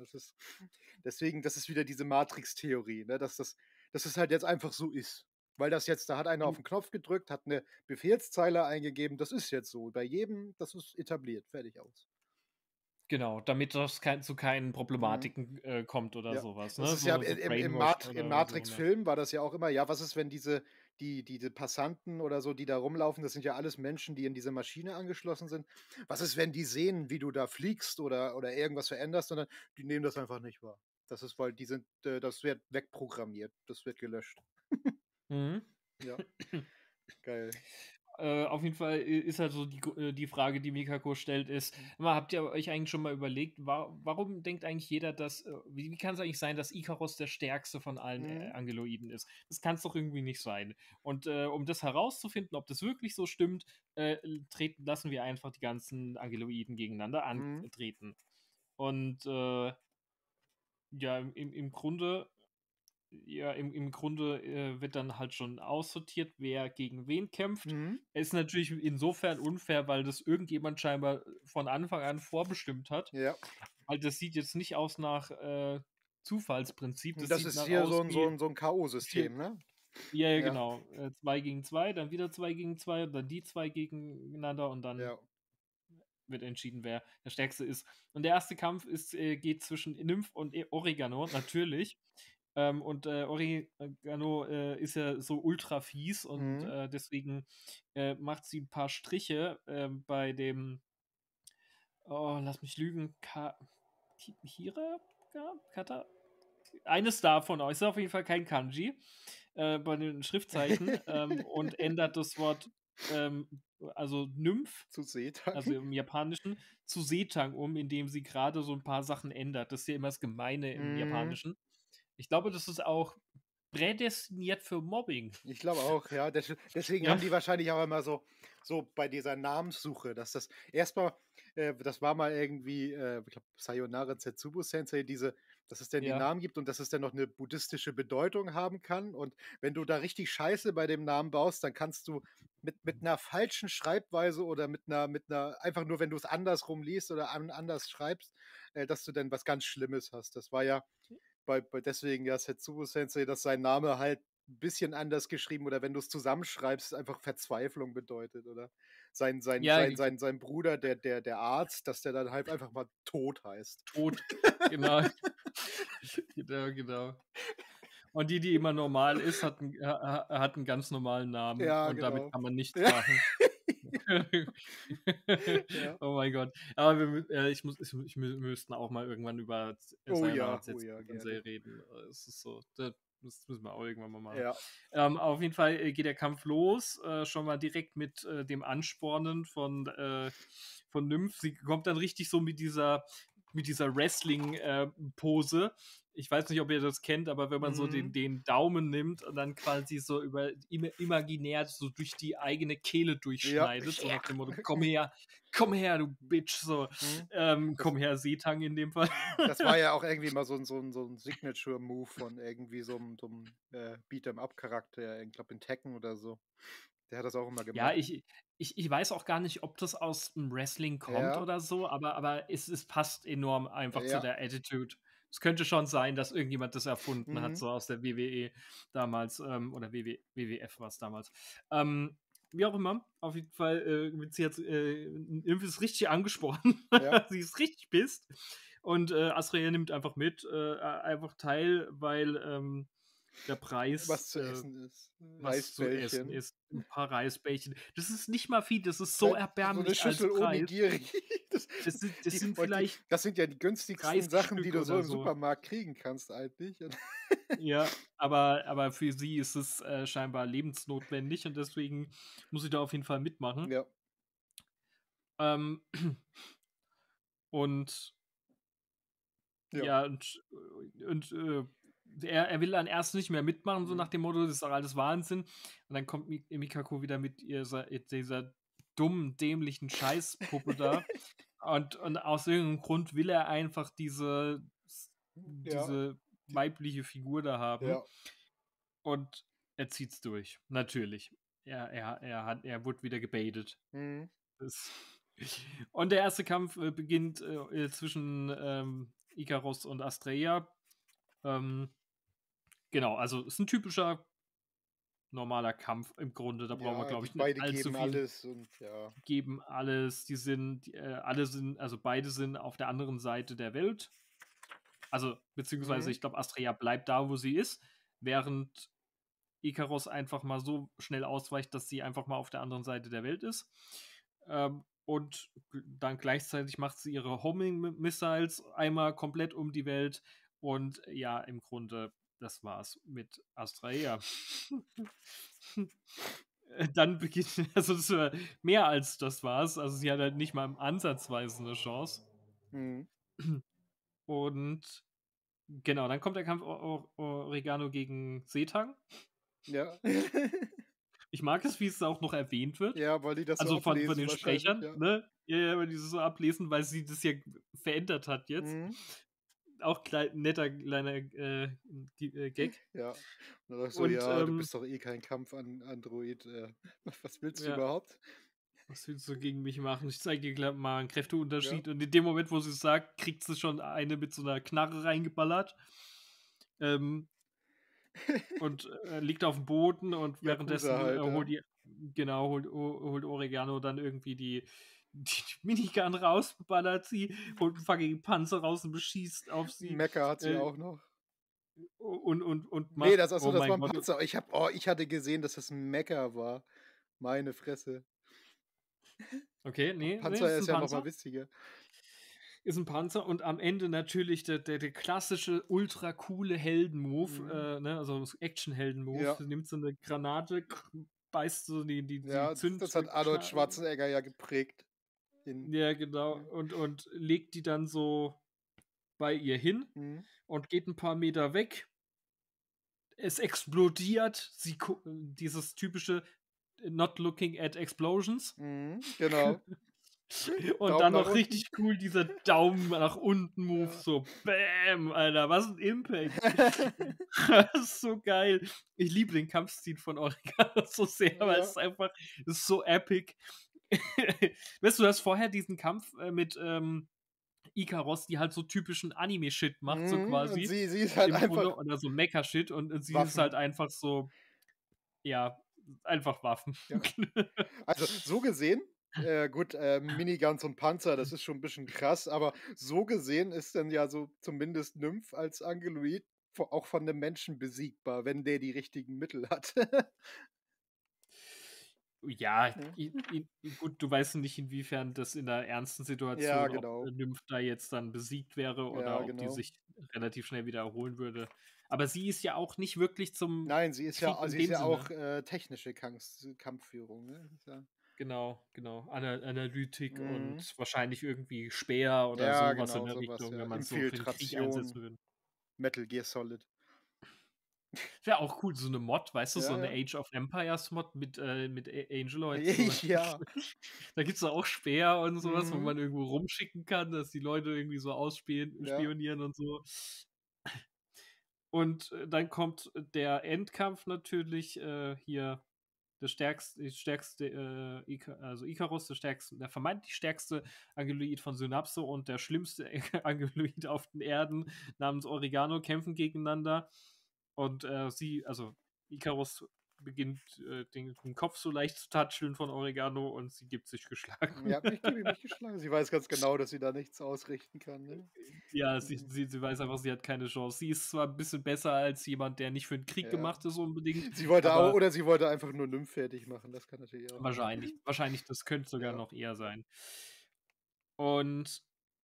[SPEAKER 2] Das ist wieder diese Matrix-Theorie, ne, dass es halt jetzt einfach so ist. Weil das jetzt da hat einer auf 'n Knopf gedrückt, hat 'ne Befehlszeile eingegeben, das ist jetzt so. Bei jedem das ist etabliert, fertig, aus.
[SPEAKER 1] genau, damit das zu keinen
[SPEAKER 2] Mhm.
[SPEAKER 1] Problematiken, kommt oder
[SPEAKER 2] Ja,
[SPEAKER 1] sowas,
[SPEAKER 2] das
[SPEAKER 1] ne?
[SPEAKER 2] ist ja
[SPEAKER 1] So
[SPEAKER 2] im
[SPEAKER 1] Brainwash
[SPEAKER 2] Im
[SPEAKER 1] oder so, ne?
[SPEAKER 2] Matrix-Film war das ja auch immer: „Ja, was ist, wenn diese Passanten oder so, die da rumlaufen, das sind ja alles Menschen, die in diese Maschine angeschlossen sind. Was ist, wenn die sehen, wie du da fliegst oder irgendwas veränderst?“ Sondern die nehmen das einfach nicht wahr. Das ist, weil die sind das wird wegprogrammiert, das wird gelöscht.
[SPEAKER 1] Mhm.
[SPEAKER 2] Ja, geil.
[SPEAKER 1] Auf jeden Fall ist halt so die Frage, die Mikako stellt, ist:
[SPEAKER 2] Mhm.
[SPEAKER 1] Habt ihr euch eigentlich schon mal überlegt, warum denkt eigentlich jeder, dass wie kann es eigentlich sein, dass Ikaros der stärkste von allen,
[SPEAKER 2] Mhm.
[SPEAKER 1] Angeloiden ist? Das kann es doch irgendwie nicht sein. Und, um das herauszufinden, ob das wirklich so stimmt, lassen wir einfach die ganzen Angeloiden gegeneinander
[SPEAKER 2] Mhm.
[SPEAKER 1] antreten. Und, ja, im Grunde im Grunde, wird dann halt schon aussortiert, wer gegen wen kämpft.
[SPEAKER 2] Mhm.
[SPEAKER 1] Ist natürlich insofern unfair, weil das irgendjemand scheinbar von Anfang an vorbestimmt hat.
[SPEAKER 2] Ja.
[SPEAKER 1] Weil das sieht jetzt nicht aus nach, Zufallsprinzip,
[SPEAKER 2] Und
[SPEAKER 1] das
[SPEAKER 2] das
[SPEAKER 1] sieht
[SPEAKER 2] ist
[SPEAKER 1] nach
[SPEAKER 2] hier
[SPEAKER 1] aus wie
[SPEAKER 2] so 'n
[SPEAKER 1] vier
[SPEAKER 2] K.O.-System, ne?
[SPEAKER 1] ja, ja,
[SPEAKER 2] Ja,
[SPEAKER 1] genau. 2 gegen 2, dann wieder 2 gegen 2, dann die 2 gegeneinander und dann
[SPEAKER 2] ja.
[SPEAKER 1] wird entschieden, wer der Stärkste ist. Und der erste Kampf geht zwischen Nymph und Oregano, natürlich. Und Oregano ist ja so ultra fies und
[SPEAKER 2] Mhm.
[SPEAKER 1] deswegen macht sie ein paar Striche bei dem, oh, lass mich lügen, Hira? Kata? Eines davon, ist auf jeden Fall kein Kanji bei den Schriftzeichen und ändert das Wort, also Nymph,
[SPEAKER 2] Zu
[SPEAKER 1] also
[SPEAKER 2] Seetang.
[SPEAKER 1] im Japanischen, zu Setang indem sie gerade so ein paar Sachen ändert. Das ist ja immer das Gemeine im
[SPEAKER 2] Mhm.
[SPEAKER 1] Japanischen. Ich glaube, das ist auch prädestiniert für Mobbing.
[SPEAKER 2] Ich glaube auch, ja. Deswegen
[SPEAKER 1] Ja,
[SPEAKER 2] haben die wahrscheinlich auch immer so bei dieser Namenssuche, dass das erstmal das war mal irgendwie, ich glaube, Sayonara Zetsubo Sensei, dass es denn die
[SPEAKER 1] ja.
[SPEAKER 2] Namen gibt und dass es dann noch eine buddhistische Bedeutung haben kann. Und wenn du da richtig Scheiße bei dem Namen baust, dann kannst du mit einer falschen Schreibweise oder mit einer einfach nur, wenn du es andersrum liest oder anders schreibst, dass du dann was ganz Schlimmes hast. Das war ja bei deswegen ja Setsubo Sensei, dass sein Name halt 'n bisschen anders geschrieben oder wenn du's zusammenschreibst, einfach Verzweiflung bedeutet, oder? Sein sein
[SPEAKER 1] Ja,
[SPEAKER 2] sein sein sein Bruder, der Arzt, dass der dann halt einfach mal Tod heißt.
[SPEAKER 1] tot, genau. Genau, genau. Und die immer normal ist, hat 'n ganz normalen Namen
[SPEAKER 2] Ja,
[SPEAKER 1] und damit
[SPEAKER 2] genau.
[SPEAKER 1] kann man nichts
[SPEAKER 2] Ja.
[SPEAKER 1] machen.
[SPEAKER 2] Ja.
[SPEAKER 1] Oh mein Gott. Aber wir müssten auch mal irgendwann über Sayonara
[SPEAKER 2] Oh ja,
[SPEAKER 1] Sensei
[SPEAKER 2] gerne.
[SPEAKER 1] reden. Es ist so, das müssen wir auch irgendwann mal machen.
[SPEAKER 2] Ja.
[SPEAKER 1] Auf jeden Fall, geht der Kampf los, schon mal direkt mit, dem Anspornen von Nymph. Sie kommt dann richtig so mit dieser Wrestling, Pose. Ich weiß nicht, ob ihr das kennt, aber wenn man so den
[SPEAKER 2] Mhm.
[SPEAKER 1] den Daumen nimmt und dann quasi so imaginär so durch die eigene Kehle
[SPEAKER 2] Ja.
[SPEAKER 1] durchschneidet, so
[SPEAKER 2] Ja.
[SPEAKER 1] nach dem Motto: „Komm her, du Bitch", so.
[SPEAKER 2] Mhm. Das
[SPEAKER 1] Komm her, Seetang in dem Fall.
[SPEAKER 2] das war ja auch irgendwie mal so 'n Signature-Move von irgendwie so 'm Beat-em-up-Charakter, ich glaube in Tekken oder so. Der hat das auch immer
[SPEAKER 1] Ja,
[SPEAKER 2] gemacht.
[SPEAKER 1] ich weiß auch gar nicht, ob das aus dem Wrestling kommt
[SPEAKER 2] Ja,
[SPEAKER 1] oder so, aber es passt enorm einfach zu
[SPEAKER 2] ja.
[SPEAKER 1] der Attitude. Es könnte schon sein, dass irgendjemand das erfunden hat,
[SPEAKER 2] Mhm.
[SPEAKER 1] so aus der WWE damals, oder WWF war's damals. Wie auch immer, auf jeden Fall, wird sie jetzt, irgendwie ist richtig angesprochen.
[SPEAKER 2] Ja.
[SPEAKER 1] Sie ist richtig pisst und, Azrael nimmt einfach mit, einfach teil, weil, der Preis,
[SPEAKER 2] Was zu essen ist.
[SPEAKER 1] was zu essen
[SPEAKER 2] Reisbällchen.
[SPEAKER 1] ist, 'n paar Reisbällchen. Das ist nicht mal viel, das ist so
[SPEAKER 2] So 'ne
[SPEAKER 1] erbärmlich als
[SPEAKER 2] Schüssel
[SPEAKER 1] Preis.
[SPEAKER 2] Onigiri. Das
[SPEAKER 1] Das sind vielleicht
[SPEAKER 2] das sind ja die günstigsten
[SPEAKER 1] 30
[SPEAKER 2] Sachen, die
[SPEAKER 1] Stück
[SPEAKER 2] du so
[SPEAKER 1] oder
[SPEAKER 2] im
[SPEAKER 1] so.
[SPEAKER 2] Supermarkt kriegen kannst eigentlich. Und
[SPEAKER 1] Ja, aber für sie ist es, scheinbar lebensnotwendig und deswegen muss sie da auf jeden Fall mitmachen.
[SPEAKER 2] ja,
[SPEAKER 1] Ähm, und
[SPEAKER 2] ja.
[SPEAKER 1] ja, er will dann erst nicht mehr mitmachen, so nach
[SPEAKER 2] Mhm.
[SPEAKER 1] dem Motto: „Das ist doch alles Wahnsinn." Und dann kommt Mikako wieder mit dieser dummen, dämlichen Scheißpuppe da. Und aus irgendeinem Grund will er einfach
[SPEAKER 2] Ja,
[SPEAKER 1] diese
[SPEAKER 2] die
[SPEAKER 1] weibliche Figur da haben
[SPEAKER 2] ja.
[SPEAKER 1] und er zieht's durch, natürlich. Er wurde wieder gebaitet.
[SPEAKER 2] Mhm.
[SPEAKER 1] Das und der erste Kampf, beginnt, zwischen, Ikaros und Astrea. Ähm, genau, also ist ein typischer, normaler Kampf im Grunde. Da brauchen wir,
[SPEAKER 2] Ja,
[SPEAKER 1] glaube
[SPEAKER 2] die
[SPEAKER 1] ich, nicht
[SPEAKER 2] beide
[SPEAKER 1] allzu
[SPEAKER 2] geben
[SPEAKER 1] viel.
[SPEAKER 2] alles und ja.
[SPEAKER 1] Geben alles, alle sind, also beide sind auf der anderen Seite der Welt. Also, beziehungsweise
[SPEAKER 2] Mhm.
[SPEAKER 1] ich glaube, Astrea bleibt da, wo sie ist, während Ikaros einfach mal so schnell ausweicht, dass sie einfach mal auf der anderen Seite der Welt ist. Und dann gleichzeitig macht sie ihre Homing-Missiles einmal komplett um die Welt. Und ja, im Grunde, das war's mit Astrea. Dann beginnt, also das war mehr als das war's. Also sie hat halt nicht mal ansatzweise eine Chance.
[SPEAKER 2] Mhm.
[SPEAKER 1] Und genau, dann kommt der Kampf Oregano gegen Setang.
[SPEAKER 2] Ja.
[SPEAKER 1] Ich mag es, wie es auch noch erwähnt wird.
[SPEAKER 2] Ja, weil die das so
[SPEAKER 1] Also von
[SPEAKER 2] ablesen
[SPEAKER 1] den
[SPEAKER 2] wahrscheinlich,
[SPEAKER 1] Sprechern,
[SPEAKER 2] ja.
[SPEAKER 1] ne? Ja, ja, weil die das so ablesen, weil sie das ja verändert hat jetzt.
[SPEAKER 2] Mhm.
[SPEAKER 1] Auch netter kleiner, Gag.
[SPEAKER 2] Ja. Und dann so:
[SPEAKER 1] Und,
[SPEAKER 2] „Ja, du bist doch eh kein Kampfandroid. Was willst du
[SPEAKER 1] ja,
[SPEAKER 2] überhaupt?"
[SPEAKER 1] was willst du gegen mich machen? Ich zeige dir mal einen
[SPEAKER 2] Ja.
[SPEAKER 1] Kräfteunterschied. Und in dem Moment, wo sie's sagt, kriegt sie schon eine mit so einer Knarre reingeballert. Ähm, und, liegt auf dem Boden und
[SPEAKER 2] Yakuza
[SPEAKER 1] währenddessen,
[SPEAKER 2] halt, ja.
[SPEAKER 1] holt Oregano dann irgendwie die Minigun raus, ballert sie, holt 'n fucking Panzer raus und beschießt auf sie,
[SPEAKER 2] Mecha hat sie
[SPEAKER 1] äh,
[SPEAKER 2] auch noch.
[SPEAKER 1] und
[SPEAKER 2] Ne,
[SPEAKER 1] macht,
[SPEAKER 2] das
[SPEAKER 1] oh
[SPEAKER 2] das war
[SPEAKER 1] mein
[SPEAKER 2] 'n
[SPEAKER 1] Gott,
[SPEAKER 2] Panzer. Ich hatte gesehen, dass das 'n Mecha war. Meine Fresse.
[SPEAKER 1] okay, ne,
[SPEAKER 2] Panzer
[SPEAKER 1] ist
[SPEAKER 2] ist
[SPEAKER 1] 'n
[SPEAKER 2] ja noch mal
[SPEAKER 1] Panzer.
[SPEAKER 2] witziger.
[SPEAKER 1] Ist 'n Panzer und am Ende natürlich der klassische ultra coole Helden-Move,
[SPEAKER 2] Mhm.
[SPEAKER 1] ne, also Action-Helden-Move.
[SPEAKER 2] Ja.
[SPEAKER 1] Sie nimmt so 'ne Granate, beißt so die
[SPEAKER 2] Ja, das hat Arnold Schwarzenegger ja geprägt in
[SPEAKER 1] Ja, genau,
[SPEAKER 2] ja.
[SPEAKER 1] und legt die dann so bei ihr hin
[SPEAKER 2] Mhm.
[SPEAKER 1] und geht 'n paar Meter weg. Es explodiert, dieses typische „Not looking at explosions."
[SPEAKER 2] Mhm. Genau.
[SPEAKER 1] Und
[SPEAKER 2] Daumen
[SPEAKER 1] dann
[SPEAKER 2] nach
[SPEAKER 1] noch
[SPEAKER 2] unten.
[SPEAKER 1] richtig cool dieser Daumen nach unten Move,
[SPEAKER 2] Ja.
[SPEAKER 1] so Bäm, Alter, was 'n Impact. Das ist so geil. Ich liebe den Kampfstil von Oregano so sehr, weil
[SPEAKER 2] Ja.
[SPEAKER 1] es einfach ist so epic. Weißt du, du hast vorher diesen Kampf, mit, Ikaros, die halt so typischen Anime-Shit macht, so
[SPEAKER 2] Und
[SPEAKER 1] quasi,
[SPEAKER 2] sie ist halt
[SPEAKER 1] im Grunde,
[SPEAKER 2] einfach
[SPEAKER 1] oder so Mecha-Shit, und sie ist
[SPEAKER 2] Waffen.
[SPEAKER 1] halt einfach so, ja, einfach Waffen.
[SPEAKER 2] Ja. Also, so gesehen, gut, Miniguns und Panzer, das ist schon 'n bisschen krass, aber so gesehen ist dann ja so zumindest Nymph als Angeloid auch von 'nem Menschen besiegbar, wenn der die richtigen Mittel hat.
[SPEAKER 1] Ja,
[SPEAKER 2] Ja.
[SPEAKER 1] gut, du weißt nicht, inwiefern das in 'ner ernsten
[SPEAKER 2] Ja,
[SPEAKER 1] Situation, ob
[SPEAKER 2] genau.
[SPEAKER 1] Nymph da jetzt dann besiegt wäre
[SPEAKER 2] Ja,
[SPEAKER 1] oder ob die
[SPEAKER 2] genau.
[SPEAKER 1] sich relativ schnell wieder erholen würde. Aber sie ist ja auch nicht wirklich zum
[SPEAKER 2] Nein,
[SPEAKER 1] Krieg in
[SPEAKER 2] sie ist
[SPEAKER 1] dem
[SPEAKER 2] ja auch,
[SPEAKER 1] Sinne.
[SPEAKER 2] Technische Kampfführung, ne? Ist ja
[SPEAKER 1] Genau, genau. Analytik
[SPEAKER 2] Mhm.
[SPEAKER 1] und wahrscheinlich irgendwie Speer oder
[SPEAKER 2] Ja,
[SPEAKER 1] sowas in
[SPEAKER 2] genau,
[SPEAKER 1] der
[SPEAKER 2] so was,
[SPEAKER 1] Richtung,
[SPEAKER 2] ja.
[SPEAKER 1] wenn man's so für 'n Krieg einsetzen
[SPEAKER 2] Infiltration,
[SPEAKER 1] würde.
[SPEAKER 2] Metal Gear Solid.
[SPEAKER 1] Wäre auch cool, so 'ne Mod, weißt du, so
[SPEAKER 2] Ja,
[SPEAKER 1] 'ne
[SPEAKER 2] ja.
[SPEAKER 1] Age of Empires Mod mit Angeloid, so.
[SPEAKER 2] Ja.
[SPEAKER 1] Da gibt's doch auch Speer und so was, wo
[SPEAKER 2] Mhm.
[SPEAKER 1] man irgendwo rumschicken kann, dass die Leute irgendwie so
[SPEAKER 2] Ja.
[SPEAKER 1] spionieren und so. Und, dann kommt der Endkampf natürlich, hier die stärkste, Ikaros, der vermeintlich stärkste Angeloid von Synapse und der schlimmste Angeloid auf den Erden namens Oregano kämpfen gegeneinander. Und, Ikaros beginnt, den Kopf so leicht zu tatscheln von Oregano und sie gibt sich geschlagen.
[SPEAKER 2] Ja, ich gebe ihm nicht geschlagen. Sie weiß ganz genau, dass sie da nichts ausrichten kann, ne?
[SPEAKER 1] Ja, sie
[SPEAKER 2] Mhm.
[SPEAKER 1] sie sie weiß einfach, sie hat keine Chance. Sie ist zwar 'n bisschen besser als jemand, der nicht für 'n Krieg
[SPEAKER 2] Ja.
[SPEAKER 1] gemacht ist unbedingt,
[SPEAKER 2] Sie wollte au
[SPEAKER 1] aber
[SPEAKER 2] oder sie wollte einfach nur Nymph fertig machen, das kann natürlich auch sein.
[SPEAKER 1] wahrscheinlich, das könnte sogar
[SPEAKER 2] Ja.
[SPEAKER 1] noch eher sein. Und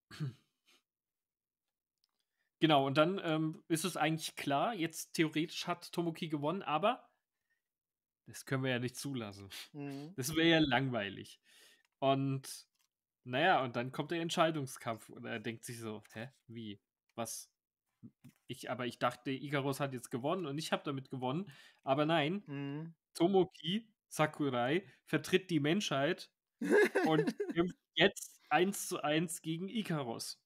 [SPEAKER 1] genau, und dann, ist es eigentlich klar, jetzt theoretisch hat Tomoki gewonnen, aber das können wir ja nicht zulassen.
[SPEAKER 2] Mhm.
[SPEAKER 1] Das wäre ja langweilig. Und na ja, und dann kommt der Entscheidungskampf und er denkt sich so: „Hä, wie? Was? Ich dachte, Ikarus hat jetzt gewonnen und ich habe damit gewonnen." Aber nein,
[SPEAKER 2] Mhm.
[SPEAKER 1] Tomoki Sakurai vertritt die Menschheit und kämpft jetzt 1:1 gegen Ikarus.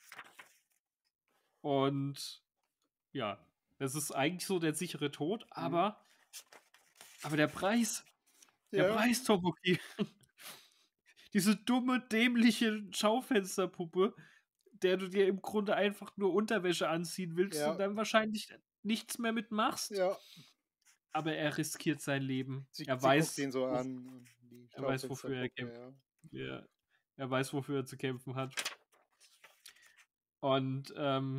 [SPEAKER 1] Und ja, das ist eigentlich so der sichere Tod,
[SPEAKER 2] Mhm.
[SPEAKER 1] aber der
[SPEAKER 2] Ja,
[SPEAKER 1] Preis, Tomoki, diese dumme, dämliche Schaufensterpuppe, der du dir im Grunde einfach nur Unterwäsche anziehen willst und
[SPEAKER 2] ja,
[SPEAKER 1] dann wahrscheinlich nichts mehr mitmachst.
[SPEAKER 2] ja.
[SPEAKER 1] Aber er riskiert sein Leben.
[SPEAKER 2] Sie guckt ihn so an und die
[SPEAKER 1] Er weiß, wofür er
[SPEAKER 2] Schaufensterpuppe,
[SPEAKER 1] kämpft.
[SPEAKER 2] ja.
[SPEAKER 1] Ja, er weiß, wofür er zu kämpfen hat. Und,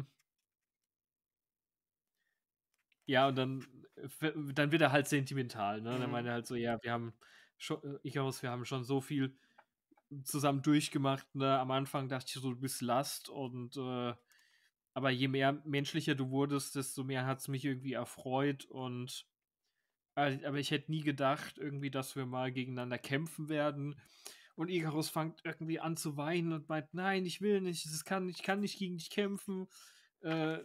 [SPEAKER 1] ja, und dann wird er halt sentimental, ne? Dann meint
[SPEAKER 2] Mhm.
[SPEAKER 1] er halt so: „Ja, wir haben Ikarus, wir haben schon so viel zusammen durchgemacht, ne? Am Anfang dachte ich so, du bist Last und, aber je mehr menschlicher du wurdest, desto mehr hat es mich irgendwie erfreut und aber ich hätte nie gedacht irgendwie, dass wir mal gegeneinander kämpfen werden." Und Ikarus fängt irgendwie an zu weinen und meint: „Nein, ich will nicht, ich kann nicht gegen dich kämpfen. Äh,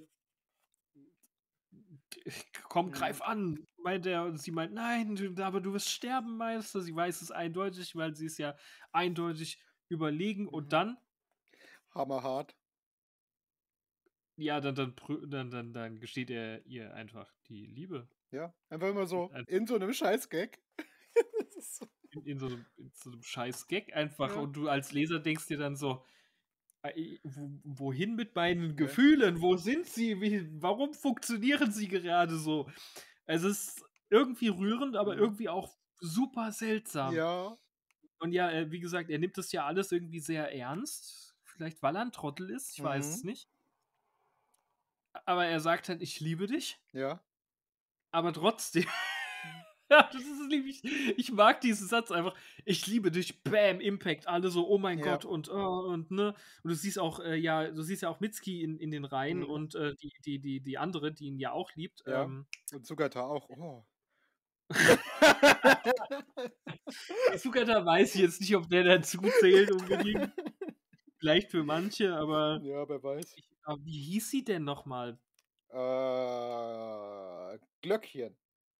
[SPEAKER 1] komm,
[SPEAKER 2] Mhm.
[SPEAKER 1] greif an", meint er. Und sie meint: „Nein, aber du wirst sterben, Meister." Sie weiß es eindeutig, weil sie ist ja eindeutig überlegen. Und
[SPEAKER 2] Mhm.
[SPEAKER 1] dann,
[SPEAKER 2] Hammerhart.
[SPEAKER 1] ja, dann gesteht er ihr einfach die Liebe.
[SPEAKER 2] Ja, einfach immer so
[SPEAKER 1] Ein
[SPEAKER 2] in so 'nem Scheiß-Gag. Das ist so
[SPEAKER 1] in so 'nem scheiß Gag einfach.
[SPEAKER 2] ja,
[SPEAKER 1] Und du als Leser denkst dir dann so: wohin mit meinen
[SPEAKER 2] ne?
[SPEAKER 1] Gefühlen? Wo sind sie? Warum funktionieren sie gerade so?" Es ist irgendwie rührend, aber
[SPEAKER 2] Mhm.
[SPEAKER 1] irgendwie auch super seltsam.
[SPEAKER 2] Ja,
[SPEAKER 1] Und ja, wie gesagt, er nimmt das ja alles irgendwie sehr ernst. Vielleicht, weil er 'n Trottel ist, ich weiß es
[SPEAKER 2] mhm,
[SPEAKER 1] nicht. Aber er sagt halt: „Ich liebe dich",
[SPEAKER 2] ja.
[SPEAKER 1] aber trotzdem.
[SPEAKER 2] Mhm.
[SPEAKER 1] Ja, das ist nämlich, ich mag diesen Satz einfach: „Ich liebe dich", Bam, Impact, alle so: „Oh mein
[SPEAKER 2] Ja,
[SPEAKER 1] Gott" und, und, ne? Und du siehst auch, ja, du siehst ja auch Mitsuki in den Reihen
[SPEAKER 2] mhm,
[SPEAKER 1] und, die andere, die ihn ja auch liebt.
[SPEAKER 2] ja. Und Sugata auch. Oh.
[SPEAKER 1] Sugata weiß ich jetzt nicht, ob der dazu zählt unbedingt. Vielleicht für manche, aber
[SPEAKER 2] Ja, wer weiß.
[SPEAKER 1] wie hieß sie denn noch mal?
[SPEAKER 2] Glöckchen.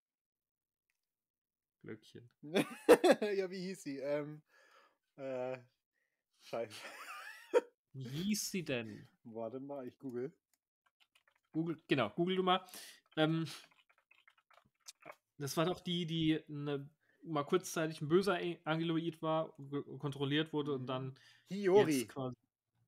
[SPEAKER 1] Glöckchen.
[SPEAKER 2] Ja, wie hieß sie? Äh, Scheiße.
[SPEAKER 1] Wie hieß sie denn?
[SPEAKER 2] Warte mal, ich google.
[SPEAKER 1] Google du mal. Ähm, Das war doch die mal kurzzeitig 'n böser Angeloid war, kontrolliert wurde und
[SPEAKER 2] Mhm.
[SPEAKER 1] dann jetzt
[SPEAKER 2] Hiyori.
[SPEAKER 1] quasi.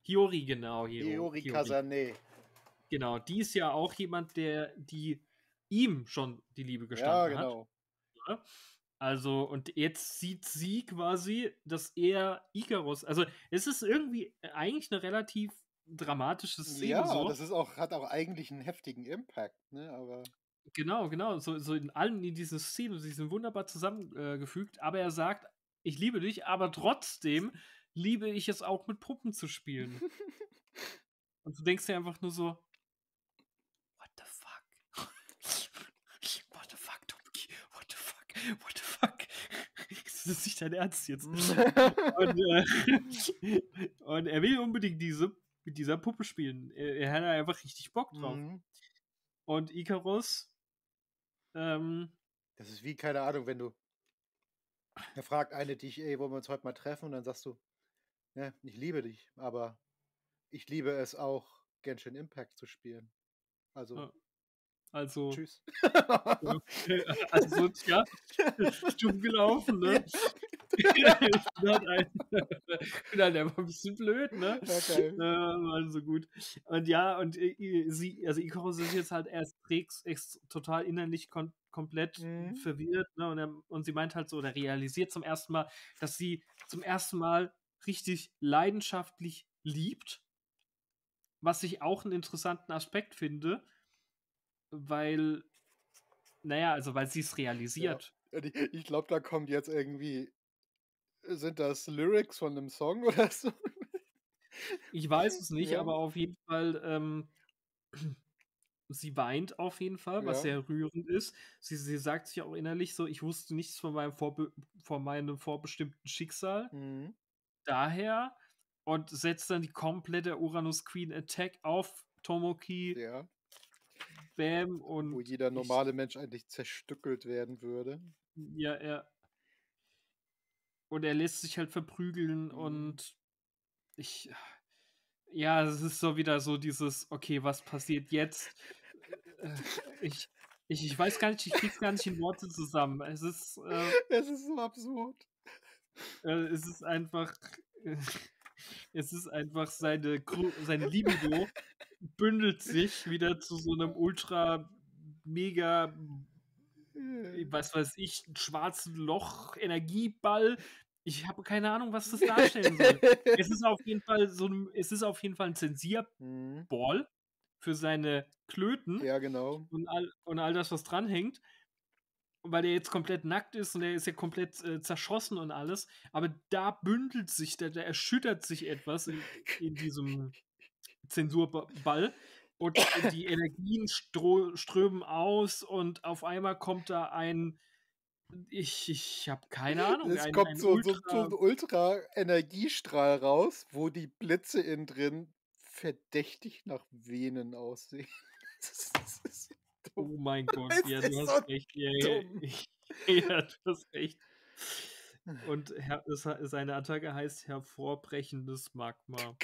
[SPEAKER 1] Hiyori, genau,
[SPEAKER 2] Hiyori
[SPEAKER 1] Hiyori.
[SPEAKER 2] Kazane.
[SPEAKER 1] Genau, die ist ja auch jemand, die ihm schon die Liebe
[SPEAKER 2] Ja,
[SPEAKER 1] gestanden hat.
[SPEAKER 2] genau.
[SPEAKER 1] Ja? Also, und jetzt sieht sie quasi, dass er Ikaros, also es ist irgendwie eigentlich eine relativ dramatische Szene
[SPEAKER 2] Ja,
[SPEAKER 1] so.
[SPEAKER 2] das ist auch hat auch eigentlich einen heftigen Impact, ne, aber
[SPEAKER 1] Genau, so in diese Szene, sie sind wunderbar zusammengefügt, aber er sagt: „Ich liebe dich, aber trotzdem liebe ich es auch, mit Puppen zu spielen.“ Und du denkst dir einfach nur so: „What the fuck? What the fuck, Tomoki? What the fuck? What the fuck?“ Das ist nicht dein Ernst jetzt. Und, und er will unbedingt mit dieser Puppe spielen. Er hat da einfach richtig Bock drauf.
[SPEAKER 2] Mhm.
[SPEAKER 1] Und Ikaros, ähm
[SPEAKER 2] Das ist wie, keine Ahnung, wenn du da fragt eine dich: „Ey, wollen wir uns heute mal treffen?“ Und dann sagst du: „Ne, ich liebe dich, aber ich liebe es auch, Genshin Impact zu spielen. Also,
[SPEAKER 1] ja, also
[SPEAKER 2] tschüss.“
[SPEAKER 1] ja, also, tja, stumm gelaufen, ne? Ich bin halt einfach 'n bisschen blöd, ne?
[SPEAKER 2] Ja, geil.
[SPEAKER 1] Also gut. Und ja, und, also Ikaros ist jetzt halt erst total innerlich komplett
[SPEAKER 2] Mhm.
[SPEAKER 1] verwirrt, ne? Und sie meint halt so oder realisiert zum ersten Mal, dass sie zum ersten Mal richtig leidenschaftlich liebt, was ich auch 'n interessanten Aspekt finde, weil na ja, also, weil sie's
[SPEAKER 2] Ja.
[SPEAKER 1] realisiert.
[SPEAKER 2] Und ich glaube, da kommt jetzt irgendwie sind das Lyrics von 'nem Song oder so?
[SPEAKER 1] Ich weiß es nicht,
[SPEAKER 2] Ja,
[SPEAKER 1] aber auf jeden Fall, sie weint auf jeden Fall, was
[SPEAKER 2] ja.
[SPEAKER 1] sehr rührend ist. Sie sagt sich auch innerlich so: „Ich wusste nichts von meinem vorbestimmten Schicksal.“
[SPEAKER 2] Mhm.
[SPEAKER 1] Daher und setzt dann die komplette Uranus Queen Attack auf Tomoki,
[SPEAKER 2] Ja,
[SPEAKER 1] Bam
[SPEAKER 2] wo
[SPEAKER 1] und
[SPEAKER 2] jeder
[SPEAKER 1] ich
[SPEAKER 2] normale Mensch eigentlich zerstückelt werden würde.
[SPEAKER 1] ja. Und er lässt sich halt verprügeln
[SPEAKER 2] Mhm.
[SPEAKER 1] und ich ja, es ist so wieder so dieses: „Okay, was passiert jetzt?“ Äh, ich ich weiß gar nicht, ich kriege es gar nicht in Worte zusammen.
[SPEAKER 2] Es ist so absurd.
[SPEAKER 1] Es ist einfach äh, es ist einfach seine Libido bündelt sich wieder zu so 'nem ultra mega, was weiß ich, schwarzen Loch, Energieball. Ich habe keine Ahnung, was das darstellen soll. Es ist auf jeden Fall 'n
[SPEAKER 2] Mhm.
[SPEAKER 1] Zensierball für seine Klöten
[SPEAKER 2] Ja, genau.
[SPEAKER 1] und all das, was dranhängt, weil er jetzt komplett nackt ist und er ist ja komplett, zerschossen und alles. Aber da bündelt sich, da erschüttert sich etwas in diesem Zensurball und die Energien strömen aus und auf einmal kommt da ich habe keine Ahnung,
[SPEAKER 2] Es kommt
[SPEAKER 1] ein
[SPEAKER 2] so 'n
[SPEAKER 1] Ultra
[SPEAKER 2] Ultra-Energiestrahl raus, wo die Blitze innen drin verdächtig nach Venen aussehen. Das ist so dumm.
[SPEAKER 1] oh mein Gott,
[SPEAKER 2] Es
[SPEAKER 1] ja, du
[SPEAKER 2] ist so
[SPEAKER 1] hast recht. Ja,
[SPEAKER 2] dumm.
[SPEAKER 1] ja, du hast recht. Und seine Attacke heißt hervorbrechendes Magma.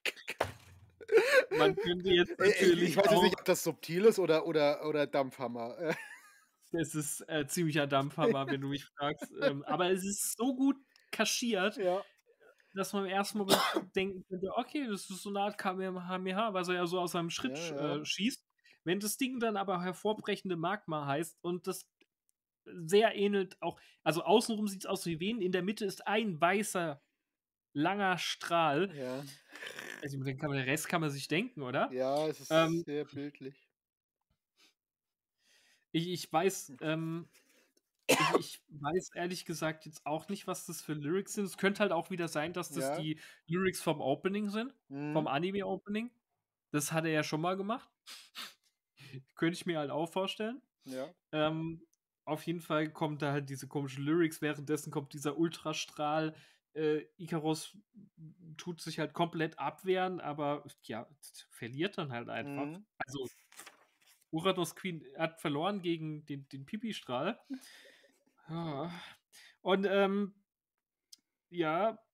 [SPEAKER 1] Man könnte jetzt
[SPEAKER 2] Ich
[SPEAKER 1] natürlich
[SPEAKER 2] weiß jetzt
[SPEAKER 1] auch
[SPEAKER 2] nicht, ob das subtil ist oder Dampfhammer.
[SPEAKER 1] es ist, ziemlicher Dampfhammer, wenn du mich fragst, aber es ist so gut kaschiert,
[SPEAKER 2] Ja,
[SPEAKER 1] dass man im ersten Moment denken könnte: „Okay, das ist so 'ne Art Kamehameha“, was er ja so aus seinem Schritt
[SPEAKER 2] ja, ja.
[SPEAKER 1] schießt. Wenn das Ding dann aber hervorbrechende Magma heißt und das sehr ähnelt auch, also außenrum sieht's aus wie Venen, in der Mitte ist ein weißer, langer Strahl.
[SPEAKER 2] Ja,
[SPEAKER 1] Also, den Rest kann man sich denken, oder?
[SPEAKER 2] ja, es ist
[SPEAKER 1] Ähm,
[SPEAKER 2] sehr bildlich.
[SPEAKER 1] ich weiß, ich weiß ehrlich gesagt jetzt auch nicht, was das für Lyrics sind. Es könnte halt auch wieder sein, dass das
[SPEAKER 2] Ja,
[SPEAKER 1] die Lyrics vom Opening sind, vom
[SPEAKER 2] mhm,
[SPEAKER 1] Anime-Opening. Das hat er ja schon mal gemacht. Könnte ich mir halt auch vorstellen.
[SPEAKER 2] ja,
[SPEAKER 1] Ähm, auf jeden Fall kommt da halt diese komischen Lyrics, währenddessen kommt dieser Ultrastrahl. Ikaros tut sich halt komplett abwehren, aber ja, verliert dann halt einfach.
[SPEAKER 2] mhm.
[SPEAKER 1] Also, Uranus Queen hat verloren gegen den Pipi-Strahl. Ja. Und, ja,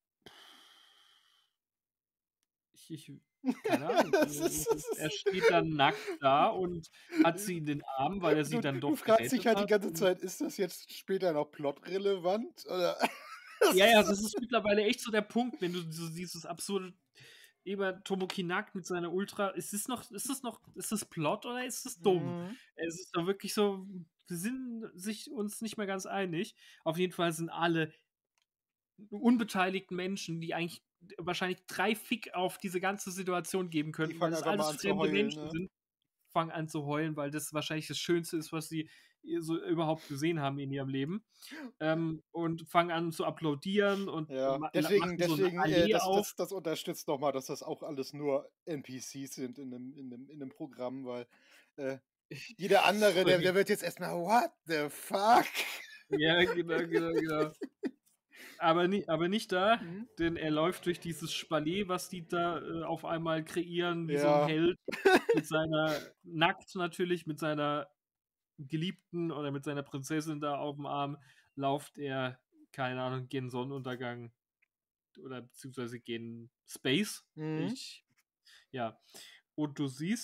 [SPEAKER 1] ich keine Ahnung.
[SPEAKER 2] Es
[SPEAKER 1] Er
[SPEAKER 2] ist
[SPEAKER 1] steht dann nackt da und hat sie in den Armen, weil er sie dann
[SPEAKER 2] du
[SPEAKER 1] doch
[SPEAKER 2] fragst dich
[SPEAKER 1] gerettet
[SPEAKER 2] halt die
[SPEAKER 1] hat
[SPEAKER 2] ganze
[SPEAKER 1] und
[SPEAKER 2] Zeit: „Ist das jetzt später noch plotrelevant?“ Oder
[SPEAKER 1] ja, das ist mittlerweile echt so der Punkt, wenn du so dieses absurde Über Tomoki nackt mit seiner Ultra. Ist es Plot oder ist es dumm?
[SPEAKER 2] Mhm.
[SPEAKER 1] Es ist doch wirklich so, wir sind uns nicht mehr ganz einig. Auf jeden Fall sind alle unbeteiligten Menschen, die eigentlich wahrscheinlich 3 Fick auf diese ganze Situation geben
[SPEAKER 2] Die
[SPEAKER 1] könnten, weil
[SPEAKER 2] fangen
[SPEAKER 1] das
[SPEAKER 2] einfach mal
[SPEAKER 1] alles
[SPEAKER 2] an zu
[SPEAKER 1] fremde
[SPEAKER 2] heulen,
[SPEAKER 1] Menschen
[SPEAKER 2] ne?
[SPEAKER 1] sind, fangen an zu heulen, weil das wahrscheinlich das Schönste ist, was sie so überhaupt gesehen haben in ihrem Leben. Und fangen an zu applaudieren und
[SPEAKER 2] Ja,
[SPEAKER 1] machen so eine Allee
[SPEAKER 2] das
[SPEAKER 1] auf.
[SPEAKER 2] das unterstützt noch mal, dass das auch alles nur NPCs sind in 'nem Programm, weil, äh, jeder andere, der wird jetzt erst mal: „What the fuck?"
[SPEAKER 1] Ja, genau, genau, genau. Aber nicht da,
[SPEAKER 2] Mhm.
[SPEAKER 1] denn er läuft durch dieses Spalier, was die da, auf einmal kreieren, wie so 'n
[SPEAKER 2] Ja.
[SPEAKER 1] Held mit seiner nackt natürlich, mit seiner Geliebten oder mit seiner Prinzessin da aufm Arm, lauft er, keine Ahnung, gen Sonnenuntergang oder beziehungsweise gen Space.
[SPEAKER 2] Mhm.
[SPEAKER 1] Ich ja. Und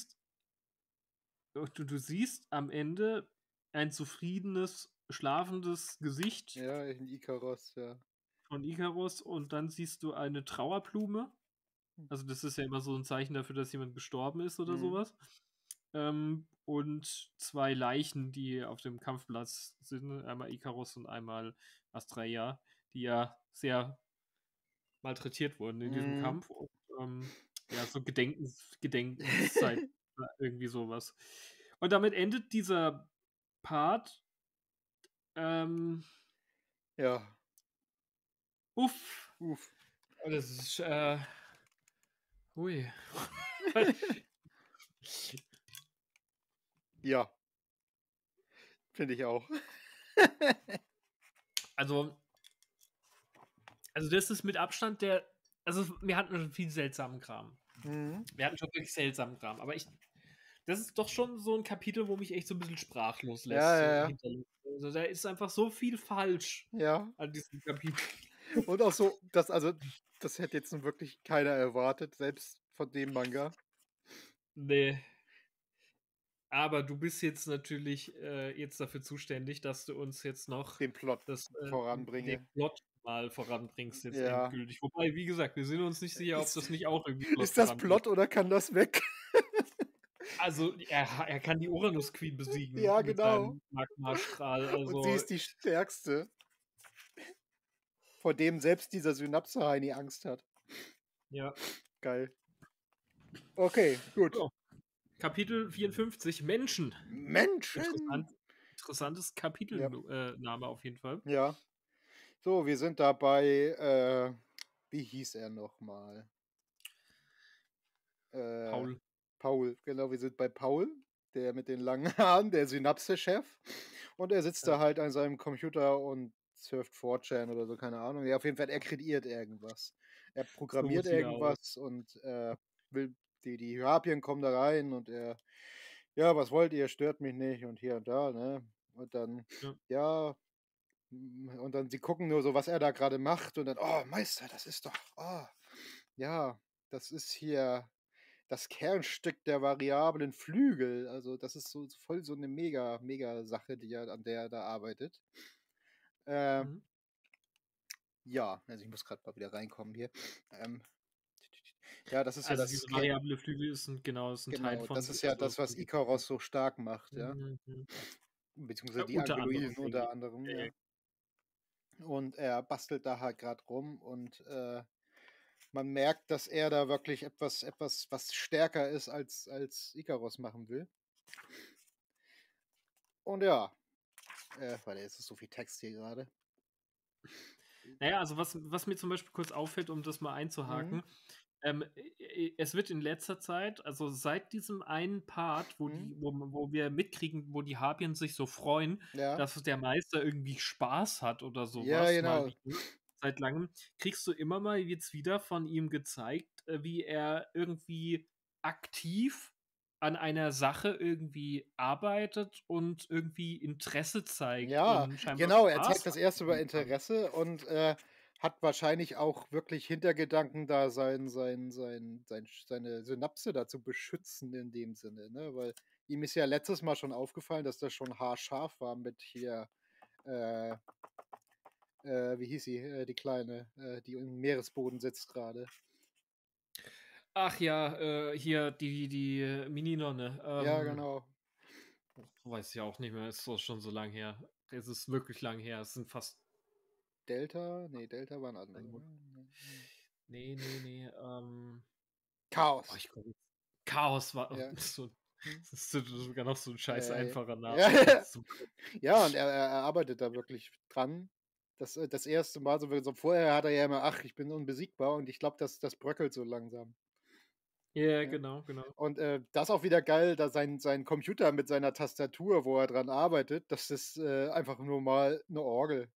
[SPEAKER 1] du siehst am Ende ein zufriedenes, schlafendes Gesicht
[SPEAKER 2] Ja, in Ikaros, ja.
[SPEAKER 1] von Ikarus und dann siehst du eine Trauerblume. Also, das ist ja immer so 'n Zeichen dafür, dass jemand gestorben ist oder so
[SPEAKER 2] Mhm.
[SPEAKER 1] was. Und 2 Leichen, die auf dem Kampfplatz sind, einmal Ikarus und einmal Astraea, die ja sehr malträtiert wurden in diesem
[SPEAKER 2] Mhm.
[SPEAKER 1] Kampf und, ja, so Gedenkenszeit oder irgendwie so was. Und damit endet dieser Part. Ähm,
[SPEAKER 2] Ja,
[SPEAKER 1] uff.
[SPEAKER 2] uff.
[SPEAKER 1] Das ist, hui.
[SPEAKER 2] Ja, finde ich auch.
[SPEAKER 1] Also das ist mit Abstand wir hatten schon viel seltsamen Kram.
[SPEAKER 2] Mhm.
[SPEAKER 1] Wir hatten schon wirklich seltsamen Kram, aber das ist doch schon so 'n Kapitel, wo mich echt so 'n bisschen sprachlos
[SPEAKER 2] Ja,
[SPEAKER 1] lässt,
[SPEAKER 2] ja,
[SPEAKER 1] so
[SPEAKER 2] ja.
[SPEAKER 1] hinterlässt. Also, da ist einfach so viel falsch
[SPEAKER 2] Ja.
[SPEAKER 1] an diesem Kapitel.
[SPEAKER 2] Und auch so, das hätte jetzt nun wirklich keiner erwartet, selbst von dem Manga.
[SPEAKER 1] Ne, aber du bist jetzt natürlich, jetzt dafür zuständig, dass du uns jetzt noch
[SPEAKER 2] Den Plot
[SPEAKER 1] den
[SPEAKER 2] voranbringe.
[SPEAKER 1] Plot mal voranbringst jetzt
[SPEAKER 2] Ja.
[SPEAKER 1] endgültig. Wobei, wie gesagt, wir sind uns nicht sicher, ob
[SPEAKER 2] Ist
[SPEAKER 1] das nicht auch irgendwie Plot
[SPEAKER 2] ist das
[SPEAKER 1] voranbringt.
[SPEAKER 2] Plot oder kann das weg?
[SPEAKER 1] Also, er kann die Uranus Queen besiegen
[SPEAKER 2] Ja,
[SPEAKER 1] mit
[SPEAKER 2] genau.
[SPEAKER 1] seinem Magmastrahl,
[SPEAKER 2] Und sie
[SPEAKER 1] also
[SPEAKER 2] ist die Stärkste, vor dem selbst dieser Synapse-Heini Angst hat.
[SPEAKER 1] ja.
[SPEAKER 2] Geil. Okay, gut.
[SPEAKER 1] So, Kapitel 54 Menschen.
[SPEAKER 2] Menschen!
[SPEAKER 1] Interessantes
[SPEAKER 2] Ja,
[SPEAKER 1] Kapitelname Name auf jeden Fall.
[SPEAKER 2] ja. So, wir sind dabei, wie hieß er noch mal? Äh,
[SPEAKER 1] Paul.
[SPEAKER 2] Paul, genau, wir sind bei Paul, der mit den langen Haaren, der Synapse-Chef. Und er sitzt
[SPEAKER 1] Ja,
[SPEAKER 2] da halt an seinem Computer und surft 4chan oder so, keine Ahnung. Ja, auf jeden Fall, er kreiert irgendwas. Er
[SPEAKER 1] so
[SPEAKER 2] programmiert
[SPEAKER 1] sieht er aus.
[SPEAKER 2] irgendwas und, will die Hyapien kommen da rein und er: „Ja, was wollt ihr? Stört mich nicht" und hier und da, ne? Und dann,
[SPEAKER 1] Ja.
[SPEAKER 2] ja, und dann sie gucken nur so, was er da gerade macht und dann: „Oh, Meister, das ist doch ja, das ist hier das Kernstück der variablen Flügel." Also, das ist so voll so eine mega Sache, an der er da arbeitet. Äh,
[SPEAKER 1] Mhm.
[SPEAKER 2] ja, also, ich muss gerade mal wieder reinkommen hier. Ähm, ja, das ist ja
[SPEAKER 1] Also,
[SPEAKER 2] das
[SPEAKER 1] diese
[SPEAKER 2] Ke
[SPEAKER 1] variable Flügel ist 'n Teil
[SPEAKER 2] genau,
[SPEAKER 1] von
[SPEAKER 2] das ist ja
[SPEAKER 1] also,
[SPEAKER 2] das, was
[SPEAKER 1] von diesem
[SPEAKER 2] Ikaros so stark macht, ja?
[SPEAKER 1] mhm.
[SPEAKER 2] Beziehungsweise die
[SPEAKER 1] Unter anderem,
[SPEAKER 2] Angeloiden
[SPEAKER 1] denke ich.
[SPEAKER 2] unter anderem,
[SPEAKER 1] Ja, ja.
[SPEAKER 2] ja. Und er bastelt da halt grad rum und, man merkt, dass er da wirklich was stärker ist, als Ikaros machen will. Und ja, warte, jetzt ist so viel Text hier grade.
[SPEAKER 1] Na ja, also, was mir zum Beispiel kurz auffällt, um das mal
[SPEAKER 2] Mhm,
[SPEAKER 1] einzuhaken, es wird in letzter Zeit, also, seit diesem einen Part,
[SPEAKER 2] mhm,
[SPEAKER 1] wo wir mitkriegen, wo die Harpien sich so freuen,
[SPEAKER 2] ja.
[SPEAKER 1] dass der Meister irgendwie Spaß hat oder so
[SPEAKER 2] Ja,
[SPEAKER 1] was, mal
[SPEAKER 2] genau.
[SPEAKER 1] wieder, seit Langem, kriegst du immer mal jetzt wieder von ihm gezeigt, wie er irgendwie aktiv an einer Sache irgendwie arbeitet und irgendwie Interesse zeigt
[SPEAKER 2] Ja,
[SPEAKER 1] und scheinbar
[SPEAKER 2] genau, er zeigt
[SPEAKER 1] Spaß
[SPEAKER 2] das
[SPEAKER 1] hat
[SPEAKER 2] erste Mal
[SPEAKER 1] daran.
[SPEAKER 2] Interesse und, hat wahrscheinlich auch wirklich Hintergedanken, da seine Synapse da zu beschützen in dem Sinne, ne? Weil ihm ist ja letztes Mal schon aufgefallen, dass das schon haarscharf war mit hier, äh, wie hieß sie, die Kleine, die im Meeresboden sitzt gerade.
[SPEAKER 1] Ach ja, hier die Mini-Nonne.
[SPEAKER 2] Ja, genau.
[SPEAKER 1] Weiß ich auch nicht mehr, ist so schon so lang her. Es ist wirklich lang her. Es sind fast
[SPEAKER 2] Delta? Nee, Delta war ein anderer,
[SPEAKER 1] also,
[SPEAKER 2] ne?
[SPEAKER 1] ne,
[SPEAKER 2] Chaos.
[SPEAKER 1] ich komme Chaos war
[SPEAKER 2] Ja.
[SPEAKER 1] so
[SPEAKER 2] Mhm.
[SPEAKER 1] das ist sogar noch so 'n scheiß
[SPEAKER 2] Ja, ja.
[SPEAKER 1] einfacher Name.
[SPEAKER 2] Ja, ja.
[SPEAKER 1] Zum
[SPEAKER 2] Ja, und er arbeitet da wirklich dran. Das erste Mal so vorher hat er ja immer: „Ach, ich bin unbesiegbar“, und ich glaube, das bröckelt so langsam,
[SPEAKER 1] Ja,
[SPEAKER 2] ja.
[SPEAKER 1] genau.
[SPEAKER 2] Und, das auch wieder geil, da sein Computer mit seiner Tastatur, wo er dran arbeitet, das ist, einfach nur mal 'ne Orgel,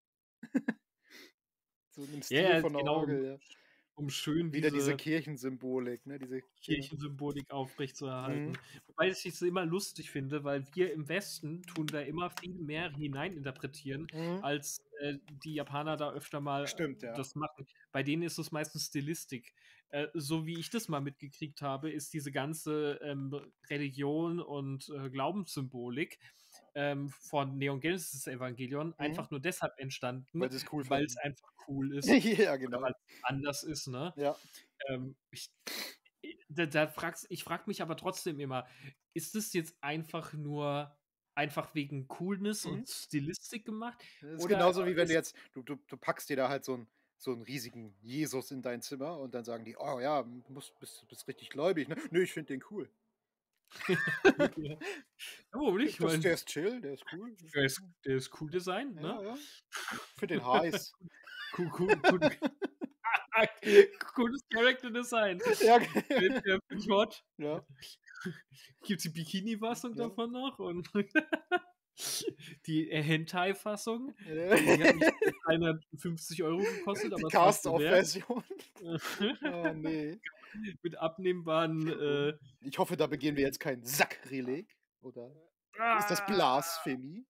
[SPEAKER 2] so im
[SPEAKER 1] Ja,
[SPEAKER 2] Stil
[SPEAKER 1] ja,
[SPEAKER 2] von 'ner
[SPEAKER 1] genau,
[SPEAKER 2] Orgel, ja.
[SPEAKER 1] um schön
[SPEAKER 2] Wieder diese
[SPEAKER 1] diese
[SPEAKER 2] Kirchensymbolik, ne, diese genau.
[SPEAKER 1] Kirchensymbolik
[SPEAKER 2] Mhm,
[SPEAKER 1] aufrechtzuerhalten. Wobei ich es immer lustig finde, weil wir im Westen tun da immer viel mehr hineininterpretieren,
[SPEAKER 2] mhm.
[SPEAKER 1] als, die Japaner da öfter mal
[SPEAKER 2] Stimmt, ja.
[SPEAKER 1] das machen. Bei denen ist es meistens Stilistik. So wie ich das mal mitgekriegt habe, ist diese ganze, Religion und, Glaubenssymbolik, von Neon Genesis Evangelion
[SPEAKER 2] Mhm.
[SPEAKER 1] einfach nur deshalb entstanden,
[SPEAKER 2] Weil sie's cool
[SPEAKER 1] weil es
[SPEAKER 2] finden.
[SPEAKER 1] einfach cool ist
[SPEAKER 2] Ja,
[SPEAKER 1] oder weil
[SPEAKER 2] genau.
[SPEAKER 1] es anders ist, ne?
[SPEAKER 2] Ja.
[SPEAKER 1] Ich ich frage mich aber trotzdem immer, ist es jetzt einfach wegen Coolness
[SPEAKER 2] Mhm.
[SPEAKER 1] und Stilistik gemacht
[SPEAKER 2] Das ist
[SPEAKER 1] oder
[SPEAKER 2] genauso wie wenn du
[SPEAKER 1] ist
[SPEAKER 2] jetzt du packst dir da halt so 'n riesigen Jesus in dein Zimmer und dann sagen die: „Oh ja, bist richtig gläubig, ne?“ „Ne, ich finde den cool.
[SPEAKER 1] ja, warum nicht? Ich
[SPEAKER 2] Der
[SPEAKER 1] meine,
[SPEAKER 2] ist chill, der ist cool.“
[SPEAKER 1] der ist cool designt,
[SPEAKER 2] Ja,
[SPEAKER 1] ne?
[SPEAKER 2] ja. Finde den heiß.
[SPEAKER 1] Cool cooles Character Design.
[SPEAKER 2] Ja,
[SPEAKER 1] Finde ich hot.
[SPEAKER 2] ja,
[SPEAKER 1] Gibt's die Bikini-Fassung
[SPEAKER 2] ja.
[SPEAKER 1] davon noch und die, Hentai-Fassung,
[SPEAKER 2] Ja.
[SPEAKER 1] die hat mich 350 € gekostet,
[SPEAKER 2] Die
[SPEAKER 1] aber es war's mir wert.
[SPEAKER 2] Cast-Off-Version. Oh, ne.
[SPEAKER 1] Mit abnehmbaren,
[SPEAKER 2] Oh. Ich hoffe, da begehen wir jetzt kein Sakrileg, oder ist das
[SPEAKER 1] ah,
[SPEAKER 2] Blasphemie?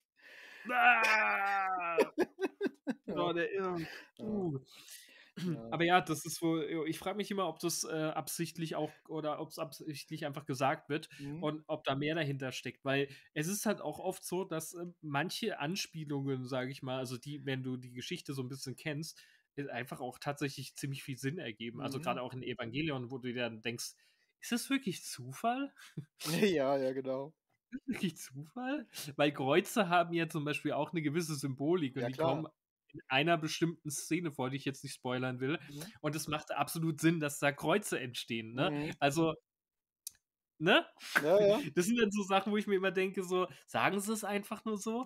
[SPEAKER 1] ah,
[SPEAKER 2] Ja,
[SPEAKER 1] genau, der
[SPEAKER 2] ja, ja.
[SPEAKER 1] aber ja, das ist wohl ich frage mich immer, ob das, absichtlich auch oder ob's absichtlich einfach gesagt wird
[SPEAKER 2] Mhm,
[SPEAKER 1] und ob da mehr dahinter steckt, weil es ist halt auch oft so, dass, manche Anspielungen, sage ich mal, also die wenn du die Geschichte so 'n bisschen kennst, einfach auch tatsächlich ziemlich viel Sinn ergeben. Also,
[SPEAKER 2] mhm.
[SPEAKER 1] grade auch in Evangelion, wo du dir dann denkst: „Ist das wirklich Zufall?“
[SPEAKER 2] Ja, ja, genau.
[SPEAKER 1] Wirklich Zufall? Weil Kreuze haben ja zum Beispiel auch 'ne gewisse Symbolik und
[SPEAKER 2] Ja,
[SPEAKER 1] die
[SPEAKER 2] klar.
[SPEAKER 1] kommen in einer bestimmten Szene vor, die ich jetzt nicht spoilern will.
[SPEAKER 2] Mhm,
[SPEAKER 1] Und es macht absolut Sinn, dass da Kreuze entstehen, ne?
[SPEAKER 2] mhm.
[SPEAKER 1] Also, ne?
[SPEAKER 2] Ja, ja.
[SPEAKER 1] Das sind dann so Sachen, wo ich mir immer denke so: „Sagen sie es einfach nur so?“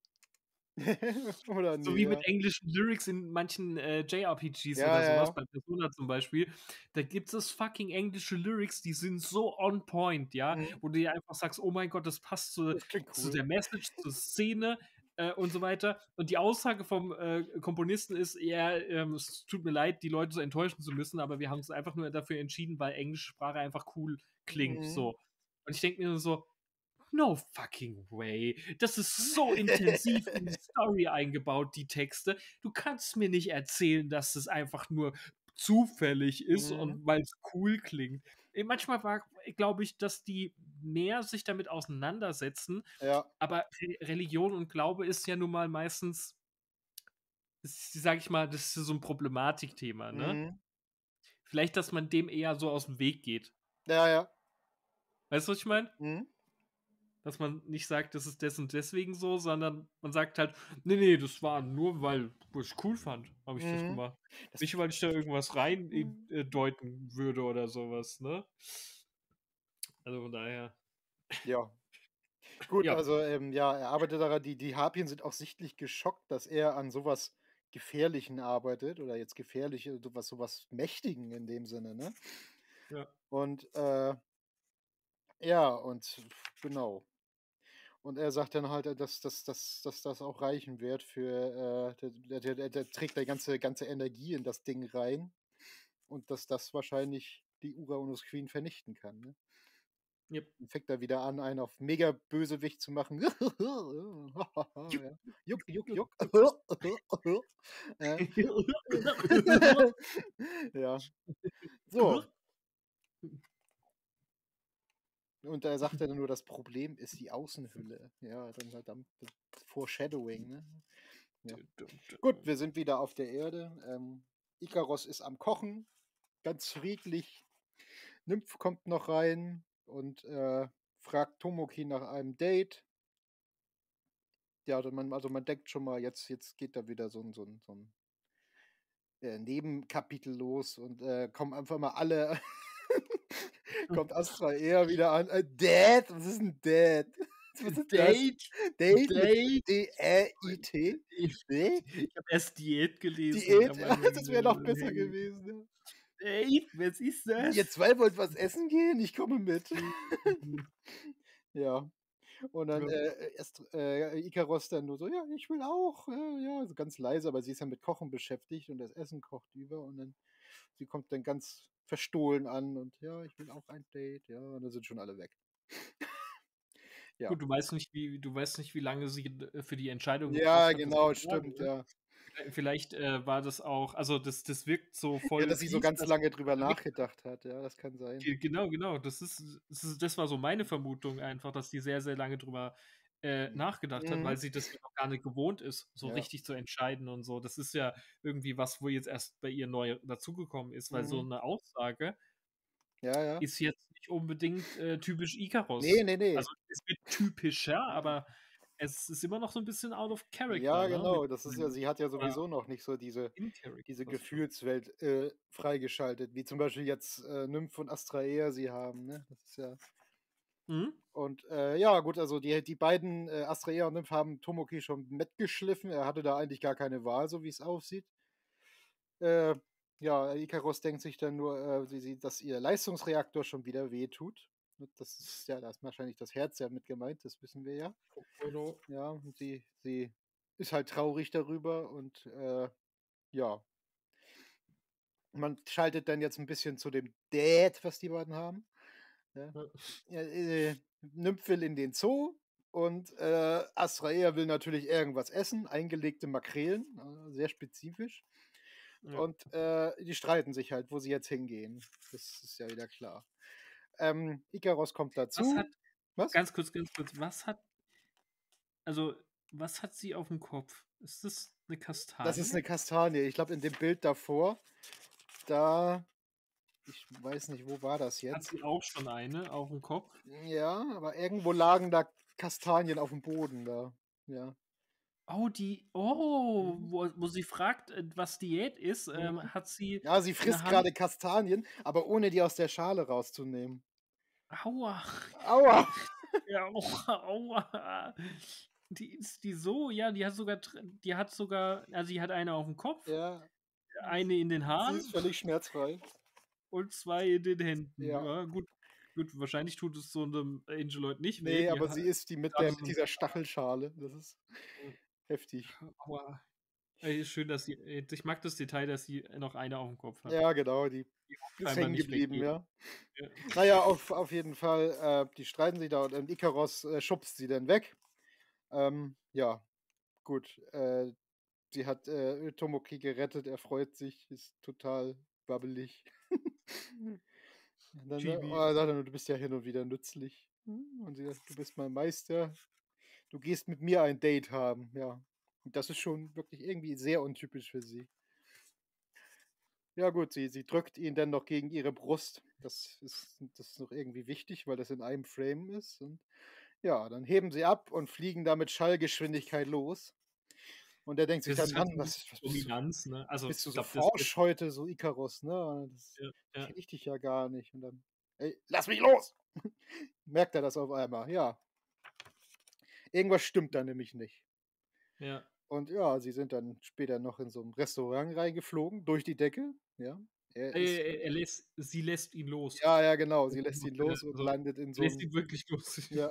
[SPEAKER 2] Oder
[SPEAKER 1] So
[SPEAKER 2] ne,
[SPEAKER 1] wie mit
[SPEAKER 2] ja.
[SPEAKER 1] englischen Lyrics in manchen, JRPGs
[SPEAKER 2] Ja,
[SPEAKER 1] oder so was,
[SPEAKER 2] ja.
[SPEAKER 1] bei Persona zum Beispiel. Da gibt es fucking englische Lyrics, die sind so on point, ja,
[SPEAKER 2] Mhm.
[SPEAKER 1] wo du dir einfach sagst: „Oh mein Gott, das passt
[SPEAKER 2] Das klingt
[SPEAKER 1] zu
[SPEAKER 2] cool.
[SPEAKER 1] der Message, zur Szene“, und so weiter. Und die Aussage vom, Komponisten ist: „Ja, es tut mir leid, die Leute so enttäuschen zu müssen, aber wir haben uns einfach nur dafür entschieden, weil englische Sprache einfach cool klingt“,
[SPEAKER 2] Mhm.
[SPEAKER 1] so. Und ich denke mir nur so: No fucking way. Das ist so intensiv in die Story eingebaut, die Texte. Du kannst mir nicht erzählen, dass es einfach nur zufällig ist
[SPEAKER 2] Mhm.
[SPEAKER 1] und weil es cool klingt. Manchmal glaube ich, dass die mehr sich damit auseinandersetzen,
[SPEAKER 2] Ja.
[SPEAKER 1] aber Religion und Glaube ist ja nun mal meistens, sage ich mal, das ist so ein Problematikthema, ne?
[SPEAKER 2] Mhm.
[SPEAKER 1] Vielleicht, dass man dem eher so aus dem Weg geht.
[SPEAKER 2] Ja, ja.
[SPEAKER 1] Weißt du, was ich meine?
[SPEAKER 2] Mhm.
[SPEAKER 1] Dass man nicht sagt, das ist des und deswegen so, sondern man sagt halt: „Ne, das war nur, weil ich's cool fand, habe ich das
[SPEAKER 2] Mhm.
[SPEAKER 1] gemacht.
[SPEAKER 2] Das
[SPEAKER 1] Nicht, weil ich da irgendwas rein
[SPEAKER 2] Mhm.
[SPEAKER 1] deuten würde oder sowas, ne?“ Also, von daher,
[SPEAKER 2] Ja. Gut,
[SPEAKER 1] ja.
[SPEAKER 2] also, ja, er arbeitet daran, die Harpyen sind auch sichtlich geschockt, dass er an so was Gefährlichen arbeitet oder jetzt gefährlich, so was Mächtigen in dem Sinne, ne?
[SPEAKER 1] Ja.
[SPEAKER 2] Und, ja, und genau. Und er sagt dann halt, dass das auch reichen wird für, der trägt da ganze Energie in das Ding rein und dass das wahrscheinlich die Uranus Queen vernichten kann, ne?
[SPEAKER 1] Jep.
[SPEAKER 2] Dann fängt er wieder an, einen auf mega Bösewicht zu machen.
[SPEAKER 1] Juck,
[SPEAKER 2] Ja. Juck, juck,
[SPEAKER 1] juck,
[SPEAKER 2] juck.
[SPEAKER 1] juck.
[SPEAKER 2] Äh. Ja. So, und da sagt er dann nur: „Das Problem ist die Außenhülle.“ Ja, dann halt am Foreshadowing, ne? Ja. Gut, wir sind wieder auf der Erde. Ikaros ist am Kochen, ganz friedlich. Nymph kommt noch rein und, fragt Tomoki nach einem Date. Ja, also man denkt schon mal, jetzt geht da wieder so 'n Nebenkapitel los und, kommen einfach mal alle kommt Astra eher wieder an: Dad? Was ist 'n Dad? Was ist das?
[SPEAKER 1] Date,
[SPEAKER 2] Date mit
[SPEAKER 1] Date.
[SPEAKER 2] D-Ä-I-T? Ne?
[SPEAKER 1] Ich habe erst Diät gelesen,
[SPEAKER 2] Diät?
[SPEAKER 1] aber
[SPEAKER 2] Ja, das wäre noch besser gewesen, ja.
[SPEAKER 1] Date, was ist
[SPEAKER 2] „Ihr
[SPEAKER 1] das?
[SPEAKER 2] 2 wollt was essen gehen? Ich komme mit.“
[SPEAKER 1] Mhm.
[SPEAKER 2] Ja, und dann,
[SPEAKER 1] Ja.
[SPEAKER 2] erst, Ikaros dann nur so: „Ja, ich will auch, ja“, so ganz leise, aber sie ist ja mit Kochen beschäftigt und das Essen kocht über und dann sie kommt dann ganz verstohlen an und: „Ja, ich will auch ein Date“, ja, und dann sind schon alle weg. Ja.
[SPEAKER 1] Gut, du weißt nicht, wie lange sie für die Entscheidung
[SPEAKER 2] Ja,
[SPEAKER 1] gebraucht hat, das zu
[SPEAKER 2] genau,
[SPEAKER 1] sagen,
[SPEAKER 2] stimmt,
[SPEAKER 1] ne?
[SPEAKER 2] ja.
[SPEAKER 1] Vielleicht, war das auch also, das wirkt so
[SPEAKER 2] Ja,
[SPEAKER 1] voll
[SPEAKER 2] dass sie so
[SPEAKER 1] fies,
[SPEAKER 2] ganz
[SPEAKER 1] dass
[SPEAKER 2] lange drüber
[SPEAKER 1] überlegt
[SPEAKER 2] nachgedacht hat, ja, das kann sein.
[SPEAKER 1] genau, genau. Das war so meine Vermutung einfach, dass die sehr, sehr lange drüber, nachgedacht hat,
[SPEAKER 2] Mhm.
[SPEAKER 1] weil sie das ja noch gar nicht gewohnt ist, so
[SPEAKER 2] Ja.
[SPEAKER 1] richtig zu entscheiden und so. Das ist ja irgendwie was, wo jetzt erst bei ihr neu dazugekommen ist, weil so
[SPEAKER 2] Mhm.
[SPEAKER 1] 'ne Aussage
[SPEAKER 2] Ja, ja.
[SPEAKER 1] ist jetzt nicht unbedingt, typisch
[SPEAKER 2] Ne,
[SPEAKER 1] Ikaros.
[SPEAKER 2] ne, ne.
[SPEAKER 1] Also, es wird typischer,
[SPEAKER 2] Ja.
[SPEAKER 1] aber es ist immer noch so 'n bisschen out of character,
[SPEAKER 2] Ja,
[SPEAKER 1] ne, mit
[SPEAKER 2] genau, das ist ja sie hat ja
[SPEAKER 1] oder
[SPEAKER 2] sowieso noch nicht so diese
[SPEAKER 1] in character fast schon.
[SPEAKER 2] Gefühlswelt, freigeschaltet, wie zum Beispiel jetzt, Nymph und Astraea sie haben, ne? Das ist ja
[SPEAKER 1] Mhm.
[SPEAKER 2] und, ja gut, also die beiden, Astraea und Nymph haben Tomoki schon mitgeschliffen. Er hatte da eigentlich gar keine Wahl, so wie's aussieht. Äh, ja, Ikaros denkt sich dann nur, dass ihr Leistungsreaktor schon wieder wehtut. Ne, das ist ja da ist wahrscheinlich das Herz ja mit gemeint, das wissen wir ja.
[SPEAKER 1] Kokoro.
[SPEAKER 2] Ja, und sie ist halt traurig darüber und, ja, man schaltet dann jetzt 'n bisschen zu dem Date, was die beiden haben, ja.
[SPEAKER 1] Ja.
[SPEAKER 2] Nymph will in den Zoo und, Astraea will natürlich irgendwas essen, eingelegte Makrelen, sehr spezifisch.
[SPEAKER 1] Ja.
[SPEAKER 2] Und, die streiten sich halt, wo sie jetzt hingehen. Das ist ja wieder klar. Ikaros kommt
[SPEAKER 1] Was hat
[SPEAKER 2] dazu. Was?
[SPEAKER 1] ganz kurz, also, was hat sie aufm Kopf? Ist das 'ne
[SPEAKER 2] Das ist
[SPEAKER 1] Kastanie?
[SPEAKER 2] 'ne Kastanie. Ich glaube, in dem Bild davor, da ich weiß nicht, wo war das
[SPEAKER 1] Hat
[SPEAKER 2] jetzt?
[SPEAKER 1] sie auch schon eine aufm Kopf?
[SPEAKER 2] Ja, aber irgendwo lagen da Kastanien aufm Boden da. Ja. Mhm,
[SPEAKER 1] Wo sie fragt, was Diät ist,
[SPEAKER 2] mhm.
[SPEAKER 1] hat sie
[SPEAKER 2] Ja, sie
[SPEAKER 1] 'ne
[SPEAKER 2] frisst
[SPEAKER 1] Hand
[SPEAKER 2] grade Kastanien, aber ohne die aus der Schale rauszunehmen.
[SPEAKER 1] aua.
[SPEAKER 2] Aua!
[SPEAKER 1] Ja, aua, aua. Die so ja, die hat sogar also, die hat eine aufm Kopf,
[SPEAKER 2] Ja,
[SPEAKER 1] eine in den
[SPEAKER 2] sie ist
[SPEAKER 1] Haaren
[SPEAKER 2] völlig schmerzfrei.
[SPEAKER 1] und 2 in den Händen.
[SPEAKER 2] Ja.
[SPEAKER 1] Ja, gut, wahrscheinlich tut es so 'nem Angeloid nicht weh,
[SPEAKER 2] Ne,
[SPEAKER 1] die
[SPEAKER 2] aber
[SPEAKER 1] ha
[SPEAKER 2] sie isst die
[SPEAKER 1] grade
[SPEAKER 2] mit
[SPEAKER 1] so 'n
[SPEAKER 2] dieser Stachelschale. Das ist
[SPEAKER 1] hm,
[SPEAKER 2] heftig.
[SPEAKER 1] aua. Ey, schön, dass sie ich mag das Detail, dass sie noch eine aufm Kopf hat,
[SPEAKER 2] Ja, genau, die
[SPEAKER 1] die auch
[SPEAKER 2] ist
[SPEAKER 1] scheinbar
[SPEAKER 2] hängen
[SPEAKER 1] nicht
[SPEAKER 2] geblieben,
[SPEAKER 1] weggeht.
[SPEAKER 2] ja.
[SPEAKER 1] Ja.
[SPEAKER 2] Na ja, auf jeden Fall, die streiten sich da und Ikaros, schubst sie dann weg. Ja, gut, sie hat, Tomoki gerettet, er freut sich, ist total wabbelig. Und dann,
[SPEAKER 1] Chibi.
[SPEAKER 2] sagt er nur: „Du bist ja hin und wieder nützlich.“ Und sie sagt: „Du bist mein Meister. Du gehst mit mir ein Date haben.“ Ja. Und das ist schon wirklich irgendwie sehr untypisch für sie. Ja gut, sie drückt ihn dann noch gegen ihre Brust. Das ist noch irgendwie wichtig, weil das in einem Frame ist und ja, dann heben sie ab und fliegen da mit Schallgeschwindigkeit los. Und er denkt sich
[SPEAKER 1] Das
[SPEAKER 2] dann:
[SPEAKER 1] ist halt
[SPEAKER 2] „Mann,
[SPEAKER 1] so 'n bisschen
[SPEAKER 2] was
[SPEAKER 1] Dominanz, ne? Also,
[SPEAKER 2] bist du
[SPEAKER 1] ich
[SPEAKER 2] so
[SPEAKER 1] glaube, das
[SPEAKER 2] forsch heute, so Ikarus, ne? Das
[SPEAKER 1] ja, ja.
[SPEAKER 2] kenne ich dich ja gar nicht.“ Und dann: „Ey, lass mich los!“ Merkt er das auf einmal, ja. Irgendwas stimmt da nämlich nicht.
[SPEAKER 1] Ja.
[SPEAKER 2] Und ja, sie sind dann später noch in so 'nem Restaurant reingeflogen, durch die Decke, ja. Er ist
[SPEAKER 1] Sie lässt ihn los.
[SPEAKER 2] ja, ja, genau.
[SPEAKER 1] Das
[SPEAKER 2] Sie
[SPEAKER 1] ist
[SPEAKER 2] lässt
[SPEAKER 1] noch
[SPEAKER 2] ihn
[SPEAKER 1] der
[SPEAKER 2] los und
[SPEAKER 1] also,
[SPEAKER 2] landet in so
[SPEAKER 1] lässt
[SPEAKER 2] 'n
[SPEAKER 1] ihn wirklich los.
[SPEAKER 2] ja.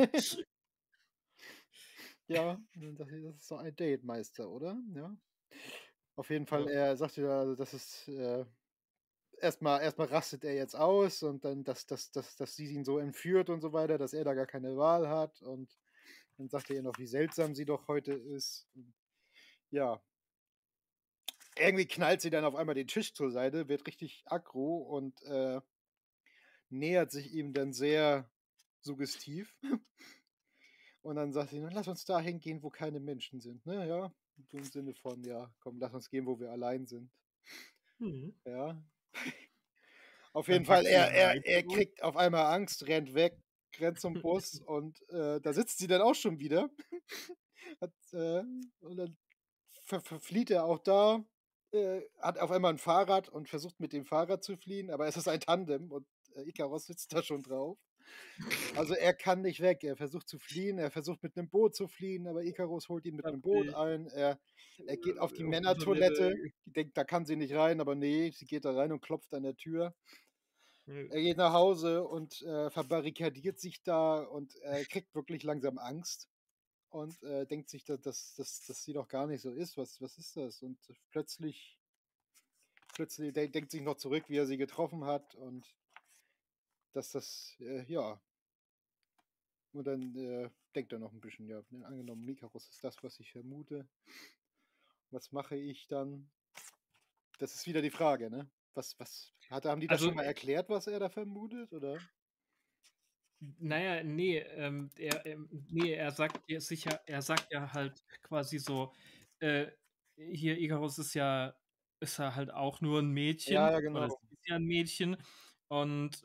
[SPEAKER 2] Ja, das ist so ein Date-Meister, oder? Ja. Auf jeden Fall,
[SPEAKER 1] Ja.
[SPEAKER 2] er sagte ja, also, das ist, erst mal rastet er jetzt aus und dann, dass sie ihn so entführt und so weiter, dass er da gar keine Wahl hat und dann sagt er ihr noch, wie seltsam sie doch heute ist. Und ja, irgendwie knallt sie dann auf einmal den Tisch zur Seite, wird richtig aggro und, nähert sich ihm dann sehr suggestiv. Und dann sagt sie: „Na, lass uns dahin gehen, wo keine Menschen sind“, ne, ja? So im Sinne von: „Ja, komm, lass uns gehen, wo wir allein sind.“
[SPEAKER 1] Mhm.
[SPEAKER 2] Ja. Auf jeden
[SPEAKER 1] Dann
[SPEAKER 2] Fall,
[SPEAKER 1] packt sie ihren
[SPEAKER 2] er
[SPEAKER 1] Reizübung.
[SPEAKER 2] kriegt auf einmal Angst, rennt weg, rennt zum Bus und, da sitzt sie dann auch schon wieder. Hat, und dann verflieht er auch da, hat auf einmal 'n Fahrrad und versucht mit dem Fahrrad zu fliehen, aber es ist ein Tandem und, Ikaros sitzt da schon drauf. Also, er kann nicht weg. Er versucht zu fliehen, er versucht mit 'nem Boot zu fliehen, aber Ikaros holt ihn mit 'nem Boot
[SPEAKER 1] Heftig.
[SPEAKER 2] ein. Er geht auf die
[SPEAKER 1] Auf die Toilette.
[SPEAKER 2] Männertoilette, denkt, da kann sie nicht rein, aber ne, sie geht da rein und klopft an der Tür. Er geht nach Hause und, verbarrikadiert sich da und, kriegt wirklich langsam Angst und, denkt sich, da dass sie doch gar nicht so ist. Was ist das? Und plötzlich denkt sich noch zurück, wie er sie getroffen hat und dass das, ja, und dann, denkt er noch 'n bisschen, ja, ne, angenommen, Ikaros ist das, was ich vermute. Was mache ich dann? Das ist wieder die Frage, ne? Haben die das
[SPEAKER 1] Also,
[SPEAKER 2] schon mal erklärt, was er da vermutet, oder?
[SPEAKER 1] na ja, ne, ne, er sagt ja halt quasi so, äh, hier Ikarus ist ja halt auch nur 'n
[SPEAKER 2] Ja,
[SPEAKER 1] Mädchen
[SPEAKER 2] ja,
[SPEAKER 1] oder
[SPEAKER 2] genau.
[SPEAKER 1] sie ist ja 'n Mädchen und,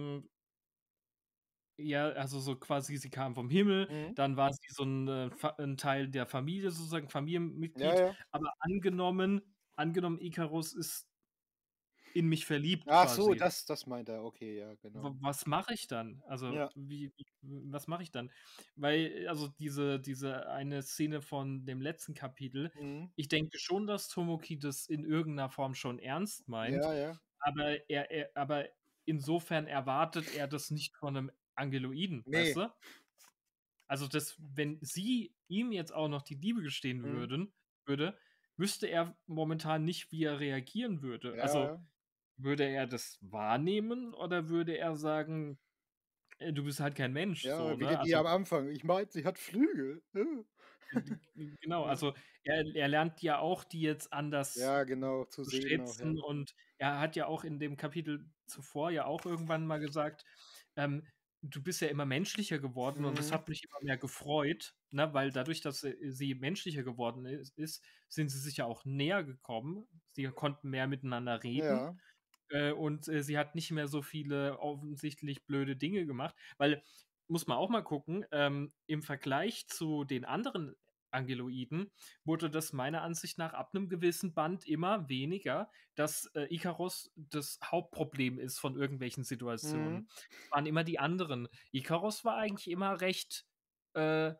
[SPEAKER 1] ja, also so quasi, sie kam vom Himmel,
[SPEAKER 2] Mhm.
[SPEAKER 1] dann war sie so 'n, Fa 'n Teil der Familie sozusagen,
[SPEAKER 2] Ja,
[SPEAKER 1] Familienmitglied,
[SPEAKER 2] ja.
[SPEAKER 1] aber angenommen, Ikarus ist in mich verliebt
[SPEAKER 2] Ach so,
[SPEAKER 1] quasi.
[SPEAKER 2] das meint er. Okay, ja, genau.
[SPEAKER 1] Was mache ich dann? Also,
[SPEAKER 2] Ja.
[SPEAKER 1] was mache ich dann? Weil, also, diese eine Szene von dem letzten Kapitel,
[SPEAKER 2] Mhm.
[SPEAKER 1] ich denke schon, dass Tomoki das in irgend 'ner Form schon ernst meint,
[SPEAKER 2] Ja, ja.
[SPEAKER 1] aber insofern erwartet er das nicht von 'nem Angeloiden, weißt
[SPEAKER 2] Ne.
[SPEAKER 1] du? Also, wenn sie ihm jetzt auch noch die Liebe gestehen
[SPEAKER 2] Mhm.
[SPEAKER 1] würde, wüsste er momentan nicht, wie er reagieren würde.
[SPEAKER 2] Ja,
[SPEAKER 1] Also,
[SPEAKER 2] ja.
[SPEAKER 1] würde er das wahrnehmen oder würde er sagen: du bist halt kein Mensch so,
[SPEAKER 2] Ja,
[SPEAKER 1] ne?
[SPEAKER 2] wie
[SPEAKER 1] Also,
[SPEAKER 2] am Anfang. Ich meinte, sie hat Flügel.
[SPEAKER 1] genau,
[SPEAKER 2] Ja.
[SPEAKER 1] also er lernt ja auch die jetzt anders
[SPEAKER 2] Ja, genau, zu
[SPEAKER 1] zu
[SPEAKER 2] sehen auch, ja.
[SPEAKER 1] schätzen und er hat ja auch in dem Kapitel zuvor ja auch irgendwann mal gesagt, ähm: „Du bist ja immer menschlicher geworden und das
[SPEAKER 2] Mhm.
[SPEAKER 1] hat mich immer mehr gefreut“, ne, weil dadurch, dass, sie menschlicher geworden sind sie sich ja auch näher gekommen. Sie konnten mehr miteinander reden.
[SPEAKER 2] Ja.
[SPEAKER 1] Und, sie hat nicht mehr so viele offensichtlich blöde Dinge gemacht, weil muss man auch mal gucken, im Vergleich zu den anderen Angeloiden wurde das meiner Ansicht nach ab 'nem gewissen Band immer weniger, dass, Ikaros das Hauptproblem ist von irgendwelchen
[SPEAKER 2] Mhm.
[SPEAKER 1] Situationen. Es waren immer die anderen. Ikaros war eigentlich immer recht, äh,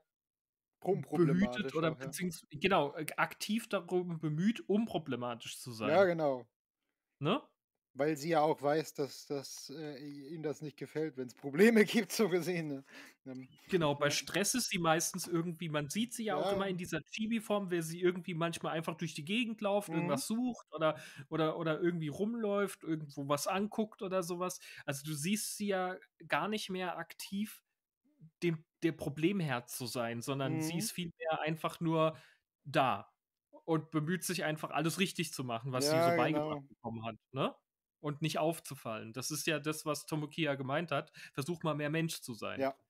[SPEAKER 1] behütet
[SPEAKER 2] Unproblematisch
[SPEAKER 1] oder
[SPEAKER 2] auch, ja.
[SPEAKER 1] genau, aktiv darum bemüht, unproblematisch zu
[SPEAKER 2] Ja,
[SPEAKER 1] sein,
[SPEAKER 2] genau.
[SPEAKER 1] ne?
[SPEAKER 2] Weil sie ja auch weiß, dass, ihm das nicht gefällt, wenn's Probleme gibt, so gesehen, ne?
[SPEAKER 1] Genau, bei
[SPEAKER 2] Ja.
[SPEAKER 1] Stress ist sie meistens irgendwie, man sieht sie ja auch
[SPEAKER 2] Ja.
[SPEAKER 1] immer in dieser Chibi-Form, wer sie irgendwie manchmal einfach durch die Gegend lauft,
[SPEAKER 2] Mhm.
[SPEAKER 1] irgendwas sucht oder irgendwie rumläuft, irgendwo was anguckt oder so was. Also, du siehst sie ja gar nicht mehr aktiv der Problemherd zu sein, sondern sie
[SPEAKER 2] Mhm.
[SPEAKER 1] ist vielmehr einfach nur da und bemüht sich einfach, alles richtig zu machen, was sie so
[SPEAKER 2] Ja,
[SPEAKER 1] beigebracht
[SPEAKER 2] genau.
[SPEAKER 1] bekommen hat, ne? Und nicht aufzufallen. Das ist ja das, was Tomoki ja gemeint hat: „Versuch mal mehr Mensch zu sein.“
[SPEAKER 2] Ja.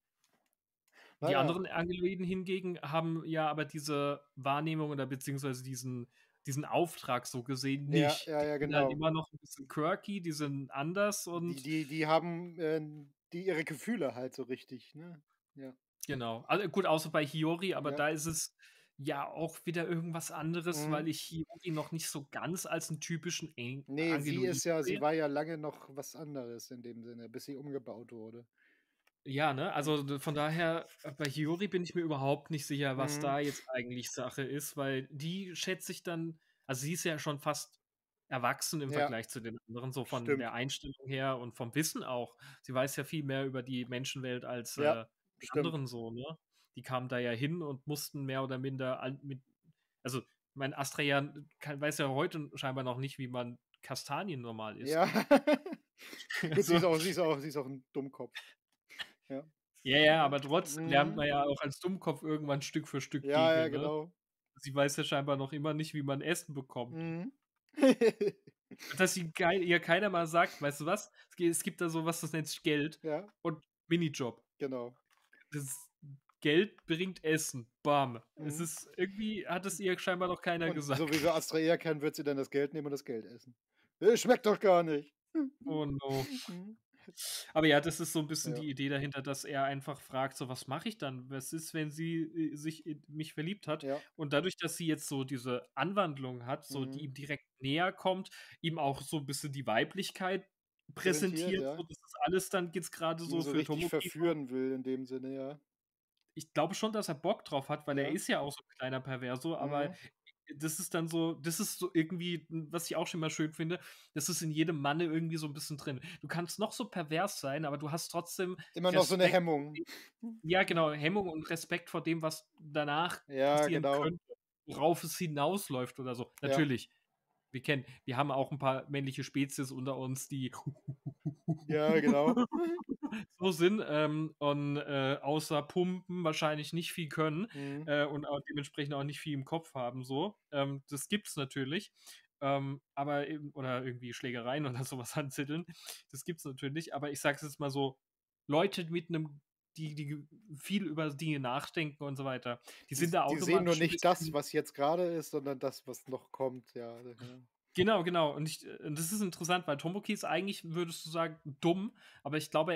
[SPEAKER 2] Na
[SPEAKER 1] Die
[SPEAKER 2] ja.
[SPEAKER 1] anderen Angeloiden hingegen haben ja aber diese Wahrnehmung oder beziehungsweise diesen Auftrag so gesehen
[SPEAKER 2] Ja,
[SPEAKER 1] nicht.
[SPEAKER 2] ja,
[SPEAKER 1] Die
[SPEAKER 2] ja,
[SPEAKER 1] sind halt
[SPEAKER 2] genau.
[SPEAKER 1] immer noch 'n bisschen quirky, die sind anders
[SPEAKER 2] Die
[SPEAKER 1] und
[SPEAKER 2] die die haben, die ihre Gefühle halt so richtig, ne? Ja.
[SPEAKER 1] genau. Also, gut, außer bei Hiyori, aber
[SPEAKER 2] Ja.
[SPEAKER 1] da ist es ja auch wieder irgendwas anderes,
[SPEAKER 2] Mhm.
[SPEAKER 1] weil ich Hiyori noch nicht so ganz als 'n typischen
[SPEAKER 2] Ne,
[SPEAKER 1] Angeloiden
[SPEAKER 2] sie
[SPEAKER 1] sehe.
[SPEAKER 2] war ja lange noch was anderes in dem Sinne, bis sie umgebaut wurde.
[SPEAKER 1] Ja, ne?
[SPEAKER 2] Ja.
[SPEAKER 1] Also, von daher, bei Hiyori bin ich mir überhaupt nicht sicher, was
[SPEAKER 2] Mhm.
[SPEAKER 1] da jetzt eigentlich Sache ist, weil die schätze ich dann, also, sie ist ja schon fast erwachsen im
[SPEAKER 2] Ja,
[SPEAKER 1] Vergleich zu den anderen, so von der
[SPEAKER 2] stimmt.
[SPEAKER 1] Einstellung her und vom Wissen auch. Sie weiß ja viel mehr über die Menschenwelt als,
[SPEAKER 2] Ja,
[SPEAKER 1] die
[SPEAKER 2] stimmt.
[SPEAKER 1] anderen so, ne? Die kamen da ja hin und mussten mehr oder minder also, mein Astrea weiß ja heute scheinbar noch nicht, wie man Kastanien normal isst.
[SPEAKER 2] Ja. Gut,
[SPEAKER 1] Also,
[SPEAKER 2] sie ist auch 'n Dummkopf. Ja.
[SPEAKER 1] ja, ja,
[SPEAKER 2] Ja.
[SPEAKER 1] aber trotzdem lernt
[SPEAKER 2] Mhm.
[SPEAKER 1] man ja auch als Dummkopf irgendwann Stück für Stück
[SPEAKER 2] Ja,
[SPEAKER 1] Dinge,
[SPEAKER 2] ja,
[SPEAKER 1] ne?
[SPEAKER 2] genau.
[SPEAKER 1] Sie weiß ja scheinbar noch immer nicht, wie man Essen bekommt.
[SPEAKER 2] Mhm.
[SPEAKER 1] Dass ihr keiner mal sagt: „Weißt du was? Es gibt da so was, das nennt sich Geld
[SPEAKER 2] Ja,
[SPEAKER 1] und Minijob.
[SPEAKER 2] genau.
[SPEAKER 1] Das Geld bringt Essen. Bam.“ Es
[SPEAKER 2] Mhm.
[SPEAKER 1] ist irgendwie hat es ihr scheinbar noch keiner
[SPEAKER 2] Und so wie
[SPEAKER 1] gesagt.
[SPEAKER 2] sie Astrea kennt, wird sie dann das Geld nehmen und das Geld essen. Schmeckt doch gar nicht.
[SPEAKER 1] Oh no.
[SPEAKER 2] Mhm.
[SPEAKER 1] Aber ja, das ist so 'n bisschen
[SPEAKER 2] Ja,
[SPEAKER 1] die Idee dahinter, dass er einfach fragt: „So, was mache ich dann? Was ist, wenn sie, sich in mich verliebt hat?“
[SPEAKER 2] ja.
[SPEAKER 1] Und dadurch, dass sie jetzt so diese Anwandlung hat, so die
[SPEAKER 2] Mhm.
[SPEAKER 1] ihm direkt näher kommt, ihm auch so 'n bisschen die Weiblichkeit
[SPEAKER 2] Präsentiert,
[SPEAKER 1] präsentiert, so
[SPEAKER 2] ja.
[SPEAKER 1] das ist alles dann geht's grade
[SPEAKER 2] Ihn
[SPEAKER 1] so
[SPEAKER 2] so
[SPEAKER 1] für
[SPEAKER 2] richtig
[SPEAKER 1] Tomoki von
[SPEAKER 2] verführen will in dem Sinne, ja.
[SPEAKER 1] ich glaube schon, dass er Bock drauf hat, weil er
[SPEAKER 2] Ja.
[SPEAKER 1] ist ja auch so 'n kleiner Perverso, aber
[SPEAKER 2] Mhm.
[SPEAKER 1] das ist so irgendwie, was ich auch schon mal schön finde, das ist in jedem Manne irgendwie so 'n bisschen drin. Du kannst noch so pervers sein, aber du hast trotzdem
[SPEAKER 2] Immer noch so 'ne
[SPEAKER 1] Respekt vor
[SPEAKER 2] Hemmung.
[SPEAKER 1] dem ja, genau, Hemmung und Respekt vor dem, was danach
[SPEAKER 2] Ja,
[SPEAKER 1] passieren
[SPEAKER 2] genau.
[SPEAKER 1] könnte, worauf es hinausläuft oder so.
[SPEAKER 2] Ja.
[SPEAKER 1] Natürlich, wir haben auch 'n paar männliche Spezies unter uns, die
[SPEAKER 2] Ja, genau.
[SPEAKER 1] so sind, und, außer Pumpen wahrscheinlich nicht viel können,
[SPEAKER 2] Mhm.
[SPEAKER 1] und auch dementsprechend auch nicht viel im Kopf haben so. Das gibt's natürlich, aber eben oder irgendwie Schlägereien oder so was anzetteln. Das gibt's natürlich, aber ich sage es jetzt mal so, Leute mit 'nem die viel über Dinge nachdenken und so weiter, die sind da
[SPEAKER 2] Die sehen nur
[SPEAKER 1] automatisch 'n
[SPEAKER 2] nicht das,
[SPEAKER 1] bisschen
[SPEAKER 2] was jetzt grade ist, sondern das, was noch kommt, ja, ja.
[SPEAKER 1] genau, genau. Und das ist interessant, weil Tomoki ist eigentlich, würdest du sagen, dumm, aber ich glaube,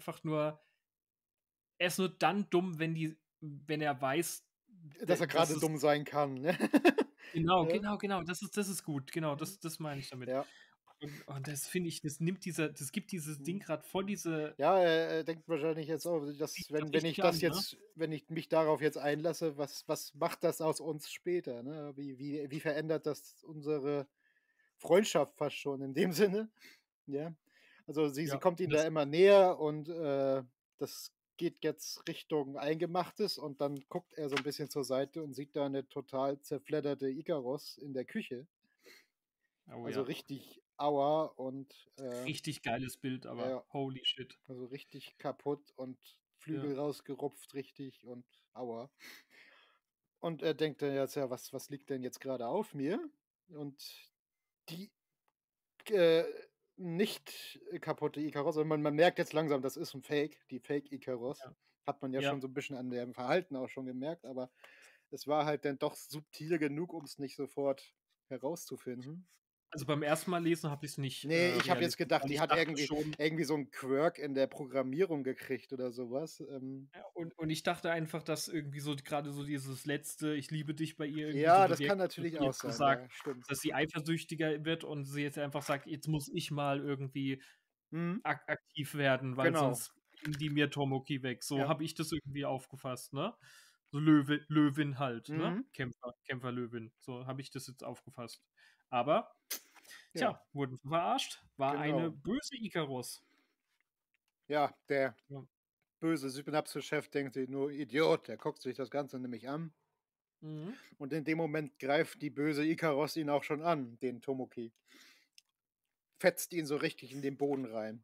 [SPEAKER 1] er ist nur dann dumm, wenn er weiß,
[SPEAKER 2] Dass er
[SPEAKER 1] dass
[SPEAKER 2] grade
[SPEAKER 1] es
[SPEAKER 2] dumm sein kann, ne?
[SPEAKER 1] genau,
[SPEAKER 2] Ja,
[SPEAKER 1] genau, genau, das ist gut. Genau,
[SPEAKER 2] mhm.
[SPEAKER 1] das meine ich damit.
[SPEAKER 2] Ja.
[SPEAKER 1] Und das finde ich, das gibt dieses Ding
[SPEAKER 2] Mhm.
[SPEAKER 1] grad voll diese
[SPEAKER 2] Ja, er denkt wahrscheinlich jetzt auch,
[SPEAKER 1] zieht
[SPEAKER 2] dass
[SPEAKER 1] das
[SPEAKER 2] wenn
[SPEAKER 1] richtig an, ne?
[SPEAKER 2] ich mich darauf jetzt einlasse, was macht das aus uns später, ne? Wie verändert das unsere Freundschaft fast schon in dem Sinne, ja? Also, sie
[SPEAKER 1] Ja,
[SPEAKER 2] kommt ihm da
[SPEAKER 1] das
[SPEAKER 2] immer näher und, das geht jetzt Richtung Eingemachte und dann guckt er so 'n bisschen zur Seite und sieht da 'ne total zerfledderte Ikarus in der Küche.
[SPEAKER 1] oh
[SPEAKER 2] Also,
[SPEAKER 1] ja,
[SPEAKER 2] richtig Aua und,
[SPEAKER 1] richtig geiles Bild, aber
[SPEAKER 2] ja.
[SPEAKER 1] holy shit.
[SPEAKER 2] Also, richtig kaputt und
[SPEAKER 1] Ja.
[SPEAKER 2] Flügel rausgerupft richtig und aua. Und er denkt dann jetzt: „Ja, was liegt denn jetzt grade auf mir?“ Und die, äh, nicht kaputte Ikarus, also, man merkt jetzt langsam, das ist 'n Fake, die Fake Ikarus.
[SPEAKER 1] Ja,
[SPEAKER 2] Hat man ja schon
[SPEAKER 1] ja.
[SPEAKER 2] so 'n bisschen an dem Verhalten auch schon gemerkt, aber es war halt dann doch subtil genug, um's nicht sofort herauszufinden.
[SPEAKER 1] Also, beim ersten Mal lesen habe ich's nicht,
[SPEAKER 2] Ne, ich habe jetzt
[SPEAKER 1] realisiert,
[SPEAKER 2] gedacht,
[SPEAKER 1] weil
[SPEAKER 2] die
[SPEAKER 1] ich
[SPEAKER 2] hat
[SPEAKER 1] dachte schon
[SPEAKER 2] irgendwie so 'n Quirk in der Programmierung gekriegt oder so was.
[SPEAKER 1] ja, und ich dachte einfach, dass irgendwie so grade so dieses letzte „Ich liebe dich“ bei ihr irgendwie so
[SPEAKER 2] Ja, das kann
[SPEAKER 1] bewirkt hat, dass
[SPEAKER 2] natürlich
[SPEAKER 1] sie
[SPEAKER 2] auch
[SPEAKER 1] jetzt so
[SPEAKER 2] sein,
[SPEAKER 1] sagt,
[SPEAKER 2] ja, stimmt.
[SPEAKER 1] dass sie eifersüchtiger wird und sie jetzt einfach sagt: „Jetzt muss ich mal irgendwie
[SPEAKER 2] Mhm,
[SPEAKER 1] aktiv werden, weil
[SPEAKER 2] genau.
[SPEAKER 1] sonst nehmen die mir Tomoki weg.“ So
[SPEAKER 2] Ja.
[SPEAKER 1] habe ich das irgendwie aufgefasst, ne? So Löwin halt, ne?
[SPEAKER 2] Mhm.
[SPEAKER 1] Kämpferlöwin. So habe ich das jetzt aufgefasst. Aber,
[SPEAKER 2] Ja,
[SPEAKER 1] tja, wurden sie verarscht. War eine
[SPEAKER 2] genau.
[SPEAKER 1] böse Ikarus.
[SPEAKER 2] Ja, der
[SPEAKER 1] Ja.
[SPEAKER 2] böse Synapse-Chef denkt sich nur: „Idiot“, der guckt sich das Ganze nämlich an
[SPEAKER 1] Mhm.
[SPEAKER 2] und in dem Moment greift die böse Ikaros ihn auch schon an, den Tomoki. Fetzt ihn so richtig in den Boden rein.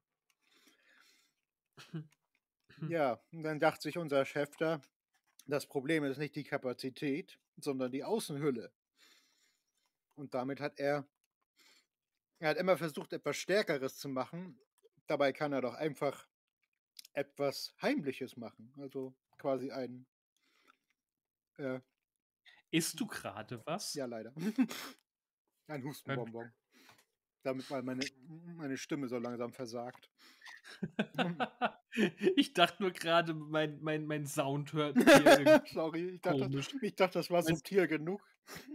[SPEAKER 2] Ja, und dann dachte sich unser Chef da: „Das Problem ist nicht die Kapazität, sondern die Außenhülle.“ Und damit hat er hat immer versucht, etwas Stärkeres zu machen. Dabei kann er doch einfach etwas Heimliches machen, also quasi äh
[SPEAKER 1] Isst du grade was?
[SPEAKER 2] ja, leider. Ein
[SPEAKER 1] Beim
[SPEAKER 2] Hustenbonbon, damit mal meine Stimme so langsam versagt.
[SPEAKER 1] Ich dachte nur grade, mein Sound hört hier irgendwie
[SPEAKER 2] Sorry,
[SPEAKER 1] komisch.
[SPEAKER 2] das war
[SPEAKER 1] Weißt
[SPEAKER 2] subtil genug.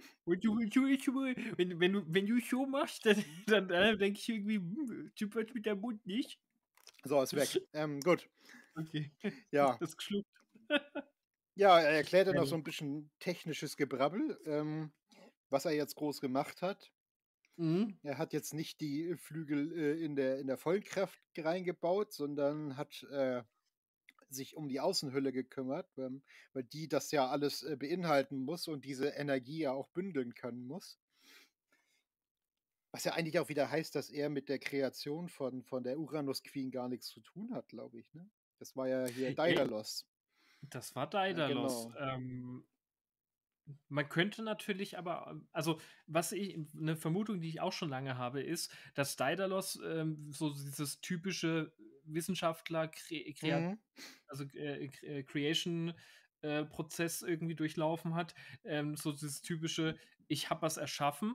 [SPEAKER 1] wenn du so machst, dann, denke ich irgendwie: „Stimmt was mit deinem Mund nicht?“
[SPEAKER 2] So, ist weg. Gut.
[SPEAKER 1] Okay,
[SPEAKER 2] Ja.
[SPEAKER 1] hast geschluckt.
[SPEAKER 2] Ja, er erklärt dann noch
[SPEAKER 1] Geil.
[SPEAKER 2] so 'n bisschen technisches Gebrabbel, was er jetzt groß gemacht hat.
[SPEAKER 1] Mhm.
[SPEAKER 2] Er hat jetzt nicht die Flügel, in der Vollkraft reingebaut, sondern hat, sich um die Außenhülle gekümmert, weil die das ja alles, beinhalten muss und diese Energie ja auch bündeln können muss. Was ja eigentlich auch wieder heißt, dass er mit der Kreation von der Uranus Queen gar nix zu tun hat, glaube ich, ne? Das war ja hier
[SPEAKER 1] Ja,
[SPEAKER 2] Daedalus.
[SPEAKER 1] das war
[SPEAKER 2] Ja,
[SPEAKER 1] Daedalus.
[SPEAKER 2] genau.
[SPEAKER 1] Man könnte natürlich aber, also, was ich 'ne Vermutung, die ich auch schon lange habe, ist, dass Daedalus, so dieses typische Wissenschaftler
[SPEAKER 2] Mhm.
[SPEAKER 1] also, Creation, Prozess irgendwie durchlaufen hat. So dieses typische: „Ich habe was erschaffen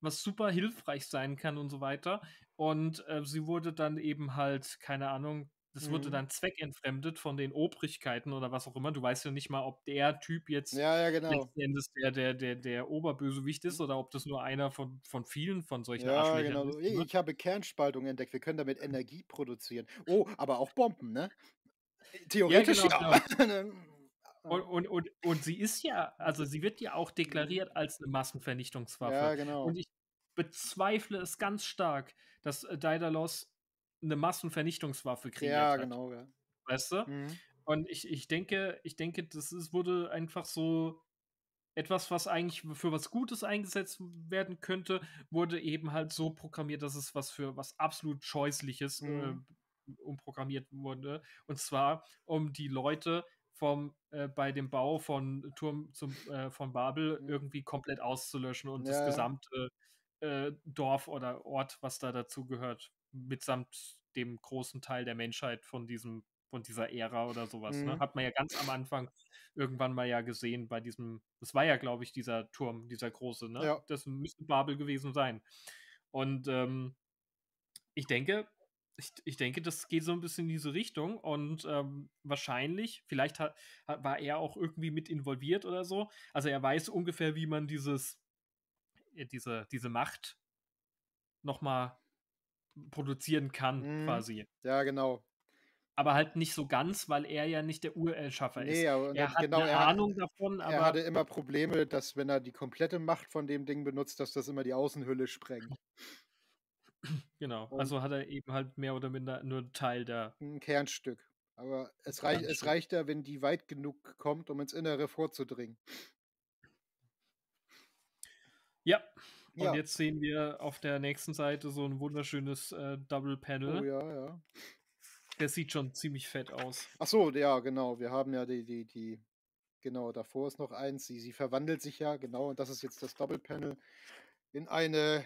[SPEAKER 1] was super hilfreich sein kann und so weiter. Und, sie wurde dann eben halt, keine Ahnung, das wurde
[SPEAKER 2] Mhm.
[SPEAKER 1] dann zweckentfremdet von den Obrigkeiten oder was auch immer. Du weißt ja nicht mal, ob der Typ jetzt
[SPEAKER 2] Ja, ja, genau.
[SPEAKER 1] letzten Endes der Oberbösewicht ist
[SPEAKER 2] Mhm.
[SPEAKER 1] oder ob das nur einer von vielen von solchen
[SPEAKER 2] Ja,
[SPEAKER 1] Arschlöchern
[SPEAKER 2] genau so.
[SPEAKER 1] ist,
[SPEAKER 2] „Hey,
[SPEAKER 1] ne?
[SPEAKER 2] ich habe Kernspaltung entdeckt. Wir können damit Energie produzieren.“ Oh, aber auch Bomben, ne?
[SPEAKER 1] Ja,
[SPEAKER 2] Theoretisch
[SPEAKER 1] genau,
[SPEAKER 2] ja.
[SPEAKER 1] genau. Und
[SPEAKER 2] Ja.
[SPEAKER 1] sie ist ja, also, sie wird ja auch
[SPEAKER 2] Mhm.
[SPEAKER 1] deklariert als 'ne Massenvernichtungswaffe.
[SPEAKER 2] Ja, genau.
[SPEAKER 1] Und ich bezweifle es ganz stark, dass, Daedalus 'ne Massenvernichtungswaffe kreiert
[SPEAKER 2] Ja,
[SPEAKER 1] hat,
[SPEAKER 2] genau, ja.
[SPEAKER 1] weißt du?
[SPEAKER 2] Mhm.
[SPEAKER 1] Und ich denke, das ist wurde einfach so etwas, was eigentlich für was Gutes eingesetzt werden könnte, wurde eben halt so programmiert, dass es für was absolut Scheußliches,
[SPEAKER 2] Mhm.
[SPEAKER 1] umprogrammiert wurde. Und zwar, um die Leute bei dem Bau von Turm von Babel
[SPEAKER 2] Mhm.
[SPEAKER 1] irgendwie komplett auszulöschen und das
[SPEAKER 2] Ja,
[SPEAKER 1] gesamte, Dorf oder Ort, was da dazugehört, mitsamt dem großen Teil der Menschheit von dieser Ära oder sowas, ne?
[SPEAKER 2] mhm.
[SPEAKER 1] Hat man ja ganz am Anfang irgendwann mal ja gesehen bei diesem, das war ja, glaube ich, dieser Turm, dieser große, ne?
[SPEAKER 2] Ja.
[SPEAKER 1] Das müsste Babel gewesen sein. Und, ich denke ich denke, das geht so ein bisschen in diese Richtung und, wahrscheinlich vielleicht war er auch irgendwie mit involviert oder so. Also, er weiß ungefähr, wie man diese Macht noch mal produzieren kann
[SPEAKER 2] Mhm.
[SPEAKER 1] quasi.
[SPEAKER 2] Ja, genau.
[SPEAKER 1] Aber halt nicht so ganz, weil er ja nicht der Urerschaffer ist.
[SPEAKER 2] Ne, aber und
[SPEAKER 1] Er
[SPEAKER 2] dann
[SPEAKER 1] hat
[SPEAKER 2] genau,
[SPEAKER 1] 'ne Ahnung davon,
[SPEAKER 2] er hatte
[SPEAKER 1] aber
[SPEAKER 2] immer Probleme, dass, wenn er die komplette Macht von dem Ding benutzt, dass das immer die Außenhülle sprengt.
[SPEAKER 1] genau,
[SPEAKER 2] Und
[SPEAKER 1] also hat er eben halt mehr oder minder nur 'n Teil der
[SPEAKER 2] 'n Kernstück. Aber es
[SPEAKER 1] Kernstück.
[SPEAKER 2] reicht ja, wenn die weit genug kommt, um ins Innere vorzudringen.
[SPEAKER 1] Ja, und
[SPEAKER 2] Ja.
[SPEAKER 1] jetzt sehen wir auf der nächsten Seite so 'n wunderschönes, Double
[SPEAKER 2] Oh
[SPEAKER 1] Panel.
[SPEAKER 2] ja, ja.
[SPEAKER 1] Das sieht schon ziemlich fett aus.
[SPEAKER 2] Ach so, ja, genau. Wir haben ja die genau, davor ist noch eins. Sie verwandelt sich ja, genau, und das ist jetzt das Double Panel in eine,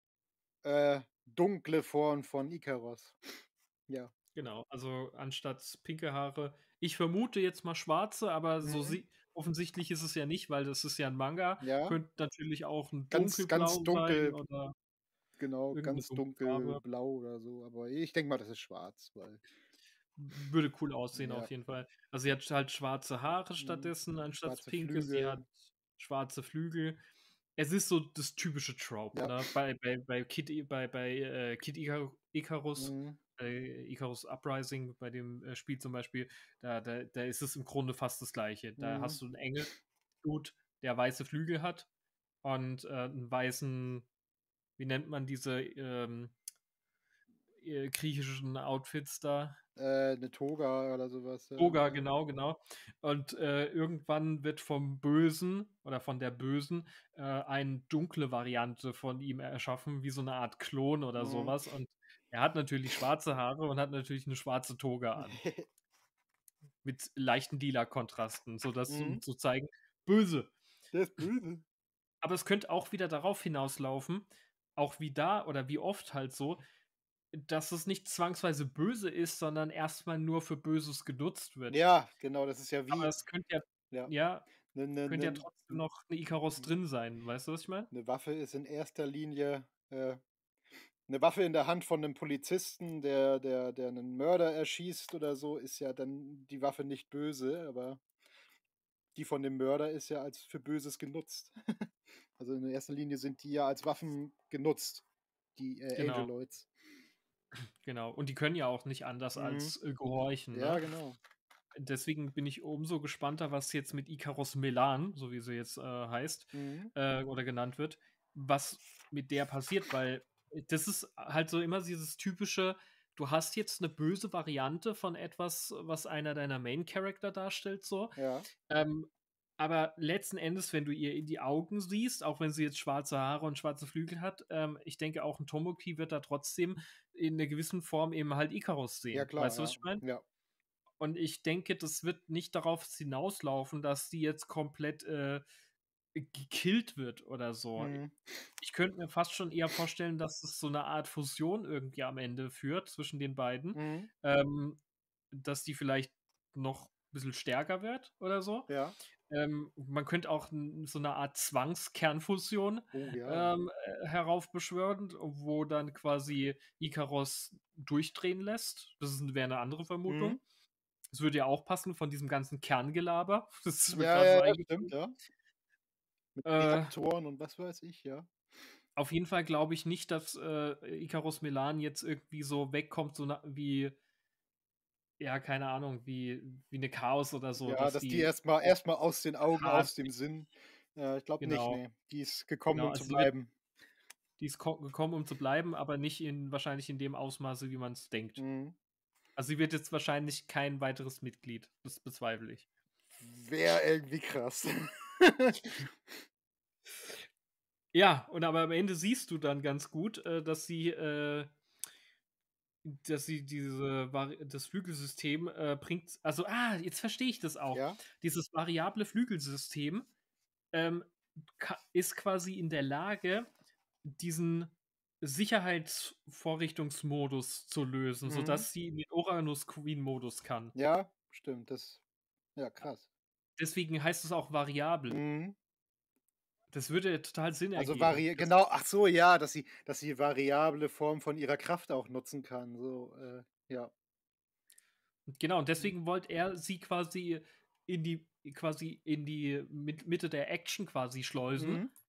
[SPEAKER 2] dunkle Form von Ikaros. Ja.
[SPEAKER 1] Genau, also anstatt pinke Haare, ich vermute jetzt mal schwarze, aber so
[SPEAKER 2] Mhm.
[SPEAKER 1] offensichtlich ist es ja nicht, weil das ist ja 'n Manga.
[SPEAKER 2] Ja,
[SPEAKER 1] Könnte natürlich auch 'n
[SPEAKER 2] ganz
[SPEAKER 1] dunkelblau sein
[SPEAKER 2] dunkel,
[SPEAKER 1] oder
[SPEAKER 2] genau,
[SPEAKER 1] irgend 'ne
[SPEAKER 2] ganz
[SPEAKER 1] dunkle Farbe.
[SPEAKER 2] dunkelblau oder so, aber ich denke mal, das ist schwarz, weil
[SPEAKER 1] Würde cool aussehen auf
[SPEAKER 2] ja,
[SPEAKER 1] jeden Fall. Also, sie hat halt schwarze Haare
[SPEAKER 2] mhm,
[SPEAKER 1] stattdessen anstatt
[SPEAKER 2] schwarze
[SPEAKER 1] pinke. Sie hat
[SPEAKER 2] Flügel.
[SPEAKER 1] schwarze Flügel. Es ist so das typische Trope,
[SPEAKER 2] Ja,
[SPEAKER 1] ne? Bei Kid Icarus,
[SPEAKER 2] mhm,
[SPEAKER 1] Icarus Uprising, bei dem, Spiel zum Beispiel, da ist es im Grunde fast das Gleiche. Da
[SPEAKER 2] mhm.
[SPEAKER 1] hast du 'n Engel-Dude, der weiße Flügel hat und, 'n weißen, wie nennt man diese, griechischen Outfits da?
[SPEAKER 2] 'Ne Toga oder so was, ja,
[SPEAKER 1] Toga,
[SPEAKER 2] ja.
[SPEAKER 1] genau, genau. Und, irgendwann wird vom Bösen oder von der Bösen, eine dunkle Variante von ihm erschaffen, wie so 'ne Art Klon oder so
[SPEAKER 2] Mhm.
[SPEAKER 1] was. Und er hat natürlich schwarze Haare und hat natürlich 'ne schwarze Toga an, mit leichten lila Kontrasten, sodass
[SPEAKER 2] Mhm.
[SPEAKER 1] um zu zeigen: „Böse.“
[SPEAKER 2] Der ist böse.
[SPEAKER 1] Aber es könnte auch wieder darauf hinauslaufen, auch wie da oder wie oft halt so, dass es nicht zwangsweise böse ist, sondern erst mal nur für Böses genutzt wird.
[SPEAKER 2] Ja, genau, das ist ja
[SPEAKER 1] Aber
[SPEAKER 2] wie
[SPEAKER 1] es könnte ja
[SPEAKER 2] ja,
[SPEAKER 1] ja,
[SPEAKER 2] 'ne 'ne
[SPEAKER 1] könnte ja
[SPEAKER 2] 'nen
[SPEAKER 1] trotzdem noch 'ne Ikarus
[SPEAKER 2] mhm.
[SPEAKER 1] drin sein. Weißt du, was ich meine?
[SPEAKER 2] 'Ne Waffe ist in erster Linie, 'ne Waffe in der Hand von 'nem Polizisten, der 'nen Mörder erschießt oder so, ist ja dann die Waffe nicht böse, aber die von dem Mörder ist ja als für Böses genutzt. Also, in erster Linie sind die ja als Waffen genutzt, die,
[SPEAKER 1] Genau,
[SPEAKER 2] Angeloids.
[SPEAKER 1] genau. Und die können ja auch nicht anders
[SPEAKER 2] Mhm.
[SPEAKER 1] als, gehorchen,
[SPEAKER 2] Ja,
[SPEAKER 1] ne?
[SPEAKER 2] genau.
[SPEAKER 1] Deswegen bin ich umso gespannter, was jetzt mit Ikarus Melan, so wie sie jetzt, heißt,
[SPEAKER 2] Mhm.
[SPEAKER 1] oder genannt wird, was mit der passiert, weil das ist halt so immer dieses typische, du hast jetzt 'ne böse Variante von etwas, was einer deiner Main Character darstellt so.
[SPEAKER 2] Ja,
[SPEAKER 1] Ähm, aber letzten Endes, wenn du ihr in die Augen siehst, auch wenn sie jetzt schwarze Haare und schwarze Flügel hat, ich denke auch 'n Tomoki wird da trotzdem in 'ner gewissen Form eben halt Ikarus
[SPEAKER 2] ja
[SPEAKER 1] sehen.
[SPEAKER 2] klar,
[SPEAKER 1] Weißt du, was
[SPEAKER 2] ja.
[SPEAKER 1] ich meine?
[SPEAKER 2] Ja.
[SPEAKER 1] Und ich denke, das wird nicht darauf hinauslaufen, dass sie jetzt komplett, gekillt wird oder so.
[SPEAKER 2] Mhm.
[SPEAKER 1] Ich könnte mir fast schon eher vorstellen, dass es so 'ne Art Fusion irgendwie am Ende führt zwischen den beiden,
[SPEAKER 2] Mhm.
[SPEAKER 1] ähm, dass die vielleicht noch bisschen stärker wird oder so.
[SPEAKER 2] Ja.
[SPEAKER 1] Man könnte auch so eine Art Zwangskernfusion
[SPEAKER 2] Oh ja.
[SPEAKER 1] heraufbeschwören, wo dann quasi Ikaros durchdrehen lässt. Das wäre eine andere
[SPEAKER 2] Mhm.
[SPEAKER 1] Vermutung. Das würde ja auch passen von diesem ganzen Kerngelaber. Das ist mir
[SPEAKER 2] Ja,
[SPEAKER 1] gerade so
[SPEAKER 2] ja, ja, stimmt,
[SPEAKER 1] eingefallen.
[SPEAKER 2] ja. Mit
[SPEAKER 1] Äh,
[SPEAKER 2] Reaktoren und was weiß ich, ja.
[SPEAKER 1] auf jeden Fall glaube ich nicht, dass, Icarus Melan jetzt irgendwie so wegkommt, so wie ja, keine Ahnung, wie 'ne Chaos oder so,
[SPEAKER 2] Ja,
[SPEAKER 1] dass
[SPEAKER 2] dass die
[SPEAKER 1] die
[SPEAKER 2] erst mal aus den Augen,
[SPEAKER 1] hart
[SPEAKER 2] aus dem Sinn. Ich glaube nicht,
[SPEAKER 1] genau,
[SPEAKER 2] ne. Die ist gekommen,
[SPEAKER 1] genau.
[SPEAKER 2] um zu
[SPEAKER 1] Also,
[SPEAKER 2] bleiben.
[SPEAKER 1] die ist gekommen, um zu bleiben, aber nicht wahrscheinlich in dem Ausmaße, wie man's denkt.
[SPEAKER 2] Mhm.
[SPEAKER 1] Also, sie wird jetzt wahrscheinlich kein weiteres Mitglied. Das bezweifle ich.
[SPEAKER 2] Wäre irgendwie krass.
[SPEAKER 1] Ja, und aber am Ende siehst du dann ganz gut, dass sie das Flügelsystem, bringt also, jetzt verstehe ich das auch.
[SPEAKER 2] Ja?
[SPEAKER 1] Dieses variable Flügelsystem, ähm, ist quasi in der Lage, diesen Sicherheitsvorrichtungsmodus zu lösen,
[SPEAKER 2] Mhm.
[SPEAKER 1] sodass sie in den Uranus-Queen-Modus kann.
[SPEAKER 2] Ja, stimmt, ja, krass.
[SPEAKER 1] Deswegen heißt es auch variabel.
[SPEAKER 2] Mhm.
[SPEAKER 1] Das würde total Sinn
[SPEAKER 2] Also
[SPEAKER 1] ergeben.
[SPEAKER 2] ach so, ja, dass sie variable Form von ihrer Kraft auch nutzen kann, so, ja.
[SPEAKER 1] Genau, und
[SPEAKER 2] Mhm.
[SPEAKER 1] deswegen wollte er sie quasi in die Mitte der Action quasi schleusen,
[SPEAKER 2] Mhm.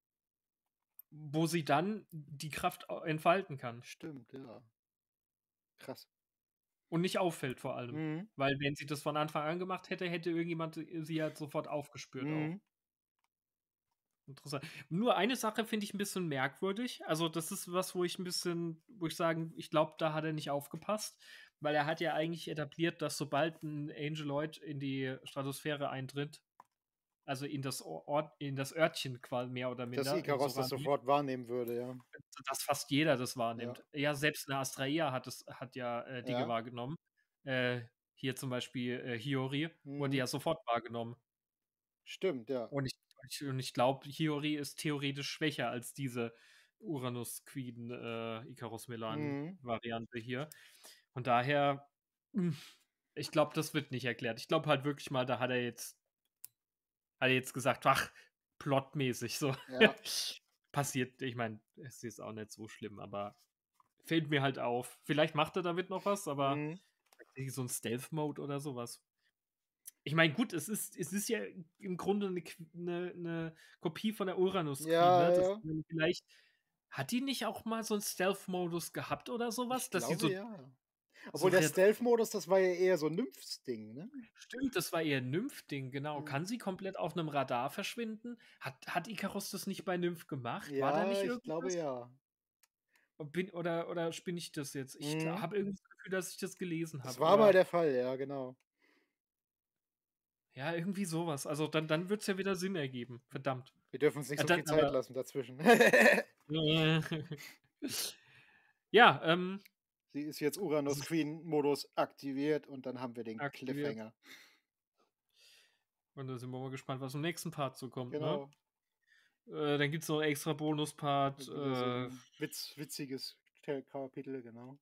[SPEAKER 1] wo sie dann die Kraft entfalten kann
[SPEAKER 2] Stimmt, ja. Krass.
[SPEAKER 1] und nicht auffällt vor allem.
[SPEAKER 2] Mhm.
[SPEAKER 1] Weil wenn sie das von Anfang an gemacht hätte, hätte irgendjemand sie halt sofort aufgespürt auch.
[SPEAKER 2] Mhm.
[SPEAKER 1] Interessant. Nur eine Sache finde ich ein bisschen merkwürdig. Also, das ist was, wo ich sagen ich glaube, da hat er nicht aufgepasst, weil er hat ja eigentlich etabliert, dass sobald 'n Angeloid in die Stratosphäre eintritt, also in das Örtchen mehr oder
[SPEAKER 2] Dass
[SPEAKER 1] minder, in
[SPEAKER 2] Ikaros das
[SPEAKER 1] Sorani,
[SPEAKER 2] sofort wahrnehmen würde, ja.
[SPEAKER 1] dass fast jeder das
[SPEAKER 2] Ja,
[SPEAKER 1] wahrnimmt. Ja, selbst 'ne Astraea hat ja, Dinge
[SPEAKER 2] ja.
[SPEAKER 1] wahrgenommen. Äh, hier zum Beispiel, Hiyori wurde
[SPEAKER 2] Mhm.
[SPEAKER 1] ja sofort wahrgenommen.
[SPEAKER 2] Stimmt, ja.
[SPEAKER 1] Und ich glaube, Hiyori ist theoretisch schwächer als diese Uranus Queen, Icarus Melan
[SPEAKER 2] Mhm.
[SPEAKER 1] Variante hier. Von daher, hm, ich glaube, das wird nicht erklärt. Ich glaube halt wirklich mal, da hat er jetzt gesagt: „Ach, plotmäßig so.“
[SPEAKER 2] Ja.
[SPEAKER 1] Passiert, ich meine, es ist auch nicht so schlimm, aber fällt mir halt auf. Vielleicht macht er damit noch was, aber
[SPEAKER 2] Mhm.
[SPEAKER 1] irgendwie so 'n Stealth-Mode oder so was. Ich meine, gut, es ist ja im Grunde 'ne Kopie von der Uranus Queen,
[SPEAKER 2] Ja,
[SPEAKER 1] ne?
[SPEAKER 2] ja.
[SPEAKER 1] Vielleicht hat die nicht auch mal so 'n Stealth-Modus gehabt oder so
[SPEAKER 2] Ich
[SPEAKER 1] was, dass sie
[SPEAKER 2] glaube,
[SPEAKER 1] so
[SPEAKER 2] ja.
[SPEAKER 1] so
[SPEAKER 2] Obwohl der
[SPEAKER 1] ret
[SPEAKER 2] Stealth-Modus, das war ja eher so 'n Nymphs-Ding, ne?
[SPEAKER 1] stimmt, das war ihr Nymph-Ding, genau.
[SPEAKER 2] Mhm.
[SPEAKER 1] Kann sie komplett auf 'nem Radar verschwinden? Hat Ikarus das nicht bei Nymph gemacht? War da
[SPEAKER 2] Ja,
[SPEAKER 1] nicht
[SPEAKER 2] ich glaube,
[SPEAKER 1] irgendwas?
[SPEAKER 2] ja.
[SPEAKER 1] Oder spinne ich das jetzt? Ich
[SPEAKER 2] Mhm.
[SPEAKER 1] habe irgendwie das Gefühl, dass ich das gelesen
[SPEAKER 2] Das
[SPEAKER 1] habe,
[SPEAKER 2] war mal
[SPEAKER 1] aber
[SPEAKER 2] der Fall, ja, genau.
[SPEAKER 1] ja, irgendwie so was. Also, dann wird's ja wieder Sinn ergeben, verdammt.
[SPEAKER 2] Wir dürfen uns nicht so
[SPEAKER 1] Dann
[SPEAKER 2] viel Zeit
[SPEAKER 1] aber
[SPEAKER 2] lassen dazwischen.
[SPEAKER 1] ja,
[SPEAKER 2] Sie ist jetzt
[SPEAKER 1] das
[SPEAKER 2] Uranus
[SPEAKER 1] ist
[SPEAKER 2] Queen Modus aktiviert und dann haben wir den
[SPEAKER 1] aktiviert
[SPEAKER 2] Cliffhanger.
[SPEAKER 1] und da sind wir mal gespannt, was im nächsten Part so kommt, ne?
[SPEAKER 2] Genau.
[SPEAKER 1] Dann gibt's noch 'n extra Bonuspart,
[SPEAKER 2] Wieder so 'n witziges Kapitel, genau.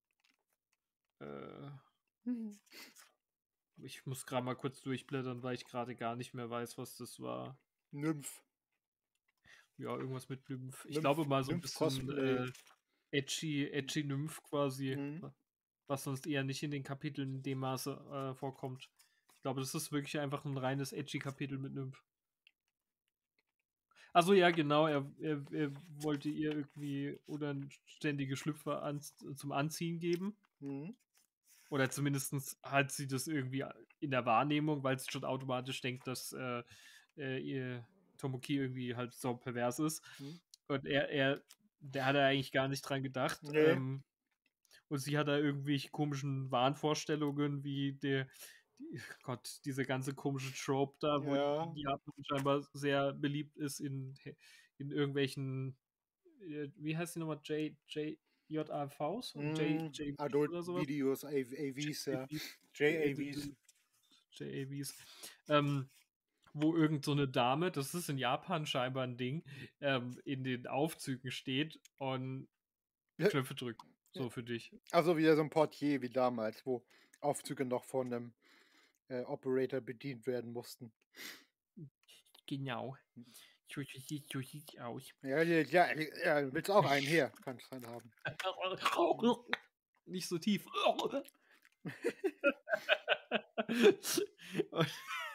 [SPEAKER 1] äh,
[SPEAKER 2] Mhm.
[SPEAKER 1] ich muss grad mal kurz durchblättern, weil ich grade gar nicht mehr weiß, was das war.
[SPEAKER 2] Nymph.
[SPEAKER 1] Ja, irgendwas mit Nymph. Ich glaube
[SPEAKER 2] Nymph
[SPEAKER 1] mal so 'n
[SPEAKER 2] Nymph
[SPEAKER 1] bisschen,
[SPEAKER 2] Cosplay.
[SPEAKER 1] edgy Nymph quasi,
[SPEAKER 2] Mhm.
[SPEAKER 1] was sonst eher nicht in den Kapiteln in dem Maße, vorkommt. Ich glaube, das ist wirklich einfach 'n reines edgy Kapitel mit Nymph. Ach so, ja, genau, er wollte ihr irgendwie unanständige Schlüpfer zum Anziehen geben.
[SPEAKER 2] Mhm.
[SPEAKER 1] Oder zumindestens hat sie das irgendwie in der Wahrnehmung, weil sie schon automatisch denkt, dass, ihr Tomoki irgendwie halt so pervers ist.
[SPEAKER 2] Mhm.
[SPEAKER 1] Und der hat da eigentlich gar nicht dran gedacht.
[SPEAKER 2] Ne.
[SPEAKER 1] Und sie hat da irgendwelche komischen Wahnvorstellungen, wie Gott, diese ganze komische Trope da, wo
[SPEAKER 2] Ja.
[SPEAKER 1] die Japan scheinbar sehr beliebt ist in irgendwelchen, wie heißt die nochmal, JAVs?
[SPEAKER 2] Mhm.
[SPEAKER 1] JVs
[SPEAKER 2] Adult
[SPEAKER 1] oder sowas?
[SPEAKER 2] Videos, AVs, ja.
[SPEAKER 1] JAVs,
[SPEAKER 2] JAVs.
[SPEAKER 1] JAVs, wo irgend so 'ne Dame, das ist in Japan scheinbar 'n Ding, in den Aufzügen steht und Knöpfe drückt, so für dich.
[SPEAKER 2] Also wieder so 'n Portier wie damals, wo Aufzüge noch von 'nem Operator bedient werden mussten.
[SPEAKER 1] Genau. So sieht's aus.
[SPEAKER 2] Ja, willst auch einen? Hier, kannst du einen haben.
[SPEAKER 1] Nicht so tief. Und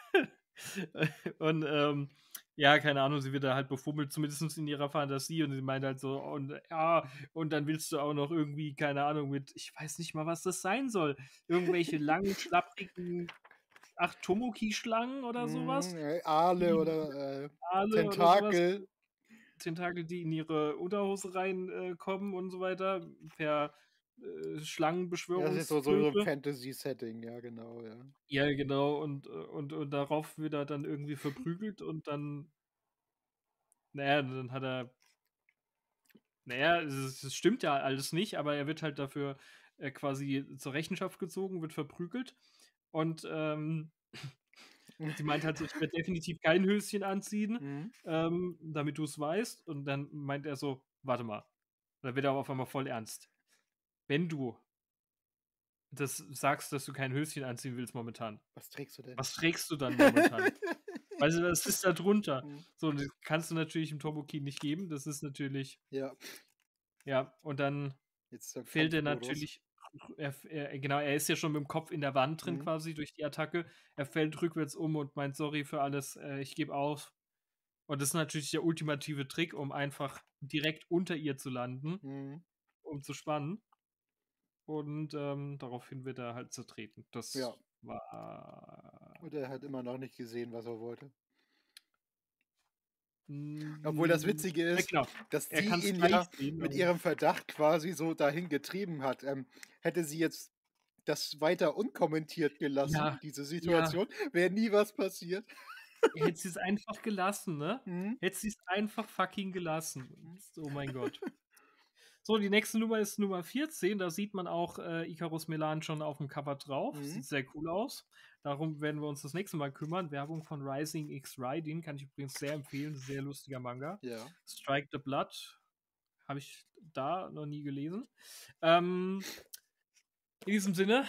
[SPEAKER 1] und, ja, keine Ahnung, sie wird da halt befummelt, zumindest in ihrer Fantasie und sie meint halt so: „Und ja, und dann willst du auch noch irgendwie, keine Ahnung, mit ich weiß nicht mal, was das sein soll, irgendwelche langen, schlapprigen, ach, Tomoki-Schlangen oder sowas,
[SPEAKER 2] Aale
[SPEAKER 1] die
[SPEAKER 2] oder
[SPEAKER 1] Aale oder sowas,
[SPEAKER 2] Tentakel.
[SPEAKER 1] Tentakel, die in ihre Unterhose rein kommen und so weiter, per,
[SPEAKER 2] Ja, das ist so 'n
[SPEAKER 1] Schlangenbeschwörungshilfe.
[SPEAKER 2] Fantasy-Setting, ja, genau, ja.
[SPEAKER 1] Ja, genau, und darauf wird er dann irgendwie verprügelt und dann na ja, dann hat er na ja, es stimmt ja alles nicht, aber er wird halt dafür, quasi zur Rechenschaft gezogen, wird verprügelt und, sie meint halt so: „Ich werde definitiv kein Höschen anziehen,
[SPEAKER 2] Mhm.
[SPEAKER 1] damit du's weißt.“ Und dann meint er so: „Warte mal.“ Dann wird er aber auf einmal voll ernst. „Wenn du das sagst, dass du kein Höschen anziehen willst momentan,
[SPEAKER 2] Was trägst du denn?
[SPEAKER 1] was trägst du dann momentan?“ Also, was ist da drunter?
[SPEAKER 2] Mhm.
[SPEAKER 1] So, und das kannst du natürlich dem Tomoki nicht geben. Das ist natürlich
[SPEAKER 2] Ja,
[SPEAKER 1] ja, und dann
[SPEAKER 2] jetzt der
[SPEAKER 1] fällt er
[SPEAKER 2] Kampfmodus.
[SPEAKER 1] natürlich genau, er ist ja schon mit'm Kopf in der Wand drin
[SPEAKER 2] Mhm.
[SPEAKER 1] quasi durch die Attacke. Er fällt rückwärts um und meint: „Sorry für alles, ich gebe auf.“ Und das ist natürlich der ultimative Trick, um einfach direkt unter ihr zu landen,
[SPEAKER 2] Mhm.
[SPEAKER 1] um zu spannen. Und, daraufhin wird er halt zertreten.
[SPEAKER 2] Ja,
[SPEAKER 1] Das war
[SPEAKER 2] und er hat immer noch nicht gesehen, was er wollte. Obwohl das
[SPEAKER 1] hm,
[SPEAKER 2] Witzige
[SPEAKER 1] ja
[SPEAKER 2] ist,
[SPEAKER 1] genau.
[SPEAKER 2] dass
[SPEAKER 1] Er
[SPEAKER 2] sie
[SPEAKER 1] kann's
[SPEAKER 2] ihn
[SPEAKER 1] gleich
[SPEAKER 2] ja
[SPEAKER 1] sehen,
[SPEAKER 2] mit
[SPEAKER 1] aber
[SPEAKER 2] ihrem Verdacht quasi so dahin getrieben hat. Hätte sie jetzt das weiter unkommentiert gelassen,
[SPEAKER 1] ja,
[SPEAKER 2] diese
[SPEAKER 1] ja.
[SPEAKER 2] Situation, wäre nie was passiert.
[SPEAKER 1] Hätte sie's einfach gelassen, ne?
[SPEAKER 2] Mhm.
[SPEAKER 1] Hätte sie's einfach fucking gelassen.
[SPEAKER 2] Mhm.
[SPEAKER 1] Oh mein Gott. So, die nächste Nummer ist Nummer 14. Da sieht man auch, Icarus Melan schon aufm Cover drauf.
[SPEAKER 2] Mhm.
[SPEAKER 1] Sieht sehr cool aus. Darum werden wir uns das nächste Mal kümmern. Werbung von Rising X Riding kann ich übrigens sehr empfehlen. Sehr lustiger Manga.
[SPEAKER 2] Ja.
[SPEAKER 1] Strike the Blood habe ich da noch nie gelesen. Ähm, in diesem Sinne,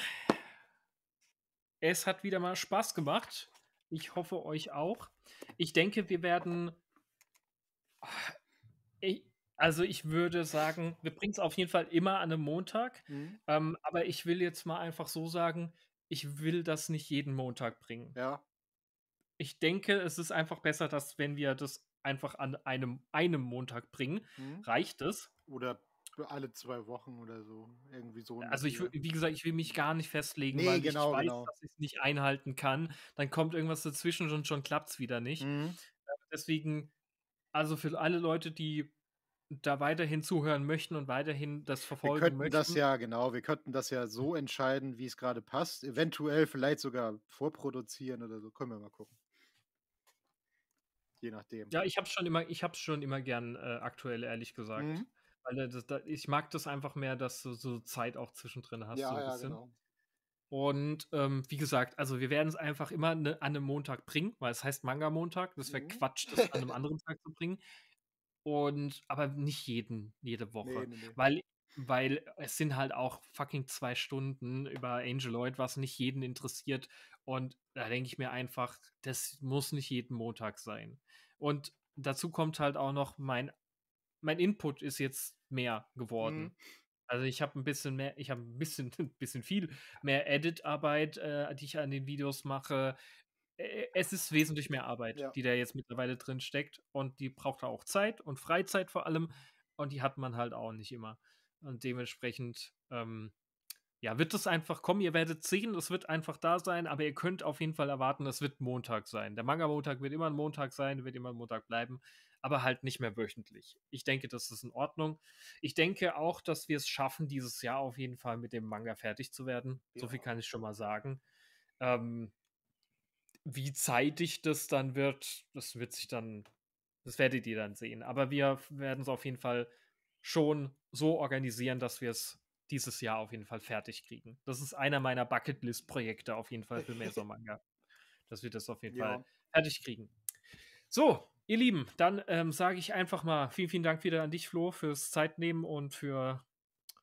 [SPEAKER 1] es hat wieder mal Spaß gemacht. Ich hoffe, euch auch. Ich denke, wir werden I also, ich würde sagen, wir bringen's auf jeden Fall immer an 'nem Montag,
[SPEAKER 2] Mhm.
[SPEAKER 1] aber ich will jetzt mal einfach so sagen, ich will das nicht jeden Montag bringen.
[SPEAKER 2] Ja.
[SPEAKER 1] Ich denke, es ist einfach besser, dass wenn wir das einfach an einem Montag bringen,
[SPEAKER 2] Mhm.
[SPEAKER 1] reicht es.
[SPEAKER 2] Oder für alle 2 Wochen oder so, irgendwie so in der
[SPEAKER 1] Also, ich wü
[SPEAKER 2] Dreher.
[SPEAKER 1] wie gesagt, ich will mich gar nicht festlegen,
[SPEAKER 2] Ne,
[SPEAKER 1] weil ich
[SPEAKER 2] genau,
[SPEAKER 1] weiß,
[SPEAKER 2] genau.
[SPEAKER 1] dass ich's nicht einhalten kann. Dann kommt irgendwas dazwischen und schon klappt's wieder nicht.
[SPEAKER 2] Mhm.
[SPEAKER 1] Deswegen also, für alle Leute, die da weiterhin zuhören möchten und weiterhin das
[SPEAKER 2] Wir
[SPEAKER 1] verfolgen
[SPEAKER 2] könnten das
[SPEAKER 1] möchten.
[SPEAKER 2] ja genau, wir könnten das ja so entscheiden, wie's grade passt. Eventuell vielleicht sogar vorproduzieren oder so. Können wir mal gucken. Je nachdem.
[SPEAKER 1] Ja, ich habe es schon immer gern, aktuell, ehrlich gesagt.
[SPEAKER 2] Mhm.
[SPEAKER 1] Weil, ich mag das einfach mehr, dass du so Zeit auch zwischendrin hast, so
[SPEAKER 2] Ja,
[SPEAKER 1] 'n
[SPEAKER 2] ja,
[SPEAKER 1] bisschen.
[SPEAKER 2] genau.
[SPEAKER 1] Und, wie gesagt, also, wir werden's einfach immer, an 'nem Montag bringen, weil es heißt Manga-Montag. Das wäre
[SPEAKER 2] Mhm.
[SPEAKER 1] Quatsch, das an 'nem anderen Tag zu bringen. Und aber nicht jede
[SPEAKER 2] Ne,
[SPEAKER 1] Woche,
[SPEAKER 2] ne, ne.
[SPEAKER 1] weil es sind halt auch fucking 2 Stunden über Angeloid, was nicht jeden interessiert. Und da denke ich mir einfach, das muss nicht jeden Montag sein. Und dazu kommt halt auch noch, mein Input ist jetzt mehr
[SPEAKER 2] Mhm.
[SPEAKER 1] geworden. Also, ich habe 'n bisschen bisschen viel mehr Editarbeit, die ich an den Videos mache. Es ist wesentlich mehr Arbeit,
[SPEAKER 2] Ja.
[SPEAKER 1] die da jetzt mittlerweile drin steckt und die braucht auch Zeit und Freizeit vor allem und die hat man halt auch nicht immer. Und dementsprechend, ja, wird es einfach kommen. Ihr werdet sehen, es wird einfach da sein, aber ihr könnt auf jeden Fall erwarten, es wird Montag sein. Der Manga-Montag wird immer ein Montag sein, wird immer ein Montag bleiben, aber halt nicht mehr wöchentlich. Ich denke, das ist in Ordnung. Ich denke auch, dass wir es schaffen, dieses Jahr auf jeden Fall mit dem Manga fertig zu werden. So viel
[SPEAKER 2] Ja.
[SPEAKER 1] kann ich schon mal sagen. Ähm, wie zeitig das dann wird, das werdet ihr dann sehen. Aber wir werden es auf jeden Fall schon so organisieren, dass wir es dieses Jahr auf jeden Fall fertig kriegen. Das ist einer meiner Bucketlist-Projekte auf jeden Fall für Maison Manga, dass wir das auf jeden Fall
[SPEAKER 2] Ja.
[SPEAKER 1] fertig kriegen. So, ihr Lieben, dann, sage ich einfach mal vielen, vielen Dank wieder an dich, Flo, fürs Zeitnehmen und für,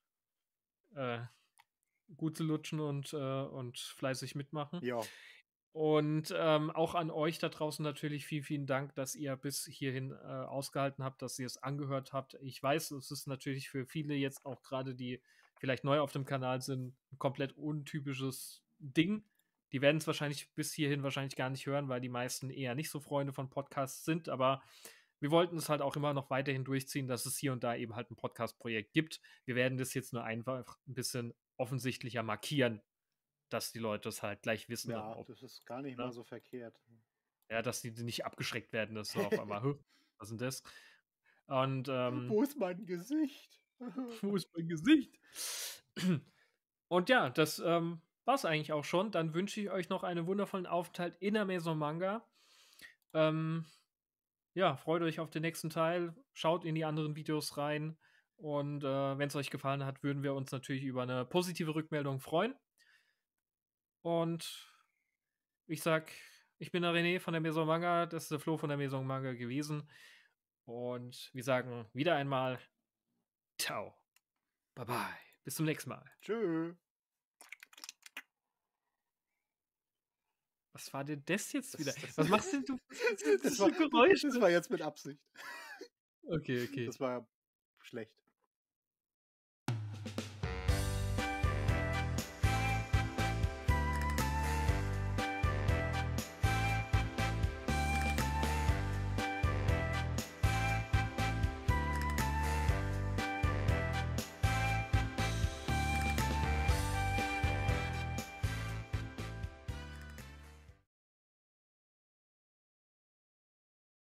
[SPEAKER 1] äh, gute Lutschen und fleißig mitmachen.
[SPEAKER 2] Ja.
[SPEAKER 1] Und auch an euch da draußen natürlich vielen Dank, dass ihr bis hierhin ausgehalten habt, dass ihr es angehört habt. Ich weiß, es ist natürlich für viele jetzt auch gerade, die vielleicht neu auf dem Kanal sind, ein komplett untypisches Ding. Die werden es wahrscheinlich bis hierhin wahrscheinlich gar nicht hören, weil die meisten eher nicht so Freunde von Podcasts sind. Aber wir wollten es halt auch immer noch weiterhin durchziehen, dass es hier und da eben halt ein Podcast-Projekt gibt. Wir werden das jetzt nur einfach ein bisschen offensichtlicher markieren, dass die Leute es halt gleich wissen dann
[SPEAKER 2] Ja,
[SPEAKER 1] auch.
[SPEAKER 2] das ist gar nicht mal
[SPEAKER 1] Ne?
[SPEAKER 2] so verkehrt.
[SPEAKER 1] Ja, dass die nicht abgeschreckt werden, dass so auf einmal: „Hä, was ist 'n das?“ Und,
[SPEAKER 2] Wo ist mein Gesicht?
[SPEAKER 1] wo ist mein Gesicht? Und ja, das, war's eigentlich auch schon. Dann wünsche ich euch noch einen wundervollen Aufenthalt in der Maison Manga. Ähm, ja, freut euch auf den nächsten Teil, schaut in die anderen Videos rein und, wenn's euch gefallen hat, würden wir uns natürlich über 'ne positive Rückmeldung freuen. Und ich sage, ich bin der René von der Maison Manga, das ist der Flo von der Maison Manga gewesen. Und wir sagen wieder einmal Ciao. Bye bye. Bis zum nächsten Mal.
[SPEAKER 2] Tschö.
[SPEAKER 1] Was war denn das jetzt wieder?
[SPEAKER 2] Das
[SPEAKER 1] Was machst denn du
[SPEAKER 2] das
[SPEAKER 1] für
[SPEAKER 2] war
[SPEAKER 1] Geräusche?
[SPEAKER 2] das war jetzt mit Absicht.
[SPEAKER 1] Okay, okay.
[SPEAKER 2] Das war schlecht.